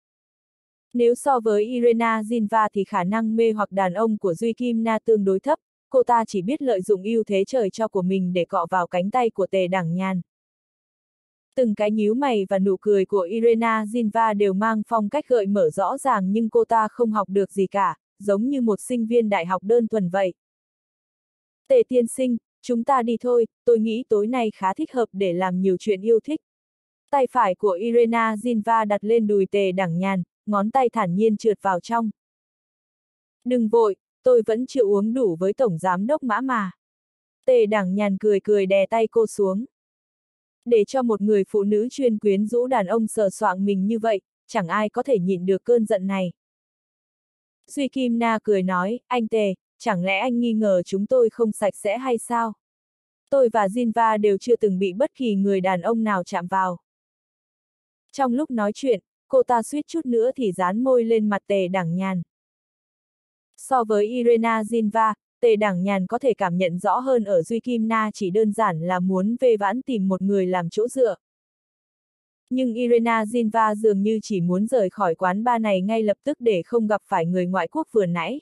Nếu so với Irena Zinva thì khả năng mê hoặc đàn ông của Duy Kim Na tương đối thấp, cô ta chỉ biết lợi dụng ưu thế trời cho của mình để cọ vào cánh tay của Tề Đẳng Nhàn. Từng cái nhíu mày và nụ cười của Irena Zinva đều mang phong cách gợi mở rõ ràng nhưng cô ta không học được gì cả, giống như một sinh viên đại học đơn thuần vậy. Tề tiên sinh, chúng ta đi thôi, tôi nghĩ tối nay khá thích hợp để làm nhiều chuyện yêu thích. Tay phải của Irena Zinva đặt lên đùi Tề Đẳng Nhàn, ngón tay thản nhiên trượt vào trong. Đừng vội, tôi vẫn chưa uống đủ với tổng giám đốc Mã mà. Tề Đẳng Nhàn cười cười đè tay cô xuống. Để cho một người phụ nữ chuyên quyến rũ đàn ông sờ soạng mình như vậy, chẳng ai có thể nhịn được cơn giận này. Duy Kim Na cười nói, anh Tề, chẳng lẽ anh nghi ngờ chúng tôi không sạch sẽ hay sao? Tôi và Zinva đều chưa từng bị bất kỳ người đàn ông nào chạm vào. Trong lúc nói chuyện, cô ta suýt chút nữa thì dán môi lên mặt Tề Đẳng Nhàn. So với Irena Zinva, Tề Đẳng Nhàn có thể cảm nhận rõ hơn ở Duy Kim Na chỉ đơn giản là muốn vê vãn tìm một người làm chỗ dựa. Nhưng Irena Zinva dường như chỉ muốn rời khỏi quán bar này ngay lập tức để không gặp phải người ngoại quốc vừa nãy.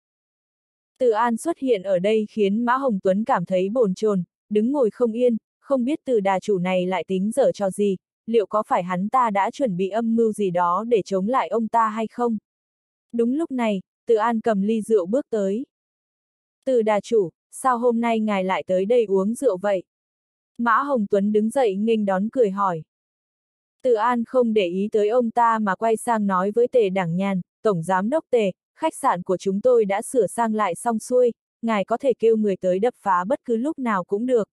Từ An xuất hiện ở đây khiến Mã Hồng Tuấn cảm thấy bồn chồn, đứng ngồi không yên, không biết Từ đà chủ này lại tính giở trò gì, liệu có phải hắn ta đã chuẩn bị âm mưu gì đó để chống lại ông ta hay không? Đúng lúc này, Từ An cầm ly rượu bước tới. Từ đà chủ, sao hôm nay ngài lại tới đây uống rượu vậy? Mã Hồng Tuấn đứng dậy nghênh đón cười hỏi. Từ An không để ý tới ông ta mà quay sang nói với Tề Đẳng Nhàn, Tổng Giám đốc Tề, khách sạn của chúng tôi đã sửa sang lại xong xuôi, ngài có thể kêu người tới đập phá bất cứ lúc nào cũng được.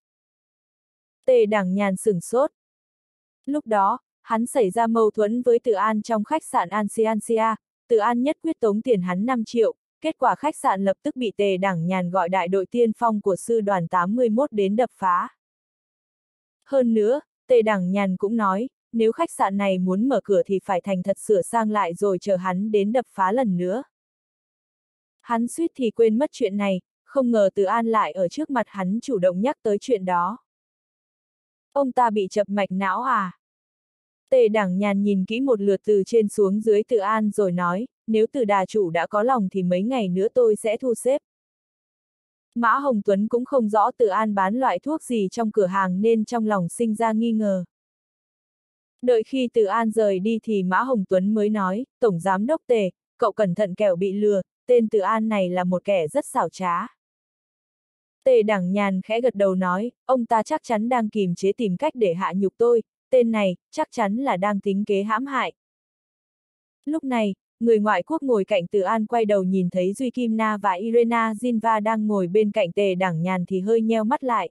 Tề Đẳng Nhàn sửng sốt. Lúc đó, hắn xảy ra mâu thuẫn với Từ An trong khách sạn Ansia, Từ An nhất quyết tống tiền hắn 5 triệu, kết quả khách sạn lập tức bị Tề Đẳng Nhàn gọi đại đội tiên phong của sư đoàn 81 đến đập phá. Hơn nữa, Tề Đẳng Nhàn cũng nói, nếu khách sạn này muốn mở cửa thì phải thành thật sửa sang lại rồi chờ hắn đến đập phá lần nữa. Hắn suýt thì quên mất chuyện này, không ngờ Từ An lại ở trước mặt hắn chủ động nhắc tới chuyện đó. Ông ta bị chập mạch não à? Tề Đẳng Nhàn nhìn kỹ một lượt từ trên xuống dưới Từ An rồi nói, nếu Từ đà chủ đã có lòng thì mấy ngày nữa tôi sẽ thu xếp. Mã Hồng Tuấn cũng không rõ Từ An bán loại thuốc gì trong cửa hàng nên trong lòng sinh ra nghi ngờ. Đợi khi Từ An rời đi thì Mã Hồng Tuấn mới nói, Tổng Giám đốc Tề, cậu cẩn thận kẻo bị lừa, tên Từ An này là một kẻ rất xảo trá. Tề Đẳng Nhàn khẽ gật đầu nói, ông ta chắc chắn đang kìm chế tìm cách để hạ nhục tôi, tên này, chắc chắn là đang tính kế hãm hại. Lúc này, người ngoại quốc ngồi cạnh Từ An quay đầu nhìn thấy Duy Kim Na và Irena Zinva đang ngồi bên cạnh Tề Đẳng Nhàn thì hơi nheo mắt lại.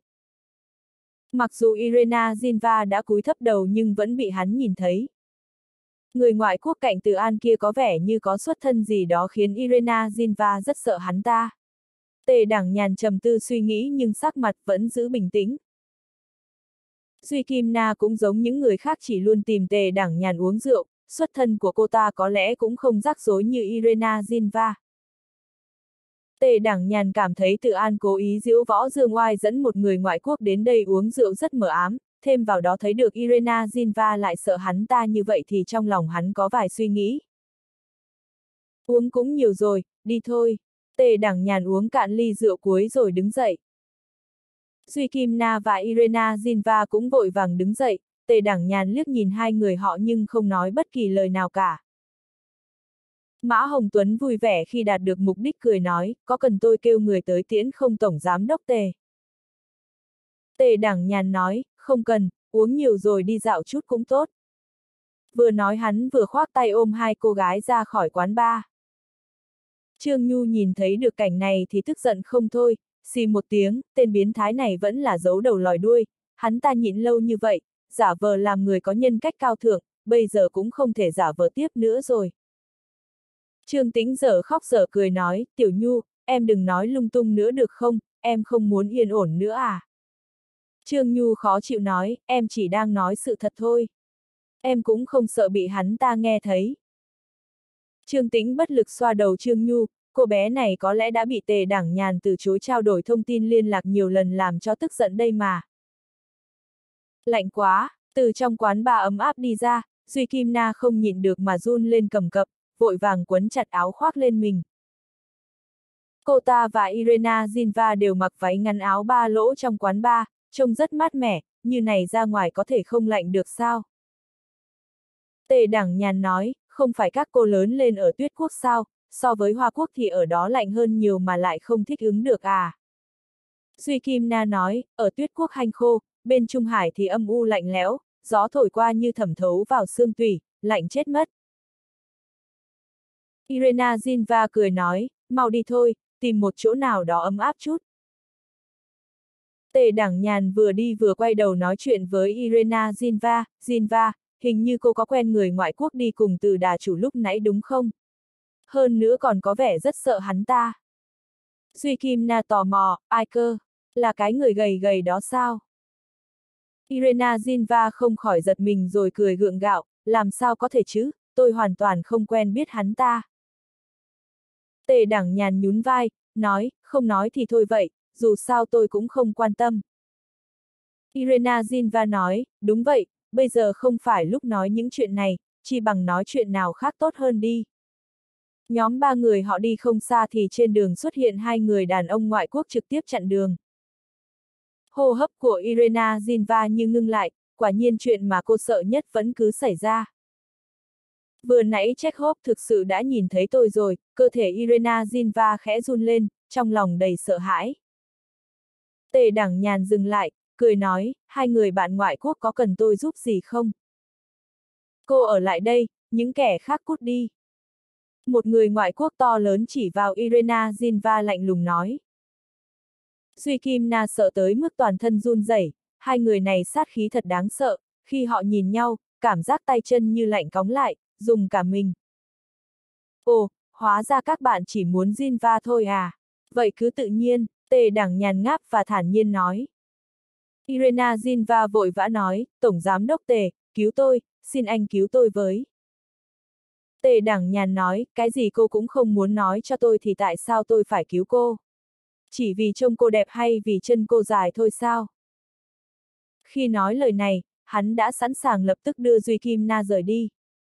Mặc dù Irena Zinva đã cúi thấp đầu nhưng vẫn bị hắn nhìn thấy. Người ngoại quốc cạnh Từ An kia có vẻ như có xuất thân gì đó khiến Irena Zinva rất sợ hắn ta. Tề Đẳng Nhàn trầm tư suy nghĩ nhưng sắc mặt vẫn giữ bình tĩnh. Duy Kim Na cũng giống những người khác chỉ luôn tìm Tề Đẳng Nhàn uống rượu, xuất thân của cô ta có lẽ cũng không rắc rối như Irena Zinva. Tề Đẳng Nhàn cảm thấy Từ An cố ý giễu võ dương oai dẫn một người ngoại quốc đến đây uống rượu rất mờ ám, thêm vào đó thấy được Irena Zinva lại sợ hắn ta như vậy thì trong lòng hắn có vài suy nghĩ. Uống cũng nhiều rồi, đi thôi. Tề Đẳng Nhàn uống cạn ly rượu cuối rồi đứng dậy. Duy Kim Na và Irena Zinva cũng vội vàng đứng dậy, Tề Đẳng Nhàn liếc nhìn hai người họ nhưng không nói bất kỳ lời nào cả. Mã Hồng Tuấn vui vẻ khi đạt được mục đích cười nói, có cần tôi kêu người tới tiễn không Tổng Giám Đốc Tề? Tề Đẳng Nhàn nói, không cần, uống nhiều rồi đi dạo chút cũng tốt. Vừa nói hắn vừa khoác tay ôm hai cô gái ra khỏi quán bar. Trương Nhu nhìn thấy được cảnh này thì tức giận không thôi, xì một tiếng, tên biến thái này vẫn là giấu đầu lòi đuôi, hắn ta nhịn lâu như vậy, giả vờ làm người có nhân cách cao thượng, bây giờ cũng không thể giả vờ tiếp nữa rồi. Trương Tĩnh dở khóc dở cười nói, Tiểu Nhu, em đừng nói lung tung nữa được không, em không muốn yên ổn nữa à. Trương Nhu khó chịu nói, em chỉ đang nói sự thật thôi. Em cũng không sợ bị hắn ta nghe thấy. Trương Tĩnh bất lực xoa đầu Trương Nhu, cô bé này có lẽ đã bị Tề Đẳng Nhàn từ chối trao đổi thông tin liên lạc nhiều lần làm cho tức giận đây mà. Lạnh quá, từ trong quán bar ấm áp đi ra, Duy Kim Na không nhịn được mà run lên cầm cập, vội vàng quấn chặt áo khoác lên mình. Cô ta và Irena Zinva đều mặc váy ngắn áo ba lỗ trong quán bar, trông rất mát mẻ, như này ra ngoài có thể không lạnh được sao? Tề Đẳng Nhàn nói, không phải các cô lớn lên ở Tuyết Quốc sao, so với Hoa Quốc thì ở đó lạnh hơn nhiều mà lại không thích ứng được à? Duy Kim Na nói, ở Tuyết Quốc hanh khô, bên Trung Hải thì âm u lạnh lẽo, gió thổi qua như thẩm thấu vào xương tủy, lạnh chết mất. Irena Zinva cười nói, mau đi thôi, tìm một chỗ nào đó ấm áp chút. Tề Đẳng Nhàn vừa đi vừa quay đầu nói chuyện với Irena Zinva, Zinva, hình như cô có quen người ngoại quốc đi cùng từ đà chủ lúc nãy đúng không? Hơn nữa còn có vẻ rất sợ hắn ta. Duy Kim Na tò mò, ai cơ? Là cái người gầy gầy đó sao? Irena Zinva không khỏi giật mình rồi cười gượng gạo, làm sao có thể chứ, tôi hoàn toàn không quen biết hắn ta. Tề Đẳng Nhàn nhún vai, nói, không nói thì thôi vậy, dù sao tôi cũng không quan tâm. Irena Zinva nói, đúng vậy, bây giờ không phải lúc nói những chuyện này, chỉ bằng nói chuyện nào khác tốt hơn đi. Nhóm ba người họ đi không xa thì trên đường xuất hiện hai người đàn ông ngoại quốc trực tiếp chặn đường. Hô hấp của Irena Zinva như ngưng lại, quả nhiên chuyện mà cô sợ nhất vẫn cứ xảy ra. Vừa nãy Chekhov thực sự đã nhìn thấy tôi rồi, cơ thể Irena Zinva khẽ run lên, trong lòng đầy sợ hãi. Tề Đẳng Nhàn dừng lại, cười nói, hai người bạn ngoại quốc có cần tôi giúp gì không? Cô ở lại đây, những kẻ khác cút đi. Một người ngoại quốc to lớn chỉ vào Irena Zinva lạnh lùng nói. Duy Kim Na sợ tới mức toàn thân run rẩy, hai người này sát khí thật đáng sợ, khi họ nhìn nhau, cảm giác tay chân như lạnh cóng lại, dùng cả mình. Ồ, hóa ra các bạn chỉ muốn Zinva thôi à? Vậy cứ tự nhiên, Tề Đẳng Nhàn ngáp và thản nhiên nói. Irena Zinva vội vã nói, Tổng Giám Đốc Tề, cứu tôi, xin anh cứu tôi với. Tề Đẳng Nhàn nói, cái gì cô cũng không muốn nói cho tôi thì tại sao tôi phải cứu cô? Chỉ vì trông cô đẹp hay vì chân cô dài thôi sao? Khi nói lời này, hắn đã sẵn sàng lập tức đưa Duy Kim Na rời đi.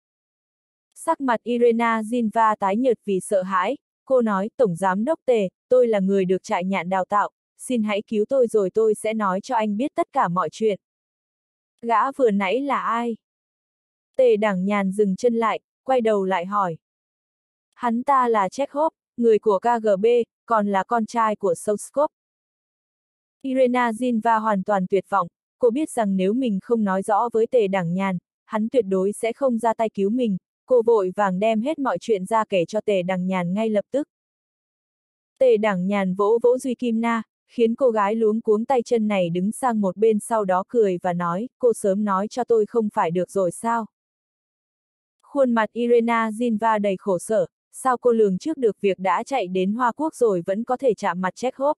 Sắc mặt Irena Zinva tái nhợt vì sợ hãi, cô nói, Tổng Giám Đốc Tề, tôi là người được trại nhạn đào tạo, xin hãy cứu tôi rồi tôi sẽ nói cho anh biết tất cả mọi chuyện. Gã vừa nãy là ai? Tề Đẳng Nhàn dừng chân lại, quay đầu lại hỏi. Hắn ta là Chekhov, người của KGB, còn là con trai của Soskov. Irena Zinva hoàn toàn tuyệt vọng, cô biết rằng nếu mình không nói rõ với Tề Đẳng Nhàn, hắn tuyệt đối sẽ không ra tay cứu mình, cô vội vàng đem hết mọi chuyện ra kể cho Tề Đẳng Nhàn ngay lập tức. Tề Đẳng Nhàn vỗ vỗ Duy Kim Na, khiến cô gái luống cuống tay chân này đứng sang một bên sau đó cười và nói, cô sớm nói cho tôi không phải được rồi sao? Khuôn mặt Irena Zinva đầy khổ sở, sao cô lường trước được việc đã chạy đến Hoa Quốc rồi vẫn có thể chạm mặt Chekhov?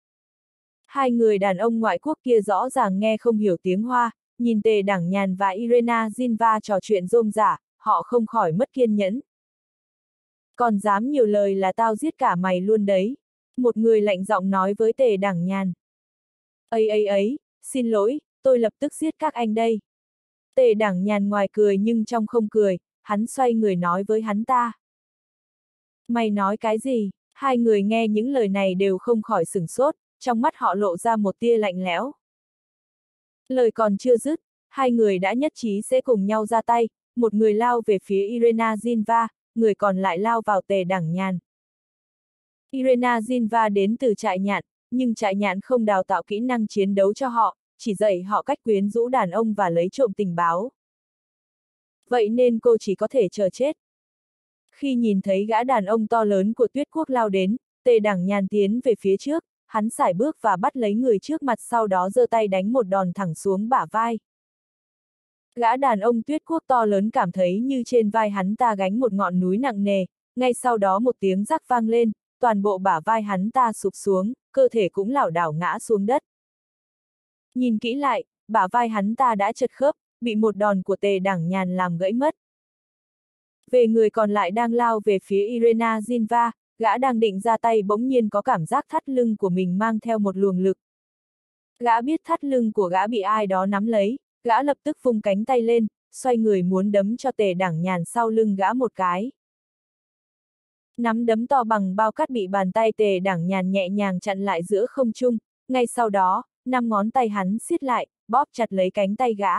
Hai người đàn ông ngoại quốc kia rõ ràng nghe không hiểu tiếng Hoa, nhìn Tề Đẳng Nhàn và Irena Zinva trò chuyện rôm rả, họ không khỏi mất kiên nhẫn. Còn dám nhiều lời là tao giết cả mày luôn đấy. Một người lạnh giọng nói với Tề Đẳng Nhàn. Ấy, xin lỗi, tôi lập tức giết các anh đây. Tề Đảng Nhàn ngoài cười nhưng trong không cười, hắn xoay người nói với hắn ta. Mày nói cái gì? Hai người nghe những lời này đều không khỏi sửng sốt, trong mắt họ lộ ra một tia lạnh lẽo. Lời còn chưa dứt, hai người đã nhất trí sẽ cùng nhau ra tay, một người lao về phía Irina Zinva, người còn lại lao vào Tề Đảng Nhàn. Irina Zinva đến từ trại nhạn, nhưng trại nhạn không đào tạo kỹ năng chiến đấu cho họ, chỉ dạy họ cách quyến rũ đàn ông và lấy trộm tình báo. Vậy nên cô chỉ có thể chờ chết. Khi nhìn thấy gã đàn ông to lớn của Tuyết Quốc lao đến, Tề Đảng Nhàn tiến về phía trước, hắn sải bước và bắt lấy người trước mặt, sau đó giơ tay đánh một đòn thẳng xuống bả vai. Gã đàn ông Tuyết Quốc to lớn cảm thấy như trên vai hắn ta gánh một ngọn núi nặng nề, ngay sau đó một tiếng rắc vang lên, toàn bộ bả vai hắn ta sụp xuống, cơ thể cũng lảo đảo ngã xuống đất. Nhìn kỹ lại, bả vai hắn ta đã chật khớp, bị một đòn của Tề Đảng Nhàn làm gãy mất. Về người còn lại đang lao về phía Irina Zinva, gã đang định ra tay bỗng nhiên có cảm giác thắt lưng của mình mang theo một luồng lực. Gã biết thắt lưng của gã bị ai đó nắm lấy, gã lập tức vung cánh tay lên, xoay người muốn đấm cho Tề Đảng Nhàn sau lưng gã một cái. Nắm đấm to bằng bao cát bị bàn tay Tề Đảng Nhàn nhẹ nhàng chặn lại giữa không trung, ngay sau đó, 5 ngón tay hắn siết lại, bóp chặt lấy cánh tay gã.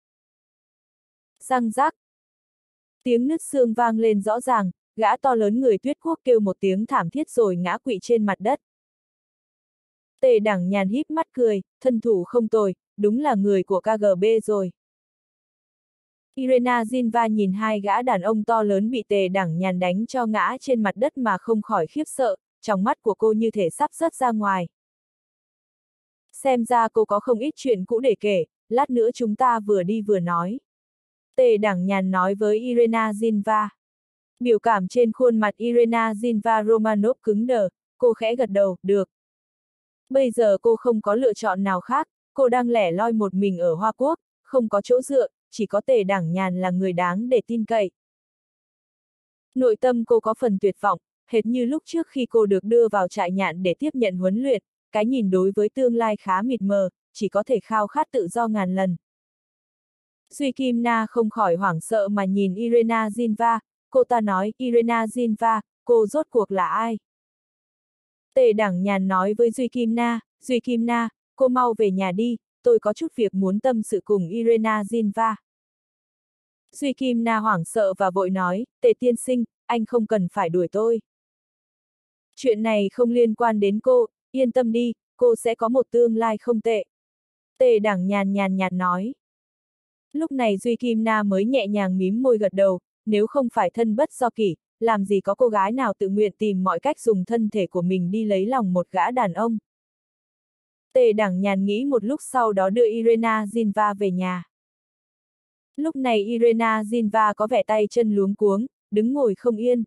Răng rắc. Tiếng nứt xương vang lên rõ ràng, gã to lớn người Tuyết Quốc kêu một tiếng thảm thiết rồi ngã quỵ trên mặt đất. Tề Đảng Nhàn híp mắt cười, thân thủ không tồi, đúng là người của KGB rồi. Irina Zinva nhìn hai gã đàn ông to lớn bị Tề Đảng Nhàn đánh cho ngã trên mặt đất mà không khỏi khiếp sợ, trong mắt của cô như thể sắp rớt ra ngoài. Xem ra cô có không ít chuyện cũ để kể, lát nữa chúng ta vừa đi vừa nói. Tề Đảng Nhàn nói với Irina Zinva. Biểu cảm trên khuôn mặt Irina Zinva Romanov cứng đờ, cô khẽ gật đầu, được. Bây giờ cô không có lựa chọn nào khác, cô đang lẻ loi một mình ở Hoa Quốc, không có chỗ dựa, chỉ có Tề Đảng Nhàn là người đáng để tin cậy. Nội tâm cô có phần tuyệt vọng, hệt như lúc trước khi cô được đưa vào trại nhạn để tiếp nhận huấn luyện, cái nhìn đối với tương lai khá mịt mờ, chỉ có thể khao khát tự do ngàn lần. Duy Kim Na không khỏi hoảng sợ mà nhìn Irina Zinva, cô ta nói, Irina Zinva, cô rốt cuộc là ai? Tề Đảng Nhàn nói với Duy Kim Na, cô mau về nhà đi, tôi có chút việc muốn tâm sự cùng Irina Zinva. Duy Kim Na hoảng sợ và vội nói, Tề tiên sinh, anh không cần phải đuổi tôi. Chuyện này không liên quan đến cô, yên tâm đi, cô sẽ có một tương lai không tệ. Tề Đảng Nhàn nhàn nhạt nói. Lúc này Duy Kim Na mới nhẹ nhàng mím môi gật đầu, nếu không phải thân bất do kỷ, làm gì có cô gái nào tự nguyện tìm mọi cách dùng thân thể của mình đi lấy lòng một gã đàn ông. Tề Đảng Nhàn nghĩ một lúc sau đó đưa Irina Zinva về nhà. Lúc này Irina Zinva có vẻ tay chân luống cuống, đứng ngồi không yên.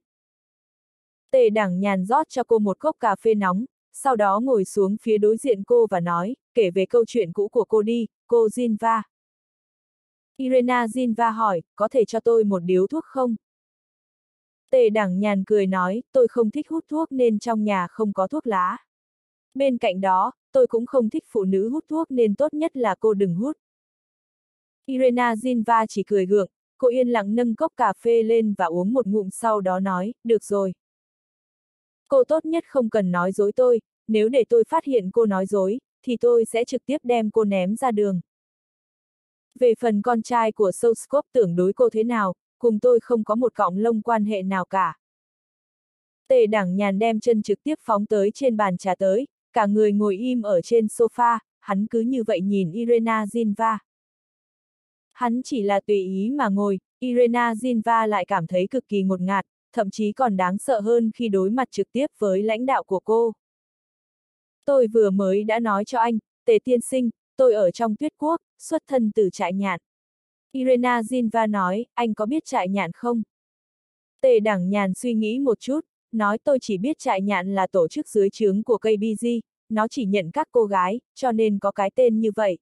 Tề Đảng Nhàn rót cho cô một cốc cà phê nóng, sau đó ngồi xuống phía đối diện cô và nói, kể về câu chuyện cũ của cô đi, cô Zinva. Irina Zinva hỏi, có thể cho tôi một điếu thuốc không? Tề Đảng Nhàn cười nói, tôi không thích hút thuốc nên trong nhà không có thuốc lá. Bên cạnh đó, tôi cũng không thích phụ nữ hút thuốc nên tốt nhất là cô đừng hút. Irina Zinva chỉ cười gượng, cô yên lặng nâng cốc cà phê lên và uống một ngụm sau đó nói, được rồi. Cô tốt nhất không cần nói dối tôi, nếu để tôi phát hiện cô nói dối, thì tôi sẽ trực tiếp đem cô ném ra đường. Về phần con trai của Soskop tưởng đối cô thế nào, cùng tôi không có một cọng lông quan hệ nào cả. Tề Đảng Nhàn đem chân trực tiếp phóng tới trên bàn trà tới, cả người ngồi im ở trên sofa, hắn cứ như vậy nhìn Irina Zinva. Hắn chỉ là tùy ý mà ngồi, Irina Zinva lại cảm thấy cực kỳ ngột ngạt, thậm chí còn đáng sợ hơn khi đối mặt trực tiếp với lãnh đạo của cô. Tôi vừa mới đã nói cho anh, Tề tiên sinh, tôi ở trong Tuyết Quốc, xuất thân từ trại nhạn. Irina Zinva nói, anh có biết trại nhạn không? Tề Đảng Nhàn suy nghĩ một chút, nói tôi chỉ biết trại nhạn là tổ chức dưới trướng của KBG, nó chỉ nhận các cô gái, cho nên có cái tên như vậy.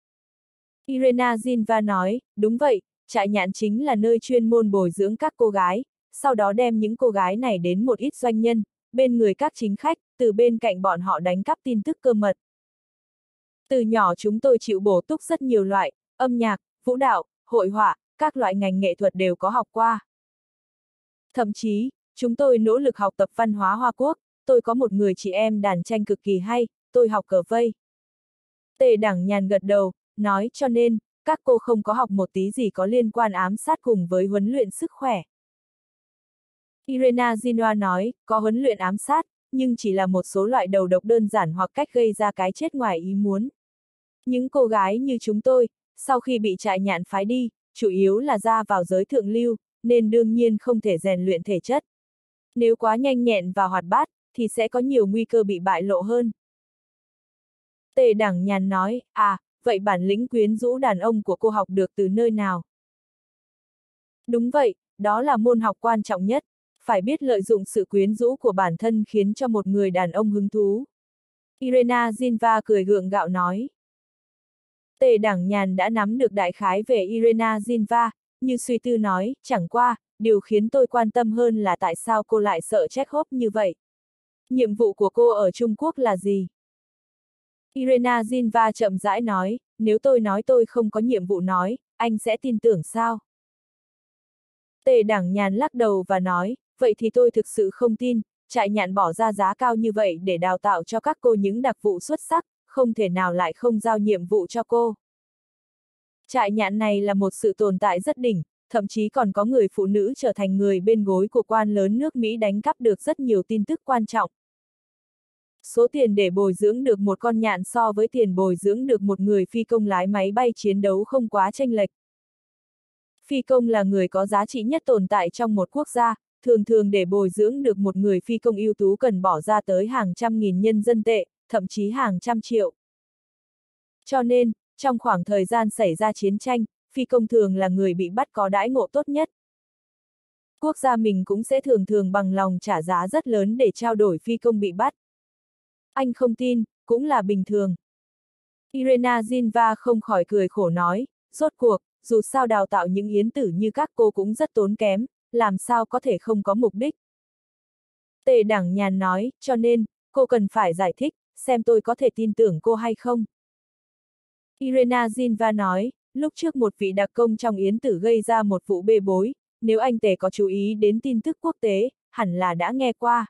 Irina Zinva nói, đúng vậy, trại nhạn chính là nơi chuyên môn bồi dưỡng các cô gái, sau đó đem những cô gái này đến một ít doanh nhân, bên người các chính khách, từ bên cạnh bọn họ đánh cắp tin tức cơ mật. Từ nhỏ chúng tôi chịu bổ túc rất nhiều loại, âm nhạc, vũ đạo, hội họa, các loại ngành nghệ thuật đều có học qua. Thậm chí, chúng tôi nỗ lực học tập văn hóa Hoa Quốc, tôi có một người chị em đàn tranh cực kỳ hay, tôi học cờ vây. Tề Đẳng Nhàn gật đầu, nói cho nên, các cô không có học một tí gì có liên quan ám sát cùng với huấn luyện sức khỏe. Irena Jinwa nói, có huấn luyện ám sát, nhưng chỉ là một số loại đầu độc đơn giản hoặc cách gây ra cái chết ngoài ý muốn. Những cô gái như chúng tôi, sau khi bị trại nhạn phái đi, chủ yếu là ra vào giới thượng lưu, nên đương nhiên không thể rèn luyện thể chất. Nếu quá nhanh nhẹn và hoạt bát, thì sẽ có nhiều nguy cơ bị bại lộ hơn. Tề Đẳng Nhàn nói, vậy bản lĩnh quyến rũ đàn ông của cô học được từ nơi nào? Đúng vậy, đó là môn học quan trọng nhất, phải biết lợi dụng sự quyến rũ của bản thân khiến cho một người đàn ông hứng thú. Irena Jinva cười gượng gạo nói. Tề Đẳng Nhàn đã nắm được đại khái về Irena Jinva, như suy tư nói, chẳng qua, điều khiến tôi quan tâm hơn là tại sao cô lại sợ Chekhov như vậy. Nhiệm vụ của cô ở Trung Quốc là gì? Irena Jinva chậm rãi nói, nếu tôi nói tôi không có nhiệm vụ nói, anh sẽ tin tưởng sao? Tề Đẳng Nhàn lắc đầu và nói, vậy thì tôi thực sự không tin, trại nhạn bỏ ra giá cao như vậy để đào tạo cho các cô những đặc vụ xuất sắc, không thể nào lại không giao nhiệm vụ cho cô. Trại nhạn này là một sự tồn tại rất đỉnh, thậm chí còn có người phụ nữ trở thành người bên gối của quan lớn nước Mỹ đánh cắp được rất nhiều tin tức quan trọng. Số tiền để bồi dưỡng được một con nhạn so với tiền bồi dưỡng được một người phi công lái máy bay chiến đấu không quá chênh lệch. Phi công là người có giá trị nhất tồn tại trong một quốc gia, thường để bồi dưỡng được một người phi công ưu tú cần bỏ ra tới hàng trăm nghìn nhân dân tệ, thậm chí hàng trăm triệu. Cho nên, trong khoảng thời gian xảy ra chiến tranh, phi công thường là người bị bắt có đãi ngộ tốt nhất. Quốc gia mình cũng sẽ thường bằng lòng trả giá rất lớn để trao đổi phi công bị bắt. Anh không tin, cũng là bình thường. Irena Jinva không khỏi cười khổ nói, rốt cuộc, dù sao đào tạo những yến tử như các cô cũng rất tốn kém, làm sao có thể không có mục đích. Tề Đẳng Nhàn nói, cho nên, cô cần phải giải thích, xem tôi có thể tin tưởng cô hay không. Irena Jinva nói, lúc trước một vị đặc công trong yến tử gây ra một vụ bê bối, nếu anh Tề có chú ý đến tin tức quốc tế, hẳn là đã nghe qua.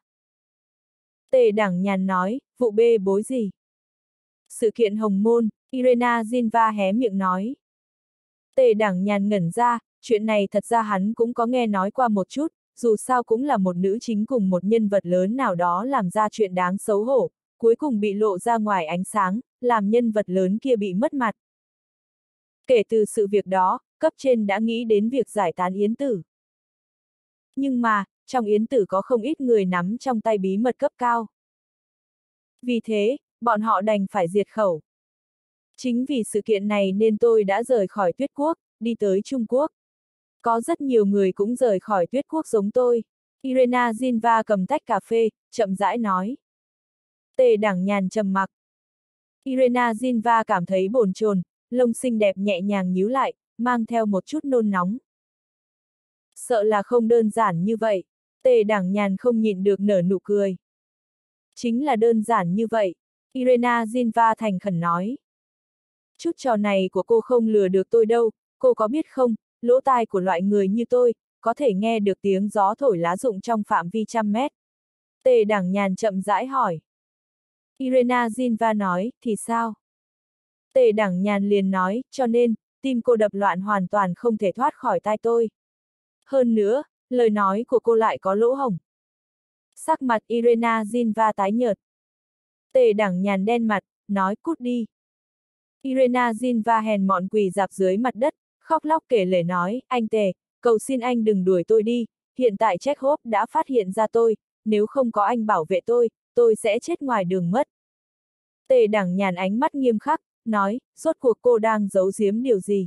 Tề Đẳng Nhàn nói, vụ bê bối gì? Sự kiện Hồng Môn, Irena Jinva hé miệng nói. Tề Đẳng Nhàn ngẩn ra, chuyện này thật ra hắn cũng có nghe nói qua một chút, dù sao cũng là một nữ chính cùng một nhân vật lớn nào đó làm ra chuyện đáng xấu hổ, cuối cùng bị lộ ra ngoài ánh sáng, làm nhân vật lớn kia bị mất mặt. Kể từ sự việc đó, cấp trên đã nghĩ đến việc giải tán yến tử. Nhưng mà, trong yến tử có không ít người nắm trong tay bí mật cấp cao. Vì thế, bọn họ đành phải diệt khẩu. Chính vì sự kiện này nên tôi đã rời khỏi Tuyết Quốc, đi tới Trung Quốc. Có rất nhiều người cũng rời khỏi Tuyết Quốc giống tôi. Irena Jinva cầm tách cà phê, chậm rãi nói. Tề Đẳng Nhàn trầm mặc. Irena Jinva cảm thấy bồn chồn, lông xinh đẹp nhẹ nhàng nhíu lại, mang theo một chút nôn nóng. Sợ là không đơn giản như vậy. Tề Đẳng Nhàn không nhịn được nở nụ cười. Chính là đơn giản như vậy. Irena Jinva thành khẩn nói. Chút trò này của cô không lừa được tôi đâu, cô có biết không, lỗ tai của loại người như tôi, có thể nghe được tiếng gió thổi lá rụng trong phạm vi trăm mét. Tề Đẳng Nhàn chậm rãi hỏi. Irena Jinva nói, thì sao? Tề Đẳng Nhàn liền nói, cho nên, tim cô đập loạn hoàn toàn không thể thoát khỏi tai tôi. Hơn nữa, lời nói của cô lại có lỗ hổng. Sắc mặt Irena Jinva tái nhợt. Tề Đẳng Nhàn đen mặt, nói cút đi. Irena Jinva hèn mọn quỳ rạp dưới mặt đất, khóc lóc kể lể nói, anh Tề, cầu xin anh đừng đuổi tôi đi, hiện tại Chekhov đã phát hiện ra tôi, nếu không có anh bảo vệ tôi sẽ chết ngoài đường mất. Tề Đẳng Nhàn ánh mắt nghiêm khắc, nói, rốt cuộc cô đang giấu giếm điều gì?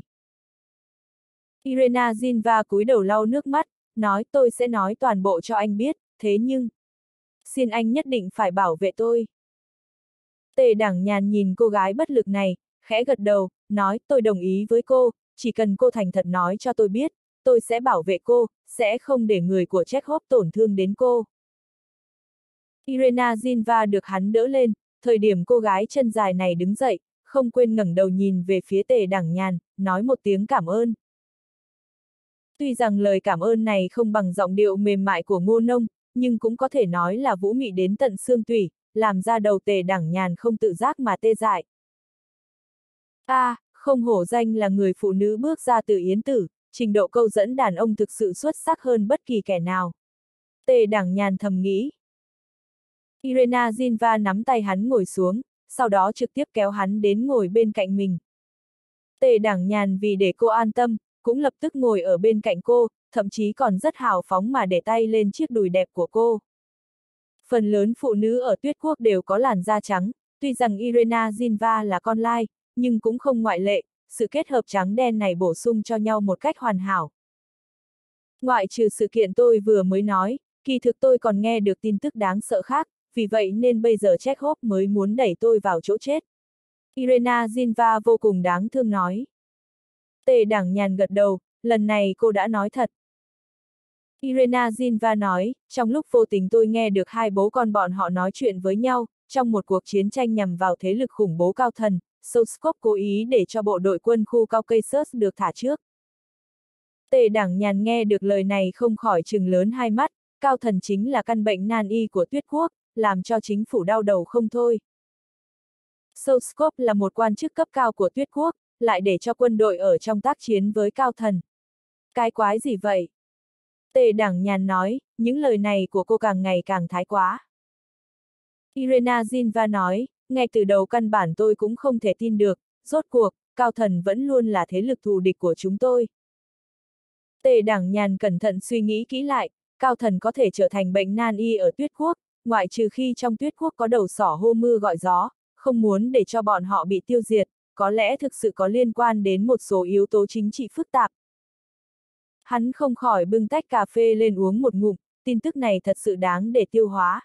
Irena Jinva cúi đầu lau nước mắt, nói tôi sẽ nói toàn bộ cho anh biết, thế nhưng, xin anh nhất định phải bảo vệ tôi. Tề Đẳng Nhàn nhìn cô gái bất lực này, khẽ gật đầu, nói tôi đồng ý với cô, chỉ cần cô thành thật nói cho tôi biết, tôi sẽ bảo vệ cô, sẽ không để người của Chekhov tổn thương đến cô. Irena Jinva được hắn đỡ lên, thời điểm cô gái chân dài này đứng dậy, không quên ngẩng đầu nhìn về phía Tề Đẳng Nhàn, nói một tiếng cảm ơn. Tuy rằng lời cảm ơn này không bằng giọng điệu mềm mại của Ngô Nông, nhưng cũng có thể nói là vũ mị đến tận xương tủy, làm ra đầu Tề Đẳng Nhàn không tự giác mà tê dại. Không hổ danh là người phụ nữ bước ra từ yến tử, trình độ câu dẫn đàn ông thực sự xuất sắc hơn bất kỳ kẻ nào. Tề Đẳng Nhàn thầm nghĩ. Irena Zinva nắm tay hắn ngồi xuống, sau đó trực tiếp kéo hắn đến ngồi bên cạnh mình. Tề Đẳng Nhàn vì để cô an tâm, cũng lập tức ngồi ở bên cạnh cô, thậm chí còn rất hào phóng mà để tay lên chiếc đùi đẹp của cô. Phần lớn phụ nữ ở Tuyết Quốc đều có làn da trắng, tuy rằng Irena Zinva là con lai, nhưng cũng không ngoại lệ, sự kết hợp trắng đen này bổ sung cho nhau một cách hoàn hảo. Ngoại trừ sự kiện tôi vừa mới nói, kỳ thực tôi còn nghe được tin tức đáng sợ khác, vì vậy nên bây giờ Chekhov mới muốn đẩy tôi vào chỗ chết. Irena Zinva vô cùng đáng thương nói. Tề Đẳng Nhàn gật đầu, lần này cô đã nói thật. Irena Zinva nói, trong lúc vô tình tôi nghe được hai bố con bọn họ nói chuyện với nhau, trong một cuộc chiến tranh nhằm vào thế lực khủng bố Cao Thần, Soskop cố ý để cho bộ đội quân khu Caucasus được thả trước. Tề Đẳng Nhàn nghe được lời này không khỏi trừng lớn hai mắt, Cao Thần chính là căn bệnh nan y của Tuyết Quốc, làm cho chính phủ đau đầu không thôi. Soskop là một quan chức cấp cao của Tuyết Quốc, lại để cho quân đội ở trong tác chiến với Cao Thần. Cái quái gì vậy? Tề Đẳng Nhàn nói, những lời này của cô càng ngày càng thái quá. Irena Zinva nói, ngay từ đầu căn bản tôi cũng không thể tin được, rốt cuộc, Cao Thần vẫn luôn là thế lực thù địch của chúng tôi. Tề Đẳng Nhàn cẩn thận suy nghĩ kỹ lại, Cao Thần có thể trở thành bệnh nan y ở Tuyết Quốc, ngoại trừ khi trong Tuyết Quốc có đầu sỏ hô mưa gọi gió, không muốn để cho bọn họ bị tiêu diệt, có lẽ thực sự có liên quan đến một số yếu tố chính trị phức tạp. Hắn không khỏi bưng tách cà phê lên uống một ngụm, tin tức này thật sự đáng để tiêu hóa.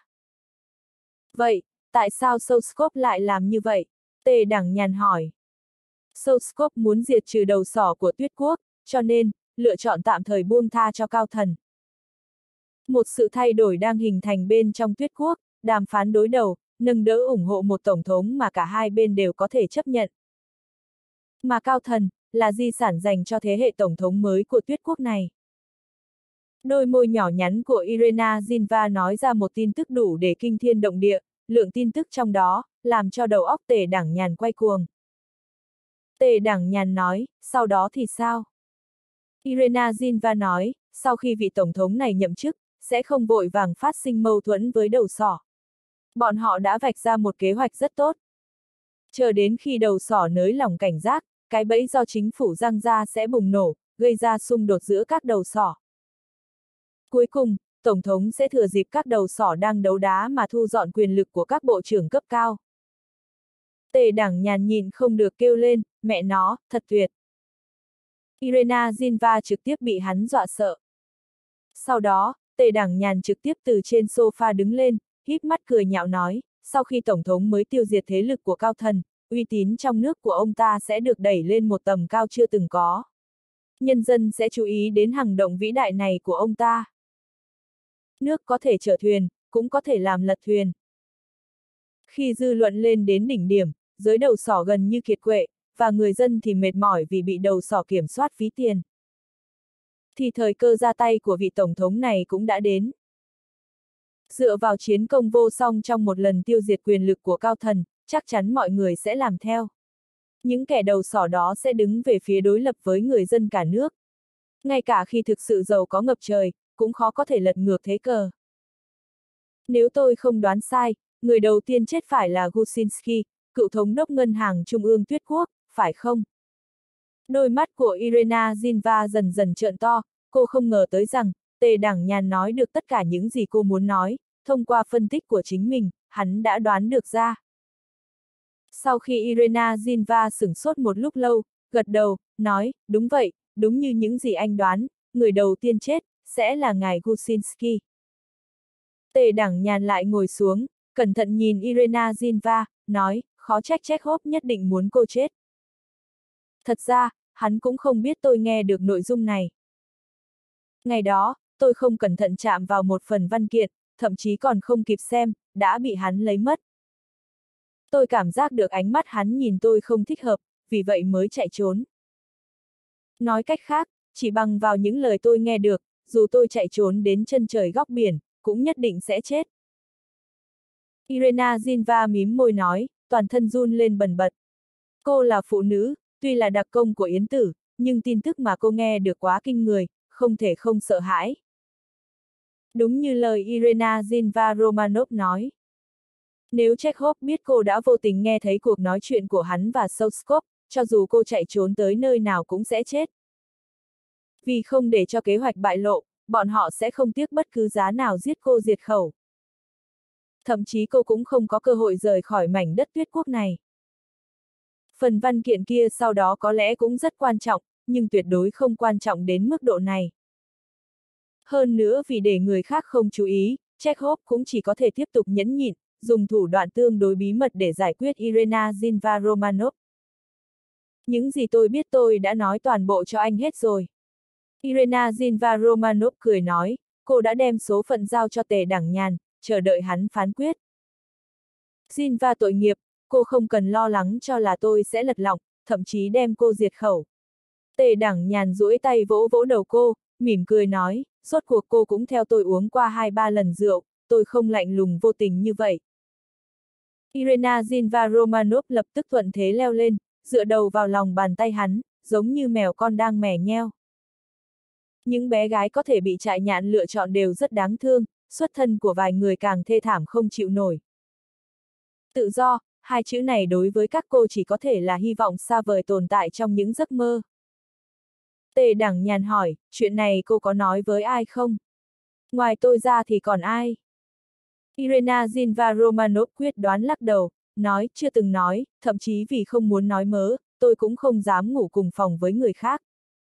Vậy, tại sao Soskop lại làm như vậy? Tề Đẳng Nhàn hỏi. Soskop muốn diệt trừ đầu sỏ của Tuyết Quốc, cho nên, lựa chọn tạm thời buông tha cho Cao Thần. Một sự thay đổi đang hình thành bên trong Tuyết Quốc, đàm phán đối đầu, nâng đỡ ủng hộ một tổng thống mà cả hai bên đều có thể chấp nhận. Mà Cao Thần, là di sản dành cho thế hệ tổng thống mới của Tuyết Quốc này. Đôi môi nhỏ nhắn của Irena Zinva nói ra một tin tức đủ để kinh thiên động địa, lượng tin tức trong đó, làm cho đầu óc Tề Đẳng Nhàn quay cuồng. Tề Đẳng Nhàn nói, sau đó thì sao? Irena Zinva nói, sau khi vị tổng thống này nhậm chức, sẽ không vội vàng phát sinh mâu thuẫn với đầu sỏ. Bọn họ đã vạch ra một kế hoạch rất tốt. Chờ đến khi đầu sỏ nới lỏng cảnh giác, cái bẫy do chính phủ giăng ra sẽ bùng nổ, gây ra xung đột giữa các đầu sỏ. Cuối cùng, Tổng thống sẽ thừa dịp các đầu sỏ đang đấu đá mà thu dọn quyền lực của các bộ trưởng cấp cao. Tề Đẳng Nhàn nhìn không được kêu lên, mẹ nó, thật tuyệt. Irena Zinva trực tiếp bị hắn dọa sợ. Sau đó, Tề Đẳng Nhàn trực tiếp từ trên sofa đứng lên, híp mắt cười nhạo nói, sau khi Tổng thống mới tiêu diệt thế lực của Cao Thần, uy tín trong nước của ông ta sẽ được đẩy lên một tầm cao chưa từng có. Nhân dân sẽ chú ý đến hành động vĩ đại này của ông ta. Nước có thể chở thuyền, cũng có thể làm lật thuyền. Khi dư luận lên đến đỉnh điểm, giới đầu sỏ gần như kiệt quệ, và người dân thì mệt mỏi vì bị đầu sỏ kiểm soát phí tiền. Thì thời cơ ra tay của vị tổng thống này cũng đã đến. Dựa vào chiến công vô song trong một lần tiêu diệt quyền lực của Cao Thần, chắc chắn mọi người sẽ làm theo. Những kẻ đầu sỏ đó sẽ đứng về phía đối lập với người dân cả nước. Ngay cả khi thực sự giàu có ngập trời, cũng khó có thể lật ngược thế cờ. Nếu tôi không đoán sai, người đầu tiên chết phải là Gusinski, cựu thống đốc ngân hàng trung ương Tuyết Quốc, phải không? Đôi mắt của Irena Zinva dần dần trợn to, cô không ngờ tới rằng, Tề Đẳng Nhàn nói được tất cả những gì cô muốn nói, thông qua phân tích của chính mình, hắn đã đoán được ra. Sau khi Irena Zinva sửng sốt một lúc lâu, gật đầu, nói, đúng vậy, đúng như những gì anh đoán, người đầu tiên chết, sẽ là ngài Gusinski. Tề Đẳng Nhàn lại ngồi xuống, cẩn thận nhìn Irena Zinva, nói, khó trách Chekhov nhất định muốn cô chết. Thật ra, hắn cũng không biết tôi nghe được nội dung này. Ngày đó, tôi không cẩn thận chạm vào một phần văn kiện, thậm chí còn không kịp xem, đã bị hắn lấy mất. Tôi cảm giác được ánh mắt hắn nhìn tôi không thích hợp, vì vậy mới chạy trốn. Nói cách khác, chỉ bằng vào những lời tôi nghe được, dù tôi chạy trốn đến chân trời góc biển, cũng nhất định sẽ chết. Irena Zinva mím môi nói, toàn thân run lên bần bật. Cô là phụ nữ, tuy là đặc công của Yến Tử, nhưng tin tức mà cô nghe được quá kinh người, không thể không sợ hãi. Đúng như lời Irena Zinva Romanov nói. Nếu Chekhov biết cô đã vô tình nghe thấy cuộc nói chuyện của hắn và Soskov, cho dù cô chạy trốn tới nơi nào cũng sẽ chết. Vì không để cho kế hoạch bại lộ, bọn họ sẽ không tiếc bất cứ giá nào giết cô diệt khẩu. Thậm chí cô cũng không có cơ hội rời khỏi mảnh đất tuyết quốc này. Phần văn kiện kia sau đó có lẽ cũng rất quan trọng, nhưng tuyệt đối không quan trọng đến mức độ này. Hơn nữa vì để người khác không chú ý, Chekhov cũng chỉ có thể tiếp tục nhẫn nhịn, dùng thủ đoạn tương đối bí mật để giải quyết Irena Zinva Romanov. Những gì tôi biết tôi đã nói toàn bộ cho anh hết rồi. Irena Zinva Romanov cười nói, cô đã đem số phận giao cho Tề Đẳng Nhàn, chờ đợi hắn phán quyết. Zinva tội nghiệp, cô không cần lo lắng cho là tôi sẽ lật lọng, thậm chí đem cô diệt khẩu. Tề Đẳng Nhàn duỗi tay vỗ vỗ đầu cô, mỉm cười nói, rốt cuộc cô cũng theo tôi uống qua 2-3 lần rượu, tôi không lạnh lùng vô tình như vậy. Irena Zinva Romanov lập tức thuận thế leo lên, dựa đầu vào lòng bàn tay hắn, giống như mèo con đang mè nheo. Những bé gái có thể bị trại nhạn lựa chọn đều rất đáng thương, xuất thân của vài người càng thê thảm không chịu nổi. Tự do, hai chữ này đối với các cô chỉ có thể là hy vọng xa vời tồn tại trong những giấc mơ. Tề Đẳng Nhàn hỏi, chuyện này cô có nói với ai không? Ngoài tôi ra thì còn ai? Irena Zinva Romanov quyết đoán lắc đầu, nói, chưa từng nói, thậm chí vì không muốn nói mớ, tôi cũng không dám ngủ cùng phòng với người khác.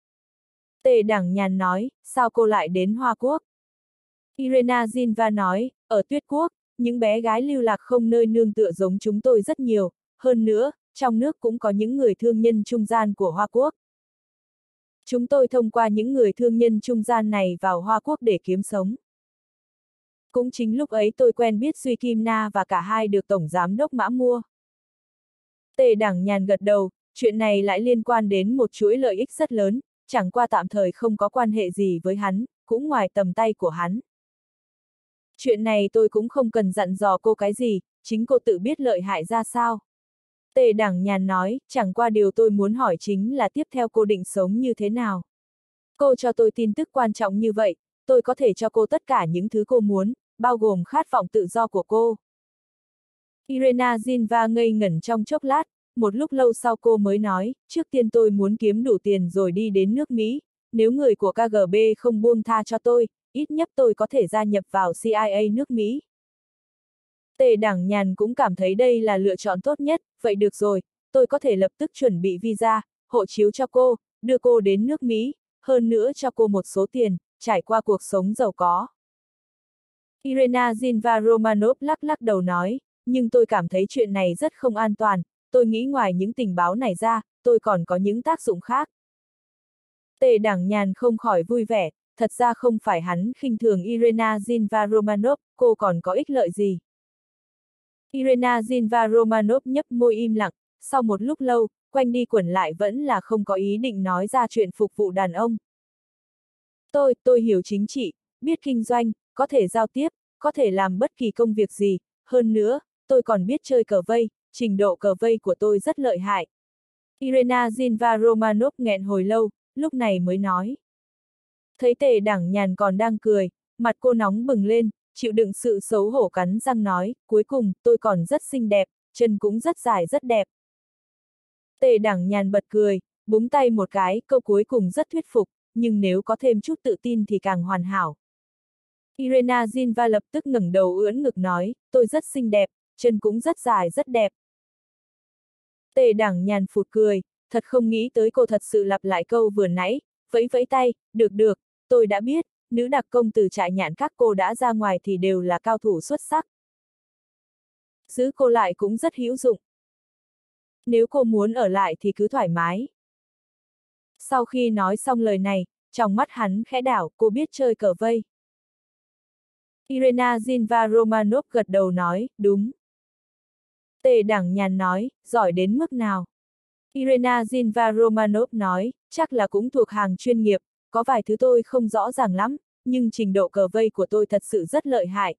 Tề Đẳng Nhàn nói, sao cô lại đến Hoa Quốc? Irena Zinva nói, ở Tuyết Quốc, những bé gái lưu lạc không nơi nương tựa giống chúng tôi rất nhiều, hơn nữa, trong nước cũng có những người thương nhân trung gian của Hoa Quốc. Chúng tôi thông qua những người thương nhân trung gian này vào Hoa Quốc để kiếm sống. Cũng chính lúc ấy tôi quen biết Duy Kim Na và cả hai được Tổng Giám đốc Mã mua. Tề Đẳng Nhàn gật đầu, chuyện này lại liên quan đến một chuỗi lợi ích rất lớn, chẳng qua tạm thời không có quan hệ gì với hắn, cũng ngoài tầm tay của hắn. Chuyện này tôi cũng không cần dặn dò cô cái gì, chính cô tự biết lợi hại ra sao. Tề Đẳng Nhàn nói, chẳng qua điều tôi muốn hỏi chính là tiếp theo cô định sống như thế nào. Cô cho tôi tin tức quan trọng như vậy, tôi có thể cho cô tất cả những thứ cô muốn, bao gồm khát vọng tự do của cô. Irena Zinva ngây ngẩn trong chốc lát, một lúc lâu sau cô mới nói, trước tiên tôi muốn kiếm đủ tiền rồi đi đến nước Mỹ, nếu người của KGB không buông tha cho tôi, ít nhất tôi có thể gia nhập vào CIA nước Mỹ. Tề Đẳng Nhàn cũng cảm thấy đây là lựa chọn tốt nhất, vậy được rồi, tôi có thể lập tức chuẩn bị visa, hộ chiếu cho cô, đưa cô đến nước Mỹ, hơn nữa cho cô một số tiền, trải qua cuộc sống giàu có. Irena Zinva Romanov lắc lắc đầu nói, nhưng tôi cảm thấy chuyện này rất không an toàn, tôi nghĩ ngoài những tình báo này ra, tôi còn có những tác dụng khác. Tề Đẳng Nhàn không khỏi vui vẻ, thật ra không phải hắn khinh thường Irena Zinva Romanov, cô còn có ích lợi gì. Irena Zinva Romanov nhấp môi im lặng, sau một lúc lâu, quanh đi quẩn lại vẫn là không có ý định nói ra chuyện phục vụ đàn ông. Tôi hiểu chính trị, biết kinh doanh, có thể giao tiếp, có thể làm bất kỳ công việc gì, hơn nữa, tôi còn biết chơi cờ vây, trình độ cờ vây của tôi rất lợi hại. Irena Zinva Romanov nghẹn hồi lâu, lúc này mới nói. Thấy Tề Đẳng Nhàn còn đang cười, mặt cô nóng bừng lên, chịu đựng sự xấu hổ cắn răng nói, cuối cùng, tôi còn rất xinh đẹp, chân cũng rất dài rất đẹp. Tề Đẳng Nhàn bật cười, búng tay một cái, câu cuối cùng rất thuyết phục, nhưng nếu có thêm chút tự tin thì càng hoàn hảo. Irena Zinva lập tức ngẩng đầu ưỡn ngực nói, tôi rất xinh đẹp, chân cũng rất dài rất đẹp. Tề Đẳng Nhàn phụt cười, thật không nghĩ tới cô thật sự lặp lại câu vừa nãy, vẫy vẫy tay, được, tôi đã biết, nữ đặc công từ trại nhạn các cô đã ra ngoài thì đều là cao thủ xuất sắc. Giữ cô lại cũng rất hữu dụng. Nếu cô muốn ở lại thì cứ thoải mái. Sau khi nói xong lời này, trong mắt hắn khẽ đảo, cô biết chơi cờ vây. Irena Zinva Romanov gật đầu nói, đúng. Tề Đẳng Nhàn nói, giỏi đến mức nào? Irina Zinva Romanov nói, chắc là cũng thuộc hàng chuyên nghiệp, có vài thứ tôi không rõ ràng lắm, nhưng trình độ cờ vây của tôi thật sự rất lợi hại.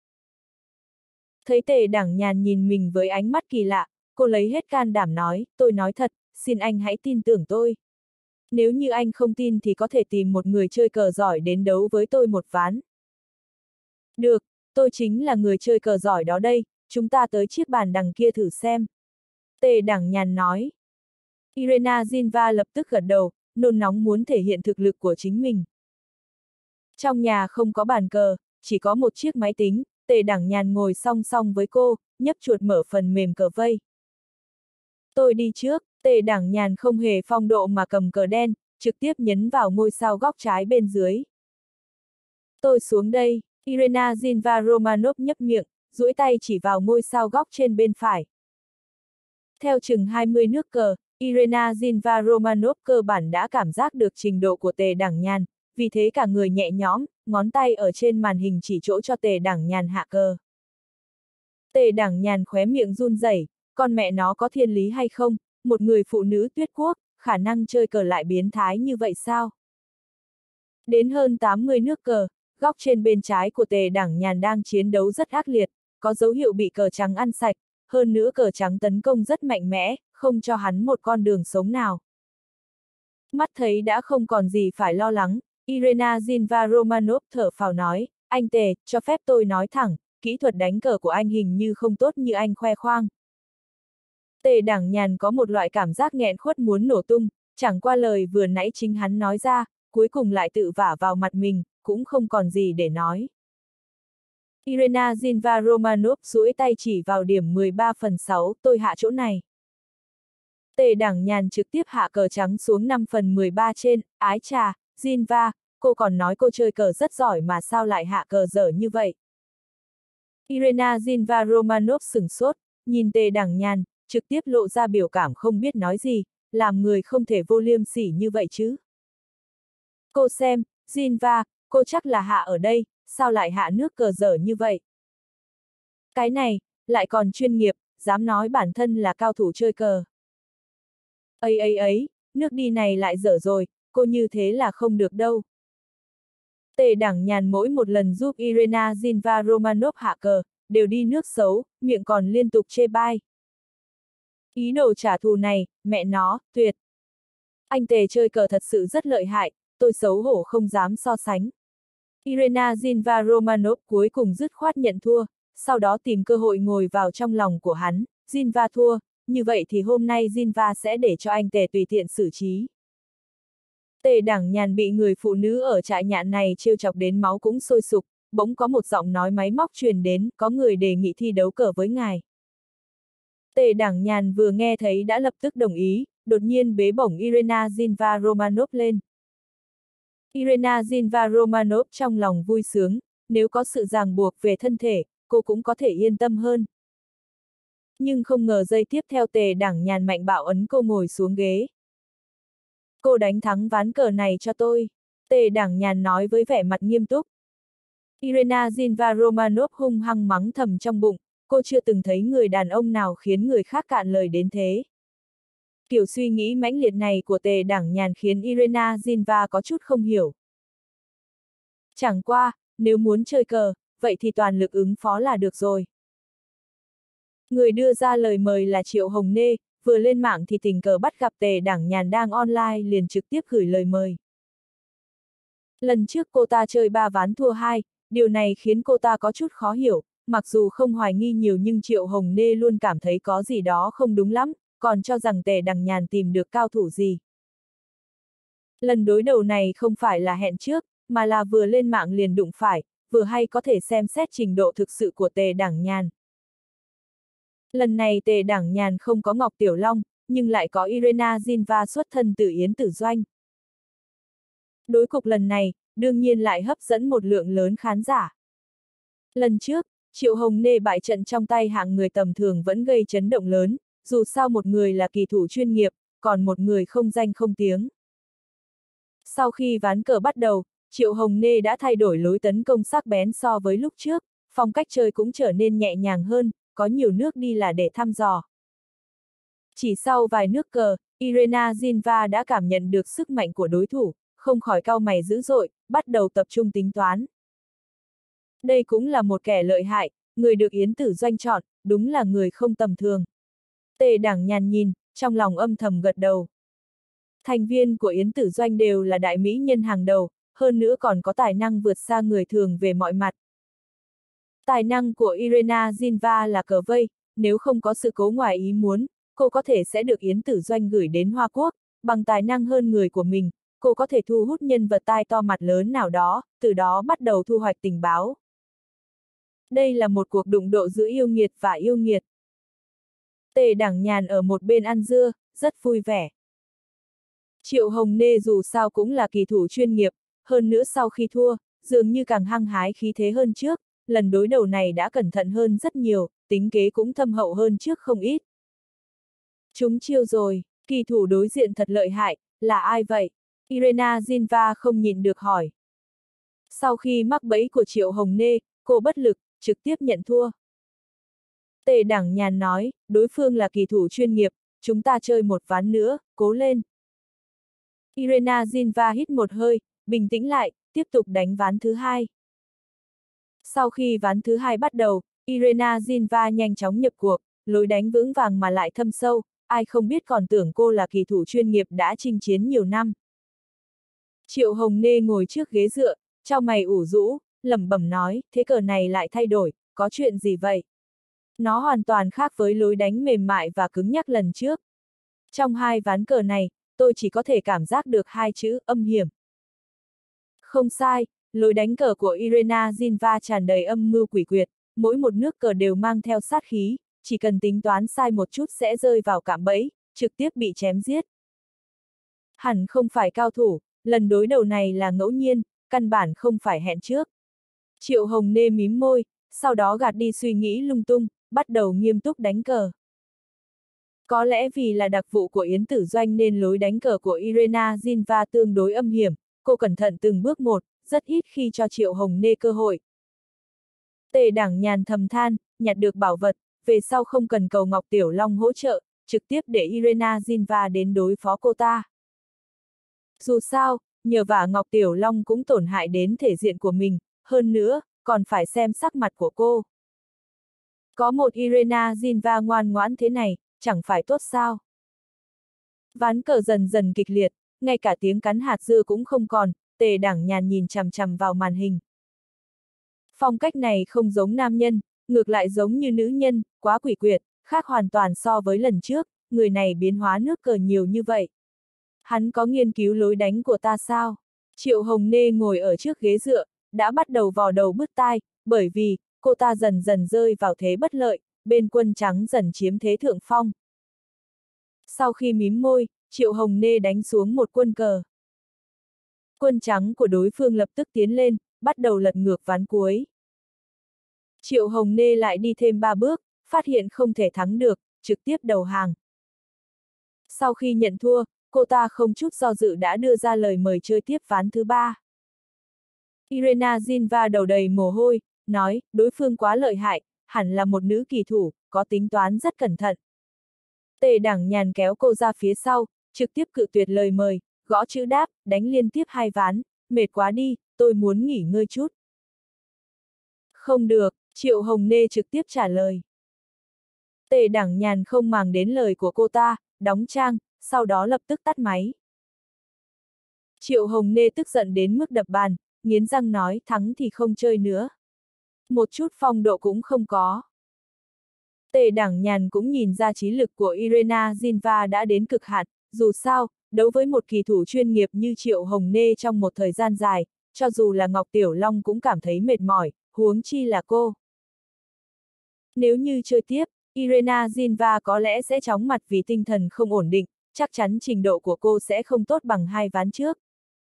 Thấy Tề Đẳng Nhàn nhìn mình với ánh mắt kỳ lạ, cô lấy hết can đảm nói, tôi nói thật, xin anh hãy tin tưởng tôi. Nếu như anh không tin thì có thể tìm một người chơi cờ giỏi đến đấu với tôi một ván. Được, tôi chính là người chơi cờ giỏi đó đây, chúng ta tới chiếc bàn đằng kia thử xem. Tề Đẳng Nhàn nói. Irina Zinva lập tức gật đầu, nôn nóng muốn thể hiện thực lực của chính mình. Trong nhà không có bàn cờ, chỉ có một chiếc máy tính, Tề Đẳng Nhàn ngồi song song với cô, nhấp chuột mở phần mềm cờ vây. Tôi đi trước, Tề Đẳng Nhàn không hề phong độ mà cầm cờ đen, trực tiếp nhấn vào ngôi sao góc trái bên dưới. Tôi xuống đây, Irina Zinva Romanov nhấp miệng, duỗi tay chỉ vào ngôi sao góc trên bên phải. Theo chừng 20 nước cờ, Irina Zinva Romanov cơ bản đã cảm giác được trình độ của Tề Đẳng Nhàn, vì thế cả người nhẹ nhõm, ngón tay ở trên màn hình chỉ chỗ cho Tề Đẳng Nhàn hạ cờ. Tề Đẳng Nhàn khóe miệng run rẩy, con mẹ nó có thiên lý hay không, một người phụ nữ tuyết quốc, khả năng chơi cờ lại biến thái như vậy sao? Đến hơn 80 nước cờ, góc trên bên trái của Tề Đẳng Nhàn đang chiến đấu rất ác liệt, có dấu hiệu bị cờ trắng ăn sạch, hơn nữa cờ trắng tấn công rất mạnh mẽ, không cho hắn một con đường sống nào. Mắt thấy đã không còn gì phải lo lắng, Irina Zinva Romanov thở phào nói, anh Tề, cho phép tôi nói thẳng, kỹ thuật đánh cờ của anh hình như không tốt như anh khoe khoang. Tề Đẳng Nhàn có một loại cảm giác nghẹn khuất muốn nổ tung, chẳng qua lời vừa nãy chính hắn nói ra, cuối cùng lại tự vả vào mặt mình, cũng không còn gì để nói. Irina Zinva Romanov duỗi tay chỉ vào điểm 13/6, tôi hạ chỗ này. Tề Đẳng Nhàn trực tiếp hạ cờ trắng xuống 5/13 trên, ái chà, Zinva, cô còn nói cô chơi cờ rất giỏi mà sao lại hạ cờ dở như vậy. Irina Zinva Romanov sửng sốt, nhìn Tề Đẳng Nhàn, trực tiếp lộ ra biểu cảm không biết nói gì, làm người không thể vô liêm sỉ như vậy chứ. Cô xem, Zinva, cô chắc là hạ ở đây, sao lại hạ nước cờ dở như vậy? Cái này, lại còn chuyên nghiệp, dám nói bản thân là cao thủ chơi cờ. Ấy, nước đi này lại dở rồi, cô như thế là không được đâu. Tề Đẳng Nhàn mỗi một lần giúp Irina Zinva Romanov hạ cờ, đều đi nước xấu, miệng còn liên tục chê bai. Ý đồ trả thù này, mẹ nó, tuyệt. Anh Tề chơi cờ thật sự rất lợi hại, tôi xấu hổ không dám so sánh. Irina Zinva Romanov cuối cùng dứt khoát nhận thua, sau đó tìm cơ hội ngồi vào trong lòng của hắn, Zinva thua, như vậy thì hôm nay Zinva sẽ để cho anh Tề tùy tiện xử trí. Tề Đẳng Nhàn bị người phụ nữ ở trại nhạn này trêu chọc đến máu cũng sôi sục, bỗng có một giọng nói máy móc truyền đến, có người đề nghị thi đấu cờ với ngài. Tề Đẳng Nhàn vừa nghe thấy đã lập tức đồng ý, đột nhiên bế bổng Irina Zinva Romanov lên. Irina Zinva Romanov trong lòng vui sướng, nếu có sự ràng buộc về thân thể, cô cũng có thể yên tâm hơn. Nhưng không ngờ giây tiếp theo Tề Đẳng Nhàn mạnh bạo ấn cô ngồi xuống ghế. Cô đánh thắng ván cờ này cho tôi, Tề Đẳng Nhàn nói với vẻ mặt nghiêm túc. Irina Zinva Romanov hung hăng mắng thầm trong bụng, cô chưa từng thấy người đàn ông nào khiến người khác cạn lời đến thế. Kiểu suy nghĩ mãnh liệt này của Tề Đẳng Nhàn khiến Irina Zinva có chút không hiểu. Chẳng qua, nếu muốn chơi cờ, vậy thì toàn lực ứng phó là được rồi. Người đưa ra lời mời là Triệu Hồng Nê, vừa lên mạng thì tình cờ bắt gặp Tề Đẳng Nhàn đang online liền trực tiếp gửi lời mời. Lần trước cô ta chơi 3 ván thua 2, điều này khiến cô ta có chút khó hiểu, mặc dù không hoài nghi nhiều nhưng Triệu Hồng Nê luôn cảm thấy có gì đó không đúng lắm, còn cho rằng Tề Đẳng Nhàn tìm được cao thủ gì. Lần đối đầu này không phải là hẹn trước, mà là vừa lên mạng liền đụng phải, vừa hay có thể xem xét trình độ thực sự của Tề Đẳng Nhàn. Lần này Tề Đẳng Nhàn không có Ngọc Tiểu Long, nhưng lại có Irina Zinva xuất thân từ Yến Tử Doanh. Đối cục lần này, đương nhiên lại hấp dẫn một lượng lớn khán giả. Lần trước, Triệu Hồng Nê bại trận trong tay hạng người tầm thường vẫn gây chấn động lớn, dù sao một người là kỳ thủ chuyên nghiệp, còn một người không danh không tiếng. Sau khi ván cờ bắt đầu, Triệu Hồng Nê đã thay đổi lối tấn công sắc bén so với lúc trước, phong cách chơi cũng trở nên nhẹ nhàng hơn, có nhiều nước đi là để thăm dò. Chỉ sau vài nước cờ, Irina Zinva đã cảm nhận được sức mạnh của đối thủ, không khỏi cau mày dữ dội, bắt đầu tập trung tính toán. Đây cũng là một kẻ lợi hại, người được Yến Tử Doanh chọn, đúng là người không tầm thường. Tề Đảng Nhàn nhìn, trong lòng âm thầm gật đầu. Thành viên của Yến Tử Doanh đều là đại mỹ nhân hàng đầu, hơn nữa còn có tài năng vượt xa người thường về mọi mặt. Tài năng của Irina Zinva là cờ vây, nếu không có sự cố ngoài ý muốn, cô có thể sẽ được Yến Tử Doanh gửi đến Hoa Quốc, bằng tài năng hơn người của mình, cô có thể thu hút nhân vật tai to mặt lớn nào đó, từ đó bắt đầu thu hoạch tình báo. Đây là một cuộc đụng độ giữa yêu nghiệt và yêu nghiệt. Tề Đảng Nhàn ở một bên ăn dưa, rất vui vẻ. Triệu Hồng Nê dù sao cũng là kỳ thủ chuyên nghiệp, hơn nữa sau khi thua, dường như càng hăng hái khí thế hơn trước, lần đối đầu này đã cẩn thận hơn rất nhiều, tính kế cũng thâm hậu hơn trước không ít. Chúng chiêu rồi, kỳ thủ đối diện thật lợi hại, là ai vậy? Irina Zinva không nhịn được hỏi. Sau khi mắc bẫy của Triệu Hồng Nê, cô bất lực, trực tiếp nhận thua. Tề Đảng Nhàn nói, đối phương là kỳ thủ chuyên nghiệp, chúng ta chơi một ván nữa, cố lên. Irina Zinva hít một hơi, bình tĩnh lại, tiếp tục đánh ván thứ hai. Sau khi ván thứ hai bắt đầu, Irina Zinva nhanh chóng nhập cuộc, lối đánh vững vàng mà lại thâm sâu, ai không biết còn tưởng cô là kỳ thủ chuyên nghiệp đã chinh chiến nhiều năm. Triệu Hồng Nê ngồi trước ghế dựa, chau mày ủ rũ, lẩm bẩm nói, thế cờ này lại thay đổi, có chuyện gì vậy? Nó hoàn toàn khác với lối đánh mềm mại và cứng nhắc lần trước. Trong hai ván cờ này, tôi chỉ có thể cảm giác được hai chữ âm hiểm. Không sai, lối đánh cờ của Irina Zinva tràn đầy âm mưu quỷ quyệt, mỗi một nước cờ đều mang theo sát khí, chỉ cần tính toán sai một chút sẽ rơi vào cạm bẫy, trực tiếp bị chém giết. Hẳn không phải cao thủ, lần đối đầu này là ngẫu nhiên, căn bản không phải hẹn trước. Triệu Hồng Nê mím môi, sau đó gạt đi suy nghĩ lung tung, bắt đầu nghiêm túc đánh cờ. Có lẽ vì là đặc vụ của Yến Tử Doanh nên lối đánh cờ của Irina Zinva tương đối âm hiểm, cô cẩn thận từng bước một, rất ít khi cho Triệu Hồng Nê cơ hội. Tề Đảng Nhàn thầm than, nhặt được bảo vật, về sau không cần cầu Ngọc Tiểu Long hỗ trợ, trực tiếp để Irina Zinva đến đối phó cô ta. Dù sao, nhờ vả Ngọc Tiểu Long cũng tổn hại đến thể diện của mình, hơn nữa, còn phải xem sắc mặt của cô. Có một Irina Zinva ngoan ngoãn thế này, chẳng phải tốt sao? Ván cờ dần dần kịch liệt, ngay cả tiếng cắn hạt dưa cũng không còn, Tề Đảng Nhàn nhìn chằm chằm vào màn hình. Phong cách này không giống nam nhân, ngược lại giống như nữ nhân, quá quỷ quyệt, khác hoàn toàn so với lần trước, người này biến hóa nước cờ nhiều như vậy. Hắn có nghiên cứu lối đánh của ta sao? Triệu Hồng Nê ngồi ở trước ghế dựa, đã bắt đầu vò đầu bứt tai, bởi vì, cô ta dần dần rơi vào thế bất lợi, bên quân trắng dần chiếm thế thượng phong. Sau khi mím môi, Triệu Hồng Nê đánh xuống một quân cờ. Quân trắng của đối phương lập tức tiến lên, bắt đầu lật ngược ván cuối. Triệu Hồng Nê lại đi thêm 3 bước, phát hiện không thể thắng được, trực tiếp đầu hàng. Sau khi nhận thua, cô ta không chút do dự đã đưa ra lời mời chơi tiếp ván thứ 3. Irina Zinva đầu đầy mồ hôi, nói, đối phương quá lợi hại, hẳn là một nữ kỳ thủ, có tính toán rất cẩn thận. Tề Đảng Nhàn kéo cô ra phía sau, trực tiếp cự tuyệt lời mời, gõ chữ đáp, đánh liên tiếp 2 ván, mệt quá đi, tôi muốn nghỉ ngơi chút. Không được, Triệu Hồng Nê trực tiếp trả lời. Tề Đảng Nhàn không màng đến lời của cô ta, đóng trang, sau đó lập tức tắt máy. Triệu Hồng Nê tức giận đến mức đập bàn, nghiến răng nói thắng thì không chơi nữa. Một chút phong độ cũng không có. Tề Đảng Nhàn cũng nhìn ra trí lực của Irina Zinva đã đến cực hạn, dù sao, đấu với một kỳ thủ chuyên nghiệp như Triệu Hồng Nê trong một thời gian dài, cho dù là Ngọc Tiểu Long cũng cảm thấy mệt mỏi, huống chi là cô. Nếu như chơi tiếp, Irina Zinva có lẽ sẽ chóng mặt vì tinh thần không ổn định, chắc chắn trình độ của cô sẽ không tốt bằng 2 ván trước.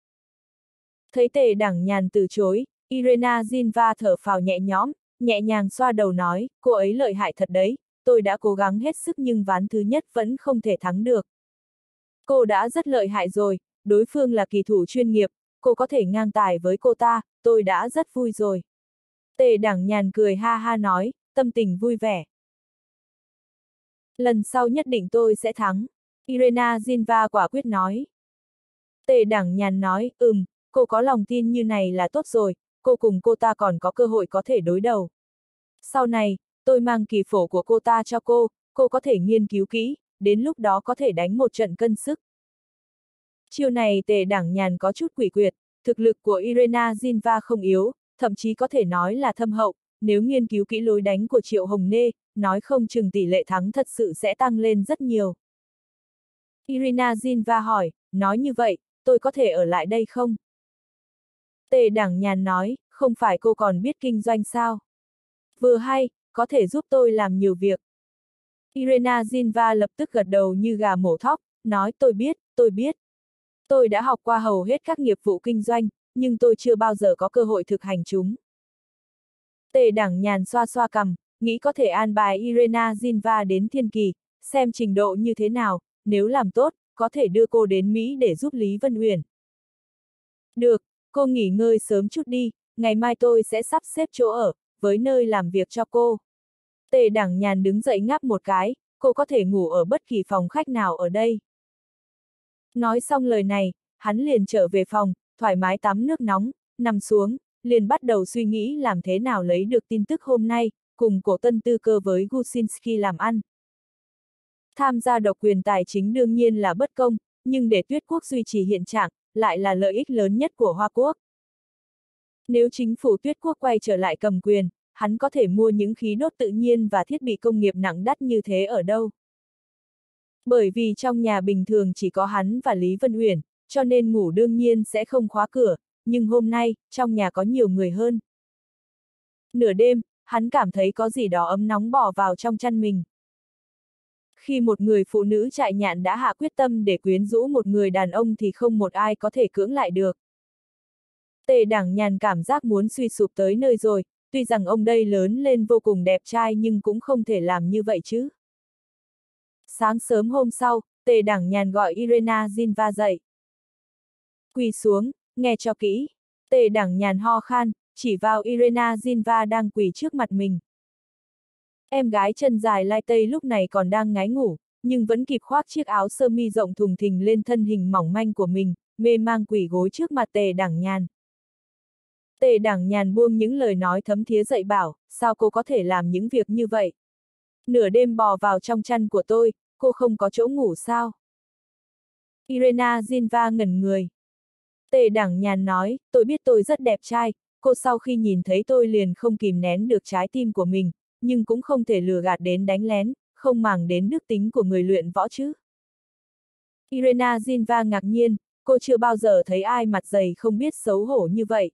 Thấy Tề Đảng Nhàn từ chối, Irina Zinva thở phào nhẹ nhõm, nhẹ nhàng xoa đầu nói, cô ấy lợi hại thật đấy, tôi đã cố gắng hết sức nhưng ván thứ nhất vẫn không thể thắng được. Cô đã rất lợi hại rồi, đối phương là kỳ thủ chuyên nghiệp, cô có thể ngang tài với cô ta, tôi đã rất vui rồi. Tề Đảng Nhàn cười ha ha nói, tâm tình vui vẻ. Lần sau nhất định tôi sẽ thắng. Irena Zinva quả quyết nói. Tề Đẳng Nhàn nói, cô có lòng tin như này là tốt rồi, cô cùng cô ta còn có cơ hội có thể đối đầu. Sau này, tôi mang kỳ phổ của cô ta cho cô có thể nghiên cứu kỹ, đến lúc đó có thể đánh một trận cân sức. Chiêu này Tề Đẳng Nhàn có chút quỷ quyệt, thực lực của Irena Zinva không yếu, thậm chí có thể nói là thâm hậu, nếu nghiên cứu kỹ lối đánh của Triệu Hồng Nê, nói không chừng tỷ lệ thắng thật sự sẽ tăng lên rất nhiều. Irena Zinva hỏi, nói như vậy, tôi có thể ở lại đây không? Tề Đẳng Nhàn nói, không phải cô còn biết kinh doanh sao? Vừa hay, có thể giúp tôi làm nhiều việc. Irena Zinva lập tức gật đầu như gà mổ thóc, nói tôi biết. Tôi đã học qua hầu hết các nghiệp vụ kinh doanh, nhưng tôi chưa bao giờ có cơ hội thực hành chúng. Tề Đẳng Nhàn xoa xoa cằm, nghĩ có thể an bài Irena Zinva đến Thiên Kỳ, xem trình độ như thế nào, nếu làm tốt, có thể đưa cô đến Mỹ để giúp Lý Vân Uyển. Được, cô nghỉ ngơi sớm chút đi, ngày mai tôi sẽ sắp xếp chỗ ở, với nơi làm việc cho cô. Tề Đẳng Nhàn đứng dậy ngáp một cái, cô có thể ngủ ở bất kỳ phòng khách nào ở đây. Nói xong lời này, hắn liền trở về phòng, thoải mái tắm nước nóng, nằm xuống, liền bắt đầu suy nghĩ làm thế nào lấy được tin tức hôm nay, cùng Cổ Tân tư cơ với Gusinski làm ăn. Tham gia độc quyền tài chính đương nhiên là bất công, nhưng để Tuyết Quốc duy trì hiện trạng, lại là lợi ích lớn nhất của Hoa Quốc. Nếu chính phủ Tuyết Quốc quay trở lại cầm quyền, hắn có thể mua những khí đốt tự nhiên và thiết bị công nghiệp nặng đắt như thế ở đâu? Bởi vì trong nhà bình thường chỉ có hắn và Lý Vân Uyển, cho nên ngủ đương nhiên sẽ không khóa cửa, nhưng hôm nay, trong nhà có nhiều người hơn. Nửa đêm, hắn cảm thấy có gì đó ấm nóng bỏ vào trong chăn mình. Khi một người phụ nữ trại nhạn đã hạ quyết tâm để quyến rũ một người đàn ông thì không một ai có thể cưỡng lại được. Tề Đẳng Nhàn cảm giác muốn suy sụp tới nơi rồi, tuy rằng ông đây lớn lên vô cùng đẹp trai nhưng cũng không thể làm như vậy chứ. Sáng sớm hôm sau, Tề Đẳng Nhàn gọi Irena Zinva dậy. Quỳ xuống, nghe cho kỹ. Tề Đẳng Nhàn ho khan, chỉ vào Irena Zinva đang quỳ trước mặt mình. Em gái chân dài lai tây lúc này còn đang ngái ngủ, nhưng vẫn kịp khoác chiếc áo sơ mi rộng thùng thình lên thân hình mỏng manh của mình, mê mang quỳ gối trước mặt Tề Đẳng Nhàn. Tề Đẳng Nhàn buông những lời nói thấm thía dạy bảo, sao cô có thể làm những việc như vậy? Nửa đêm bò vào trong chăn của tôi, cô không có chỗ ngủ sao? Irena Zinva ngẩn người. Tề Đẳng Nhàn nói, tôi biết tôi rất đẹp trai, cô sau khi nhìn thấy tôi liền không kìm nén được trái tim của mình, nhưng cũng không thể lừa gạt đến đánh lén, không màng đến đức tính của người luyện võ chứ. Irena Zinva ngạc nhiên, cô chưa bao giờ thấy ai mặt dày không biết xấu hổ như vậy.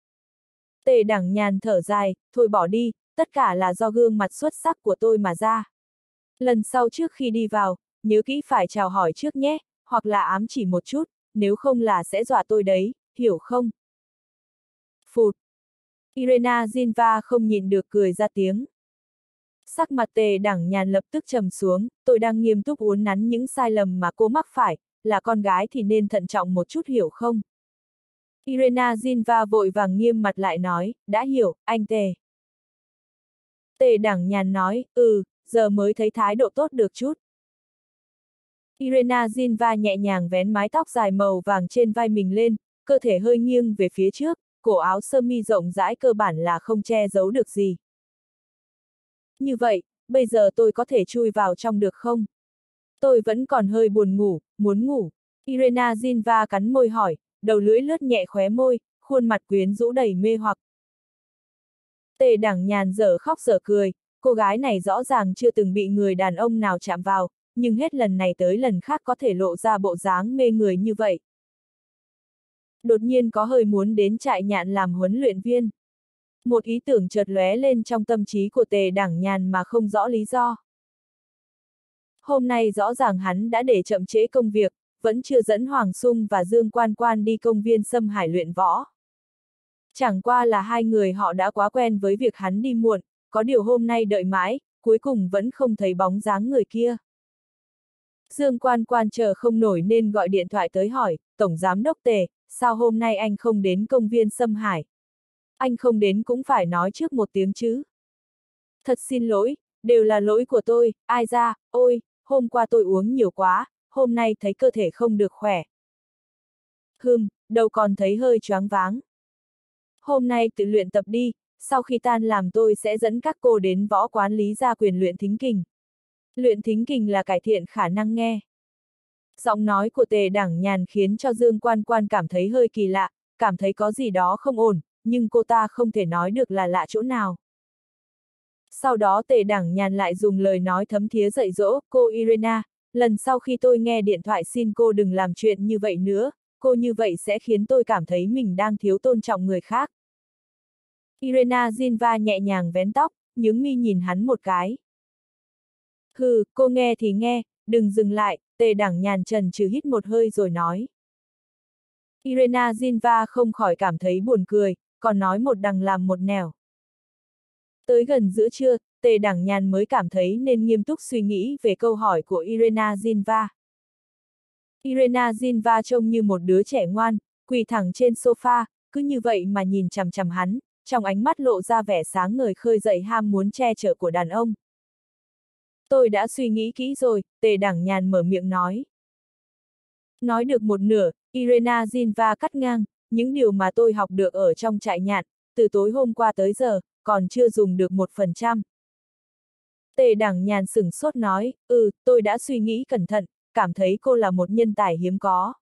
Tề Đẳng Nhàn thở dài, thôi bỏ đi, tất cả là do gương mặt xuất sắc của tôi mà ra. Lần sau trước khi đi vào, nhớ kỹ phải chào hỏi trước nhé, hoặc là ám chỉ một chút, nếu không là sẽ dọa tôi đấy, hiểu không? Phụt! Irena Zinva không nhịn được cười ra tiếng. Sắc mặt Tề Đẳng Nhàn lập tức trầm xuống, tôi đang nghiêm túc uốn nắn những sai lầm mà cô mắc phải, là con gái thì nên thận trọng một chút hiểu không? Irena Zinva vội vàng nghiêm mặt lại nói, đã hiểu, anh Tề. Tề Đẳng Nhàn nói, giờ mới thấy thái độ tốt được chút. Irena Zinva nhẹ nhàng vén mái tóc dài màu vàng trên vai mình lên, cơ thể hơi nghiêng về phía trước, cổ áo sơ mi rộng rãi cơ bản là không che giấu được gì. Như vậy, bây giờ tôi có thể chui vào trong được không? Tôi vẫn còn hơi buồn ngủ, muốn ngủ. Irena Zinva cắn môi hỏi, đầu lưỡi lướt nhẹ khóe môi, khuôn mặt quyến rũ đầy mê hoặc. Tề Đẳng Nhàn dở khóc dở cười, cô gái này rõ ràng chưa từng bị người đàn ông nào chạm vào, nhưng hết lần này tới lần khác có thể lộ ra bộ dáng mê người như vậy. Đột nhiên có hơi muốn đến trại nhạn làm huấn luyện viên. Một ý tưởng chợt lóe lên trong tâm trí của Tề Đẳng Nhàn mà không rõ lý do. Hôm nay rõ ràng hắn đã để chậm trễ công việc, vẫn chưa dẫn Hoàng Sung và Dương Quan Quan đi công viên Sâm Hải luyện võ. Chẳng qua là hai người họ đã quá quen với việc hắn đi muộn, có điều hôm nay đợi mãi, cuối cùng vẫn không thấy bóng dáng người kia. Dương Quan Quan chờ không nổi nên gọi điện thoại tới hỏi, Tổng Giám đốc Tề, sao hôm nay anh không đến công viên Sâm Hải? Anh không đến cũng phải nói trước một tiếng chứ. Thật xin lỗi, đều là lỗi của tôi, ai ra, ôi, hôm qua tôi uống nhiều quá, hôm nay thấy cơ thể không được khỏe. Đầu còn thấy hơi choáng váng. Hôm nay tự luyện tập đi, sau khi tan làm tôi sẽ dẫn các cô đến võ quán Lý Gia Quyền luyện thính kình. Luyện thính kình là cải thiện khả năng nghe. Giọng nói của Tề Đảng Nhàn khiến cho Dương Quan Quan cảm thấy hơi kỳ lạ, cảm thấy có gì đó không ổn, nhưng cô ta không thể nói được là lạ chỗ nào. Sau đó Tề Đảng Nhàn lại dùng lời nói thấm thía dạy dỗ, cô Irena, lần sau khi tôi nghe điện thoại xin cô đừng làm chuyện như vậy nữa, cô như vậy sẽ khiến tôi cảm thấy mình đang thiếu tôn trọng người khác. Irena Zinva nhẹ nhàng vén tóc, nhướng mi nhìn hắn một cái. Cô nghe thì nghe, đừng dừng lại, Tề Đảng Nhàn trần trừ hít một hơi rồi nói. Irena Zinva không khỏi cảm thấy buồn cười, còn nói một đằng làm một nẻo. Tới gần giữa trưa, Tề Đảng Nhàn mới cảm thấy nên nghiêm túc suy nghĩ về câu hỏi của Irena Zinva. Irena Zinva trông như một đứa trẻ ngoan, quỳ thẳng trên sofa, cứ như vậy mà nhìn chằm chằm hắn, trong ánh mắt lộ ra vẻ sáng ngời khơi dậy ham muốn che chở của đàn ông. Tôi đã suy nghĩ kỹ rồi, Tề Đảng Nhàn mở miệng nói. Nói được một nửa, Irena Zinva cắt ngang, những điều mà tôi học được ở trong trại nhạn, từ tối hôm qua tới giờ, còn chưa dùng được 1%. Tề Đảng Nhàn sửng sốt nói, tôi đã suy nghĩ cẩn thận, cảm thấy cô là một nhân tài hiếm có.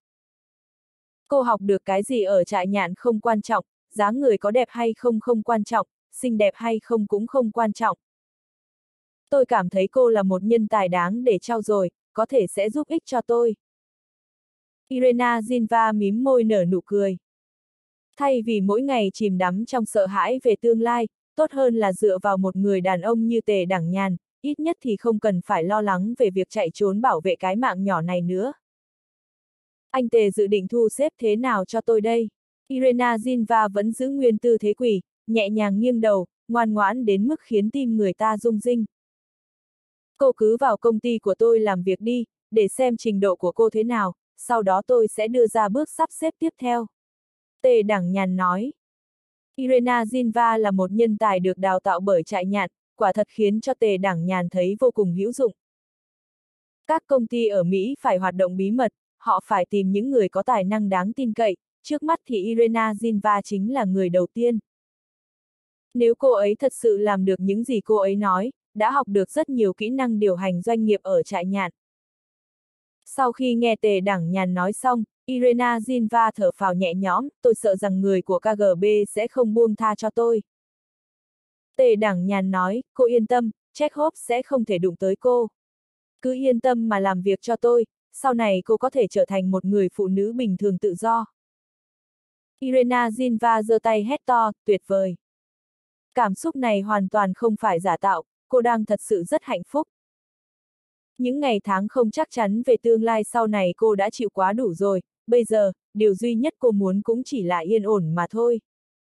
Cô học được cái gì ở trại nhạn không quan trọng, dáng người có đẹp hay không không quan trọng, xinh đẹp hay không cũng không quan trọng. Tôi cảm thấy cô là một nhân tài đáng để trau dồi, có thể sẽ giúp ích cho tôi. Irena Zinva mím môi nở nụ cười. Thay vì mỗi ngày chìm đắm trong sợ hãi về tương lai, tốt hơn là dựa vào một người đàn ông như Tề Đảng Nhàn, ít nhất thì không cần phải lo lắng về việc chạy trốn bảo vệ cái mạng nhỏ này nữa. Anh Tề dự định thu xếp thế nào cho tôi đây? Irena Zinva vẫn giữ nguyên tư thế quỳ, nhẹ nhàng nghiêng đầu, ngoan ngoãn đến mức khiến tim người ta rung rinh. Cô cứ vào công ty của tôi làm việc đi, để xem trình độ của cô thế nào, sau đó tôi sẽ đưa ra bước sắp xếp tiếp theo. Tề Đảng Nhàn nói. Irena Zinva là một nhân tài được đào tạo bởi trại nhạn, quả thật khiến cho Tề Đảng Nhàn thấy vô cùng hữu dụng. Các công ty ở Mỹ phải hoạt động bí mật, họ phải tìm những người có tài năng đáng tin cậy, trước mắt thì Irena Zinva chính là người đầu tiên. Nếu cô ấy thật sự làm được những gì cô ấy nói, đã học được rất nhiều kỹ năng điều hành doanh nghiệp ở trại nhạn. Sau khi nghe Tề Đảng Nhàn nói xong, Irena Zinva thở phào nhẹ nhõm, tôi sợ rằng người của KGB sẽ không buông tha cho tôi. Tề Đảng Nhàn nói, cô yên tâm, Chekhov sẽ không thể đụng tới cô. Cứ yên tâm mà làm việc cho tôi, sau này cô có thể trở thành một người phụ nữ bình thường tự do. Irena Zinva giơ tay hét to, tuyệt vời. Cảm xúc này hoàn toàn không phải giả tạo, cô đang thật sự rất hạnh phúc. Những ngày tháng không chắc chắn về tương lai sau này cô đã chịu quá đủ rồi, bây giờ, điều duy nhất cô muốn cũng chỉ là yên ổn mà thôi.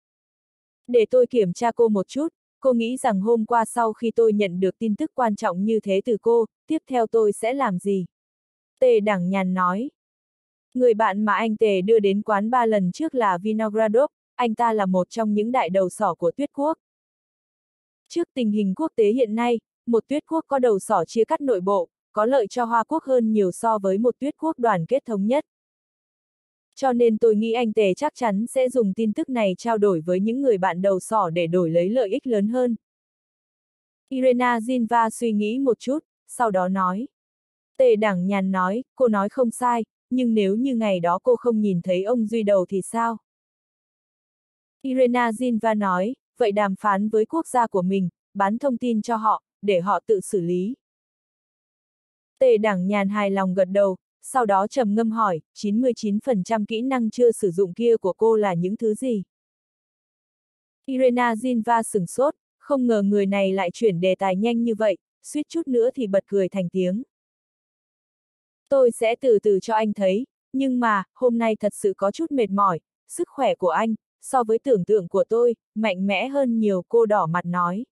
Để tôi kiểm tra cô một chút, cô nghĩ rằng hôm qua sau khi tôi nhận được tin tức quan trọng như thế từ cô, tiếp theo tôi sẽ làm gì? Tề Đảng Nhàn nói. Người bạn mà anh Tề đưa đến quán 3 lần trước là Vinogradov, anh ta là một trong những đại đầu sỏ của Tuyết Quốc. Trước tình hình quốc tế hiện nay, một Tuyết Quốc có đầu sỏ chia cắt nội bộ, có lợi cho Hoa Quốc hơn nhiều so với một Tuyết Quốc đoàn kết thống nhất. Cho nên tôi nghĩ anh Tề chắc chắn sẽ dùng tin tức này trao đổi với những người bạn đầu sỏ để đổi lấy lợi ích lớn hơn. Irena Zinva suy nghĩ một chút, sau đó nói. Tề Đảng Nhàn nói, cô nói không sai, nhưng nếu như ngày đó cô không nhìn thấy ông Duy Đầu thì sao? Irena Zinva nói, vậy đàm phán với quốc gia của mình, bán thông tin cho họ, để họ tự xử lý. Tề Đảng Nhàn hài lòng gật đầu, sau đó trầm ngâm hỏi, 99% kỹ năng chưa sử dụng kia của cô là những thứ gì? Irena Zinva sửng sốt, không ngờ người này lại chuyển đề tài nhanh như vậy, suýt chút nữa thì bật cười thành tiếng. Tôi sẽ từ từ cho anh thấy, nhưng mà, hôm nay thật sự có chút mệt mỏi, sức khỏe của anh, so với tưởng tượng của tôi, mạnh mẽ hơn nhiều, cô đỏ mặt nói.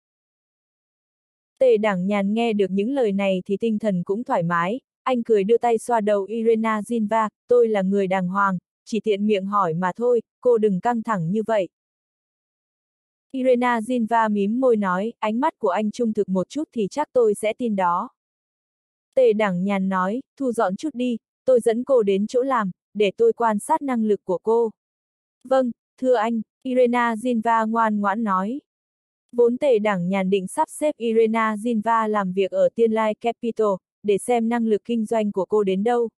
Tề Đảng Nhàn nghe được những lời này thì tinh thần cũng thoải mái, anh cười đưa tay xoa đầu Irena Zinva, tôi là người đàng hoàng, chỉ tiện miệng hỏi mà thôi, cô đừng căng thẳng như vậy. Irena Zinva mím môi nói, ánh mắt của anh trung thực một chút thì chắc tôi sẽ tin đó. Tề Đẳng Nhàn nói, thu dọn chút đi, tôi dẫn cô đến chỗ làm, để tôi quan sát năng lực của cô. Vâng, thưa anh, Irena Zinva ngoan ngoãn nói. Vốn Tề Đẳng Nhàn định sắp xếp Irena Zinva làm việc ở Tiên Lai Capital, để xem năng lực kinh doanh của cô đến đâu.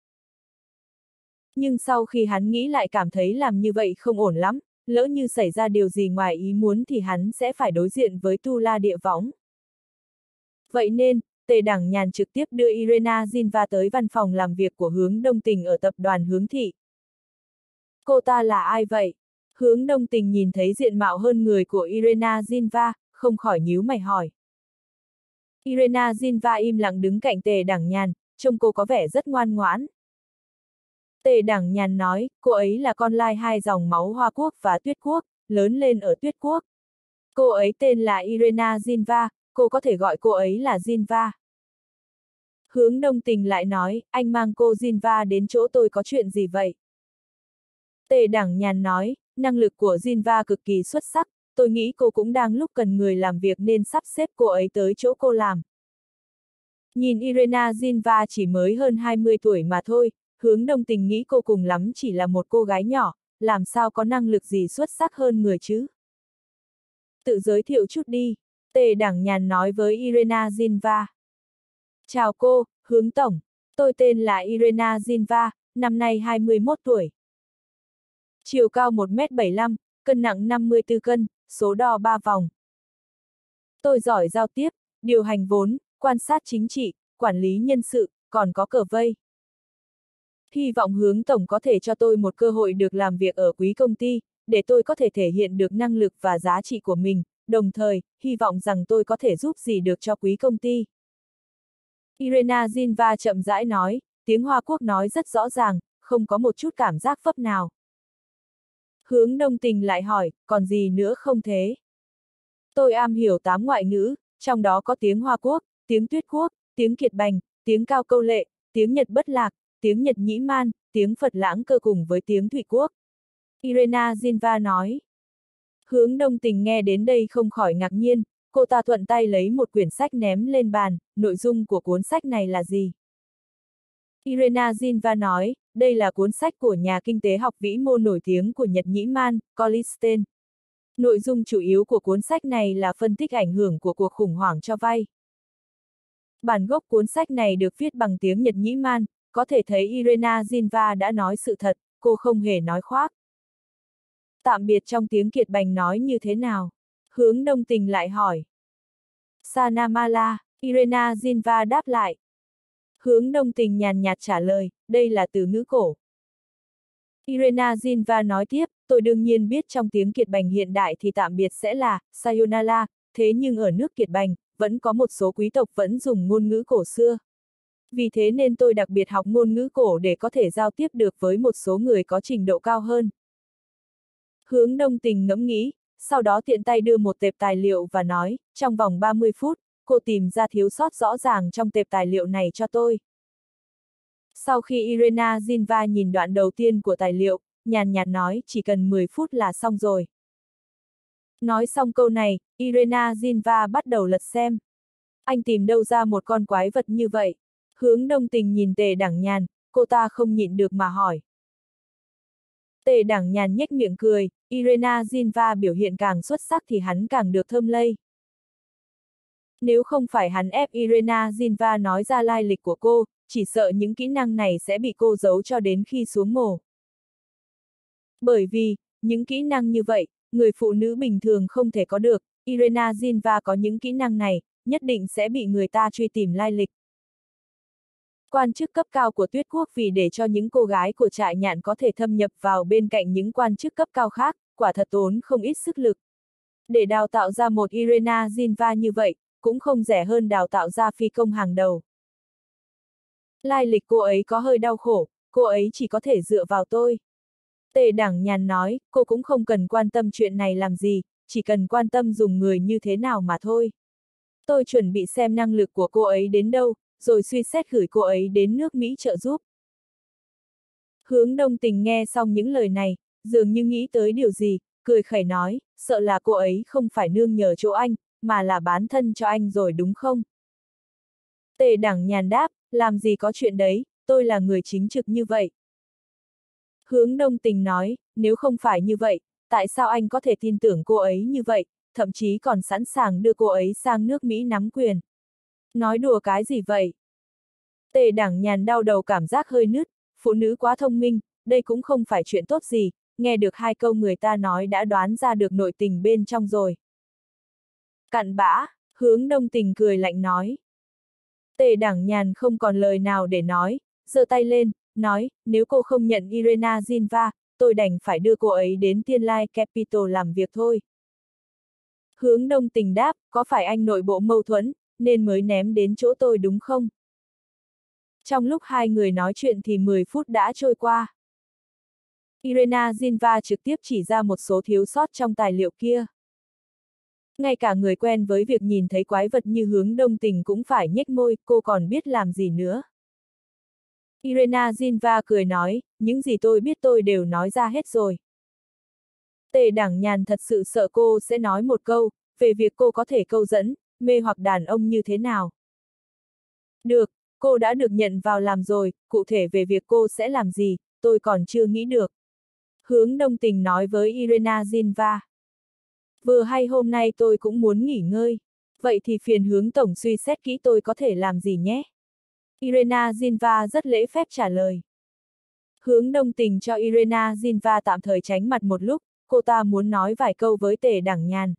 Nhưng sau khi hắn nghĩ lại cảm thấy làm như vậy không ổn lắm, lỡ như xảy ra điều gì ngoài ý muốn thì hắn sẽ phải đối diện với Tu La Địa Võng. Vậy nên, Tề Đẳng Nhàn trực tiếp đưa Irena Zinva tới văn phòng làm việc của Hướng Đông Tình ở tập đoàn Hướng Thị. Cô ta là ai vậy? Hướng Đông Tình nhìn thấy diện mạo hơn người của Irena Zinva, không khỏi nhíu mày hỏi. Irena Zinva im lặng đứng cạnh Tề Đẳng Nhàn, trông cô có vẻ rất ngoan ngoãn. Tề Đẳng Nhàn nói, cô ấy là con lai hai dòng máu Hoa Quốc và Tuyết Quốc, lớn lên ở Tuyết Quốc. Cô ấy tên là Irena Zinva, cô có thể gọi cô ấy là Zinva. Hướng Đông Tình lại nói, anh mang cô Zinva đến chỗ tôi có chuyện gì vậy? Tề Đẳng Nhàn nói, năng lực của Zinva cực kỳ xuất sắc, tôi nghĩ cô cũng đang lúc cần người làm việc nên sắp xếp cô ấy tới chỗ cô làm. Nhìn Irena Zinva chỉ mới hơn 20 tuổi mà thôi, Hướng Đông Tình nghĩ cô cùng lắm chỉ là một cô gái nhỏ, làm sao có năng lực gì xuất sắc hơn người chứ? Tự giới thiệu chút đi, Tề Đẳng Nhàn nói với Irena Zinva. Chào cô, Hướng Tổng, tôi tên là Irena Zinva, năm nay 21 tuổi. Chiều cao 1m75, cân nặng 54 cân, số đo 3 vòng. Tôi giỏi giao tiếp, điều hành vốn, quan sát chính trị, quản lý nhân sự, còn có cờ vây. Hy vọng Hướng Tổng có thể cho tôi một cơ hội được làm việc ở quý công ty, để tôi có thể thể hiện được năng lực và giá trị của mình, đồng thời, hy vọng rằng tôi có thể giúp gì được cho quý công ty. Irena Zinva chậm rãi nói, tiếng Hoa Quốc nói rất rõ ràng, không có một chút cảm giác vấp nào. Hướng Đông Tình lại hỏi, còn gì nữa không thế? Tôi am hiểu 8 ngoại ngữ, trong đó có tiếng Hoa Quốc, tiếng Tuyết Quốc, tiếng Kiệt Bành, tiếng Cao Câu Lệ, tiếng Nhật Bất Lạc, tiếng Nhật Nhĩ Man, tiếng Phật Lãng Cơ cùng với tiếng Thủy Quốc. Irena Zinva nói. Hướng Đông Tình nghe đến đây không khỏi ngạc nhiên, cô ta thuận tay lấy một quyển sách ném lên bàn, nội dung của cuốn sách này là gì? Irena Zinva nói, đây là cuốn sách của nhà kinh tế học vĩ mô nổi tiếng của Nhật Nhĩ Man, Colisten. Nội dung chủ yếu của cuốn sách này là phân tích ảnh hưởng của cuộc khủng hoảng cho vay. Bản gốc cuốn sách này được viết bằng tiếng Nhật Nhĩ Man, có thể thấy Irena Zinva đã nói sự thật, cô không hề nói khoác. Tạm biệt trong tiếng Kiệt Bành nói như thế nào? Hướng Đông Tình lại hỏi. Sanamala, Irena Zinva đáp lại. Hướng Đông Tình nhàn nhạt trả lời, đây là từ ngữ cổ. Irena Zinva nói tiếp, tôi đương nhiên biết trong tiếng Kiệt Bành hiện đại thì tạm biệt sẽ là Sayonara, thế nhưng ở nước Kiệt Bành, vẫn có một số quý tộc vẫn dùng ngôn ngữ cổ xưa. Vì thế nên tôi đặc biệt học ngôn ngữ cổ để có thể giao tiếp được với một số người có trình độ cao hơn. Hướng Đông Tình ngẫm nghĩ, sau đó tiện tay đưa một tệp tài liệu và nói, trong vòng 30 phút, cô tìm ra thiếu sót rõ ràng trong tệp tài liệu này cho tôi. Sau khi Irena Zinva nhìn đoạn đầu tiên của tài liệu, nhàn nhạt nói, chỉ cần 10 phút là xong rồi. Nói xong câu này, Irena Zinva bắt đầu lật xem. Anh tìm đâu ra một con quái vật như vậy? Hướng Đông Tình nhìn Tề Đẳng Nhàn, cô ta không nhịn được mà hỏi. Tề Đẳng Nhàn nhếch miệng cười, Irena Zinva biểu hiện càng xuất sắc thì hắn càng được thơm lây. Nếu không phải hắn ép Irena Zinva nói ra lai lịch của cô, chỉ sợ những kỹ năng này sẽ bị cô giấu cho đến khi xuống mồ. Bởi vì, những kỹ năng như vậy, người phụ nữ bình thường không thể có được, Irena Zinva có những kỹ năng này, nhất định sẽ bị người ta truy tìm lai lịch. Quan chức cấp cao của Tuyết Quốc vì để cho những cô gái của trại nhạn có thể thâm nhập vào bên cạnh những quan chức cấp cao khác, quả thật tốn không ít sức lực. Để đào tạo ra một Irena Zinva như vậy, cũng không rẻ hơn đào tạo ra phi công hàng đầu. Lai lịch cô ấy có hơi đau khổ, cô ấy chỉ có thể dựa vào tôi. Tề Đẳng Nhàn nói, cô cũng không cần quan tâm chuyện này làm gì, chỉ cần quan tâm dùng người như thế nào mà thôi. Tôi chuẩn bị xem năng lực của cô ấy đến đâu, rồi suy xét gửi cô ấy đến nước Mỹ trợ giúp. Hướng Đông Tình nghe xong những lời này, dường như nghĩ tới điều gì, cười khẩy nói, sợ là cô ấy không phải nương nhờ chỗ anh, mà là bán thân cho anh rồi đúng không? Tề Đẳng Nhàn đáp, làm gì có chuyện đấy, tôi là người chính trực như vậy. Hướng Đông Tình nói, nếu không phải như vậy, tại sao anh có thể tin tưởng cô ấy như vậy, thậm chí còn sẵn sàng đưa cô ấy sang nước Mỹ nắm quyền? Nói đùa cái gì vậy? Tề Đẳng Nhàn đau đầu cảm giác hơi nứt, phụ nữ quá thông minh, đây cũng không phải chuyện tốt gì, nghe được 2 câu người ta nói đã đoán ra được nội tình bên trong rồi. Cặn bã, Hướng Đông Tình cười lạnh nói. Tề Đẳng Nhàn không còn lời nào để nói, giơ tay lên, nói, nếu cô không nhận Irena Zinva, tôi đành phải đưa cô ấy đến Tiên Lai Capital làm việc thôi. Hướng Đông Tình đáp, có phải anh nội bộ mâu thuẫn, nên mới ném đến chỗ tôi đúng không? Trong lúc hai người nói chuyện thì 10 phút đã trôi qua. Irena Zinva trực tiếp chỉ ra một số thiếu sót trong tài liệu kia. Ngay cả người quen với việc nhìn thấy quái vật như Hướng Đông Tình cũng phải nhếch môi, cô còn biết làm gì nữa. Irena Zinva cười nói, những gì tôi biết tôi đều nói ra hết rồi. Tề Đẳng Nhàn thật sự sợ cô sẽ nói một câu, về việc cô có thể câu dẫn, mê hoặc đàn ông như thế nào. Được, cô đã được nhận vào làm rồi, cụ thể về việc cô sẽ làm gì, tôi còn chưa nghĩ được. Hướng Đông Tình nói với Irena Zinva. Vừa hay hôm nay tôi cũng muốn nghỉ ngơi. Vậy thì phiền Hướng Tổng suy xét kỹ tôi có thể làm gì nhé. Irena Zinva rất lễ phép trả lời. Hướng Đông Tình cho Irena Zinva tạm thời tránh mặt một lúc, cô ta muốn nói vài câu với Tề Đẳng Nhàn.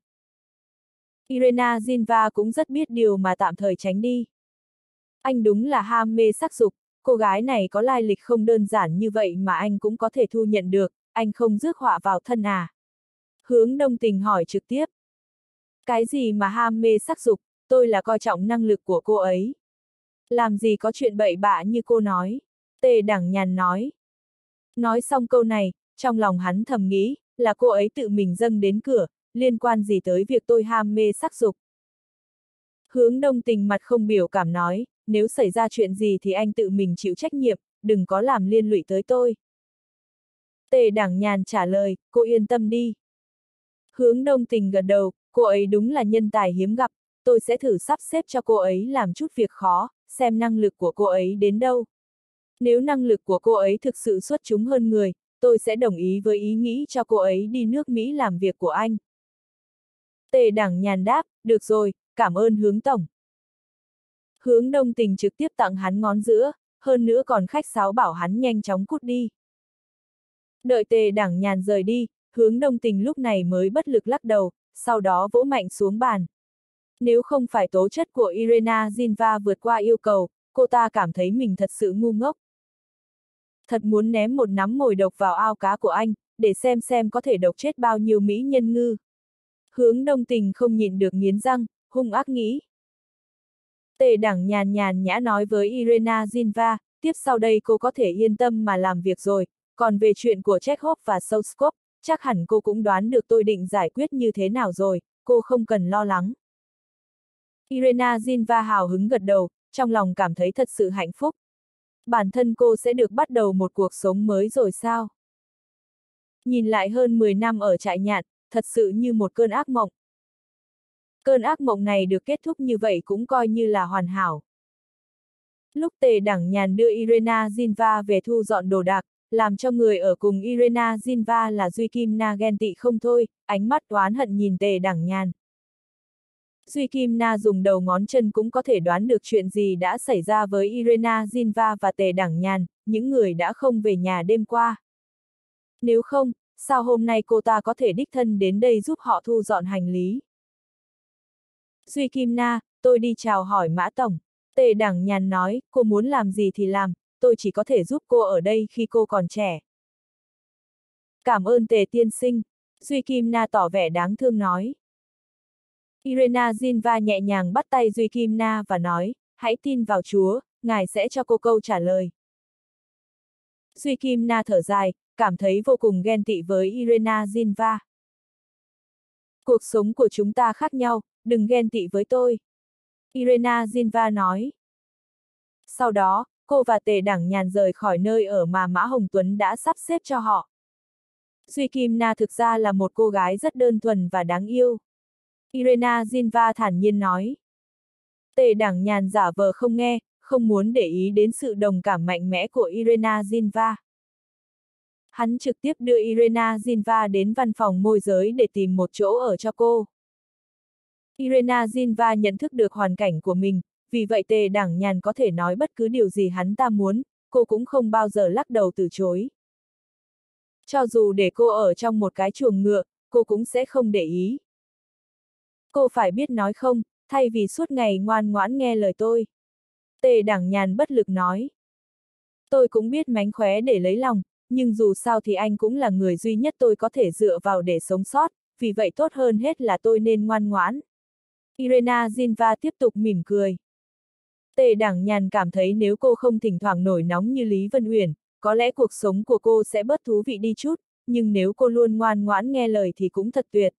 Irena Zinva cũng rất biết điều mà tạm thời tránh đi. Anh đúng là ham mê sắc dục, cô gái này có lai lịch không đơn giản như vậy mà anh cũng có thể thu nhận được, anh không rước họa vào thân à? Hướng Đông Tình hỏi trực tiếp. Cái gì mà ham mê sắc dục, tôi là coi trọng năng lực của cô ấy. Làm gì có chuyện bậy bạ như cô nói. Tề Đẳng Nhàn nói. Nói xong câu này, trong lòng hắn thầm nghĩ, là cô ấy tự mình dâng đến cửa, liên quan gì tới việc tôi ham mê sắc dục. Hướng Đông Tình mặt không biểu cảm nói, nếu xảy ra chuyện gì thì anh tự mình chịu trách nhiệm, đừng có làm liên lụy tới tôi. Tề Đẳng Nhàn trả lời, cô yên tâm đi. Hướng Đông Tình gật đầu, cô ấy đúng là nhân tài hiếm gặp, tôi sẽ thử sắp xếp cho cô ấy làm chút việc khó, xem năng lực của cô ấy đến đâu. Nếu năng lực của cô ấy thực sự xuất chúng hơn người, tôi sẽ đồng ý với ý nghĩ cho cô ấy đi nước Mỹ làm việc của anh. Tề Đẳng Nhàn đáp, được rồi, cảm ơn Hướng Tổng. Hướng Đông Tình trực tiếp tặng hắn ngón giữa, hơn nữa còn khách sáo bảo hắn nhanh chóng cút đi. Đợi Tề Đẳng Nhàn rời đi, Hướng Đông Tình lúc này mới bất lực lắc đầu, sau đó vỗ mạnh xuống bàn. Nếu không phải tố chất của Irena Zinva vượt qua yêu cầu, cô ta cảm thấy mình thật sự ngu ngốc. Thật muốn ném một nắm mồi độc vào ao cá của anh, để xem có thể độc chết bao nhiêu mỹ nhân ngư. Hướng Đông Tình không nhịn được nghiến răng, hung ác nghĩ. Tề Đẳng nhàn nhã nói với Irena Zinva, tiếp sau đây cô có thể yên tâm mà làm việc rồi, còn về chuyện của Chekhov và Soskov, chắc hẳn cô cũng đoán được tôi định giải quyết như thế nào rồi, cô không cần lo lắng. Irena Zinva hào hứng gật đầu, trong lòng cảm thấy thật sự hạnh phúc. Bản thân cô sẽ được bắt đầu một cuộc sống mới rồi sao? Nhìn lại hơn 10 năm ở trại nhạn, thật sự như một cơn ác mộng. Cơn ác mộng này được kết thúc như vậy cũng coi như là hoàn hảo. Lúc Tề Đẳng Nhàn đưa Irena Zinva về thu dọn đồ đạc, làm cho người ở cùng Irena Zinva là Duy Kim Na ghen tị không thôi, ánh mắt oán hận nhìn Tề Đẳng Nhàn. Duy Kim Na dùng đầu ngón chân cũng có thể đoán được chuyện gì đã xảy ra với Irena Zinva và Tề Đẳng Nhàn, những người đã không về nhà đêm qua. Nếu không, sao hôm nay cô ta có thể đích thân đến đây giúp họ thu dọn hành lý? Duy Kim Na, tôi đi chào hỏi Mã Tổng. Tề Đẳng Nhàn nói, cô muốn làm gì thì làm, tôi chỉ có thể giúp cô ở đây khi cô còn trẻ. Cảm ơn Tề tiên sinh, Duy Kim Na tỏ vẻ đáng thương nói. Irena Zinva nhẹ nhàng bắt tay Duy Kim Na và nói, hãy tin vào Chúa, ngài sẽ cho cô câu trả lời. Duy Kim Na thở dài, cảm thấy vô cùng ghen tị với Irena Zinva. Cuộc sống của chúng ta khác nhau, đừng ghen tị với tôi. Irena Zinva nói. Sau đó, cô và Tề Đẳng Nhàn rời khỏi nơi ở mà Mã Hồng Tuấn đã sắp xếp cho họ. Duy Kim Na thực ra là một cô gái rất đơn thuần và đáng yêu. Irena Zinva thản nhiên nói. Tề Đảng Nhàn giả vờ không nghe, không muốn để ý đến sự đồng cảm mạnh mẽ của Irena Zinva. Hắn trực tiếp đưa Irena Zinva đến văn phòng môi giới để tìm một chỗ ở cho cô. Irena Zinva nhận thức được hoàn cảnh của mình, vì vậy Tề Đảng Nhàn có thể nói bất cứ điều gì hắn ta muốn, cô cũng không bao giờ lắc đầu từ chối. Cho dù để cô ở trong một cái chuồng ngựa, cô cũng sẽ không để ý. Cô phải biết nói không, thay vì suốt ngày ngoan ngoãn nghe lời tôi. Tề Đảng Nhàn bất lực nói. Tôi cũng biết mánh khóe để lấy lòng, nhưng dù sao thì anh cũng là người duy nhất tôi có thể dựa vào để sống sót, vì vậy tốt hơn hết là tôi nên ngoan ngoãn. Irena Zinva tiếp tục mỉm cười. Tề Đảng Nhàn cảm thấy nếu cô không thỉnh thoảng nổi nóng như Lý Vân Uyển, có lẽ cuộc sống của cô sẽ bớt thú vị đi chút, nhưng nếu cô luôn ngoan ngoãn nghe lời thì cũng thật tuyệt.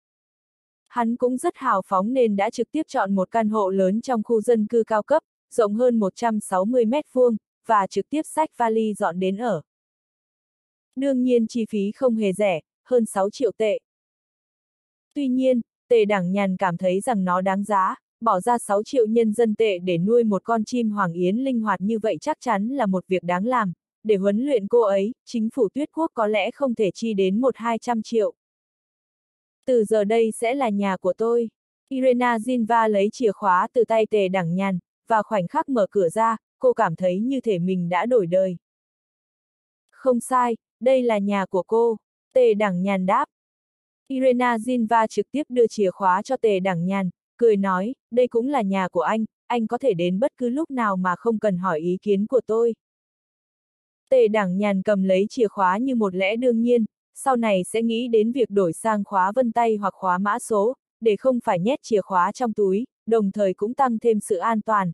Hắn cũng rất hào phóng nên đã trực tiếp chọn một căn hộ lớn trong khu dân cư cao cấp, rộng hơn 160 mét vuông, và trực tiếp xách vali dọn đến ở. Đương nhiên chi phí không hề rẻ, hơn 6 triệu tệ. Tuy nhiên, Tề Đảng Nhàn cảm thấy rằng nó đáng giá, bỏ ra 6 triệu nhân dân tệ để nuôi một con chim hoàng yến linh hoạt như vậy chắc chắn là một việc đáng làm. Để huấn luyện cô ấy, chính phủ Tuyết Quốc có lẽ không thể chi đến 100-200 triệu. Từ giờ đây sẽ là nhà của tôi. Irena Zinva lấy chìa khóa từ tay Tề Đảng Nhàn, và khoảnh khắc mở cửa ra, cô cảm thấy như thể mình đã đổi đời. Không sai, đây là nhà của cô, Tề Đảng Nhàn đáp. Irena Zinva trực tiếp đưa chìa khóa cho Tề Đảng Nhàn, cười nói, đây cũng là nhà của anh có thể đến bất cứ lúc nào mà không cần hỏi ý kiến của tôi. Tề Đảng Nhàn cầm lấy chìa khóa như một lẽ đương nhiên, sau này sẽ nghĩ đến việc đổi sang khóa vân tay hoặc khóa mã số, để không phải nhét chìa khóa trong túi, đồng thời cũng tăng thêm sự an toàn.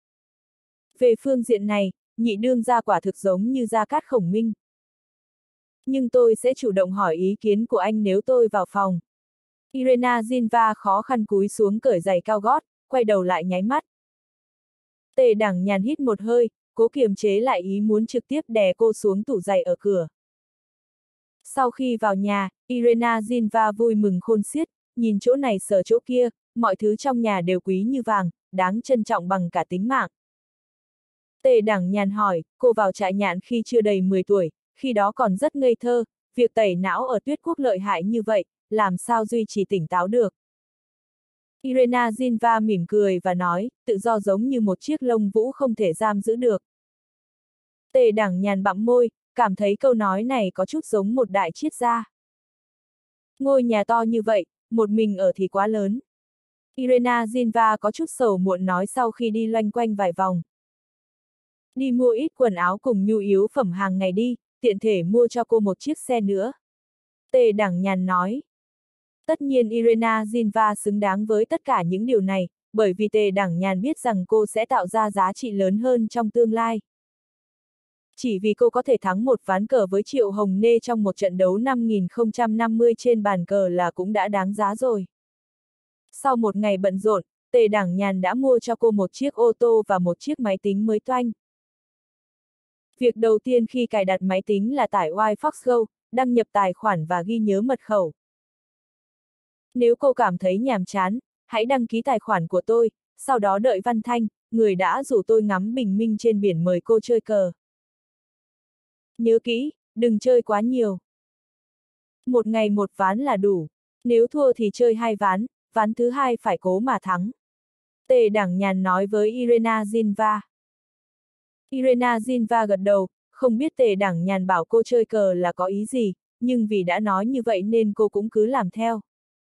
Về phương diện này, nhị đương gia quả thực giống như Gia Cát Khổng Minh. Nhưng tôi sẽ chủ động hỏi ý kiến của anh nếu tôi vào phòng. Irena Zinva khó khăn cúi xuống cởi giày cao gót, quay đầu lại nháy mắt. Tề Đảng Nhàn hít một hơi, cố kiềm chế lại ý muốn trực tiếp đè cô xuống tủ giày ở cửa. Sau khi vào nhà, Irena Zinva vui mừng khôn xiết, nhìn chỗ này sờ chỗ kia, mọi thứ trong nhà đều quý như vàng, đáng trân trọng bằng cả tính mạng. Tề Đảng Nhàn hỏi, cô vào trại nhạn khi chưa đầy 10 tuổi, khi đó còn rất ngây thơ, việc tẩy não ở Tuyết Quốc lợi hại như vậy, làm sao duy trì tỉnh táo được. Irena Zinva mỉm cười và nói, tự do giống như một chiếc lông vũ không thể giam giữ được. Tề Đảng Nhàn bặm môi, cảm thấy câu nói này có chút giống một đại triết gia. Ngôi nhà to như vậy, một mình ở thì quá lớn. Irena Zinva có chút sầu muộn nói sau khi đi loanh quanh vài vòng. Đi mua ít quần áo cùng nhu yếu phẩm hàng ngày đi, tiện thể mua cho cô một chiếc xe nữa. Tề Đảng Nhàn nói. Tất nhiên Irena Zinva xứng đáng với tất cả những điều này, bởi vì Tề Đảng Nhàn biết rằng cô sẽ tạo ra giá trị lớn hơn trong tương lai. Chỉ vì cô có thể thắng một ván cờ với Triệu Hồng Nê trong một trận đấu 5050 trên bàn cờ là cũng đã đáng giá rồi. Sau một ngày bận rộn, Tề Đảng Nhàn đã mua cho cô một chiếc ô tô và một chiếc máy tính mới toanh. Việc đầu tiên khi cài đặt máy tính là tải Wi-Fi Go, đăng nhập tài khoản và ghi nhớ mật khẩu. Nếu cô cảm thấy nhàm chán, hãy đăng ký tài khoản của tôi, sau đó đợi Văn Thanh, người đã rủ tôi ngắm bình minh trên biển mời cô chơi cờ. Nhớ kỹ, đừng chơi quá nhiều. Một ngày một ván là đủ, nếu thua thì chơi 2 ván, ván thứ 2 phải cố mà thắng. Tề Đảng Nhàn nói với Irena Zinva. Irena Zinva gật đầu, không biết Tề Đảng Nhàn bảo cô chơi cờ là có ý gì, nhưng vì đã nói như vậy nên cô cũng cứ làm theo.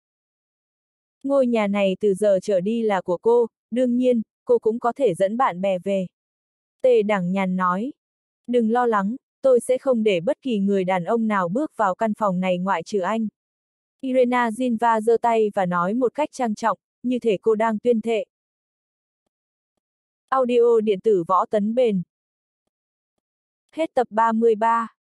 Ngôi nhà này từ giờ trở đi là của cô, đương nhiên, cô cũng có thể dẫn bạn bè về. Tề Đảng Nhàn nói. Đừng lo lắng, tôi sẽ không để bất kỳ người đàn ông nào bước vào căn phòng này ngoại trừ anh. Irena Zinva giơ tay và nói một cách trang trọng, như thể cô đang tuyên thệ. Audio điện tử Võ Tấn Bền. Hết tập 33.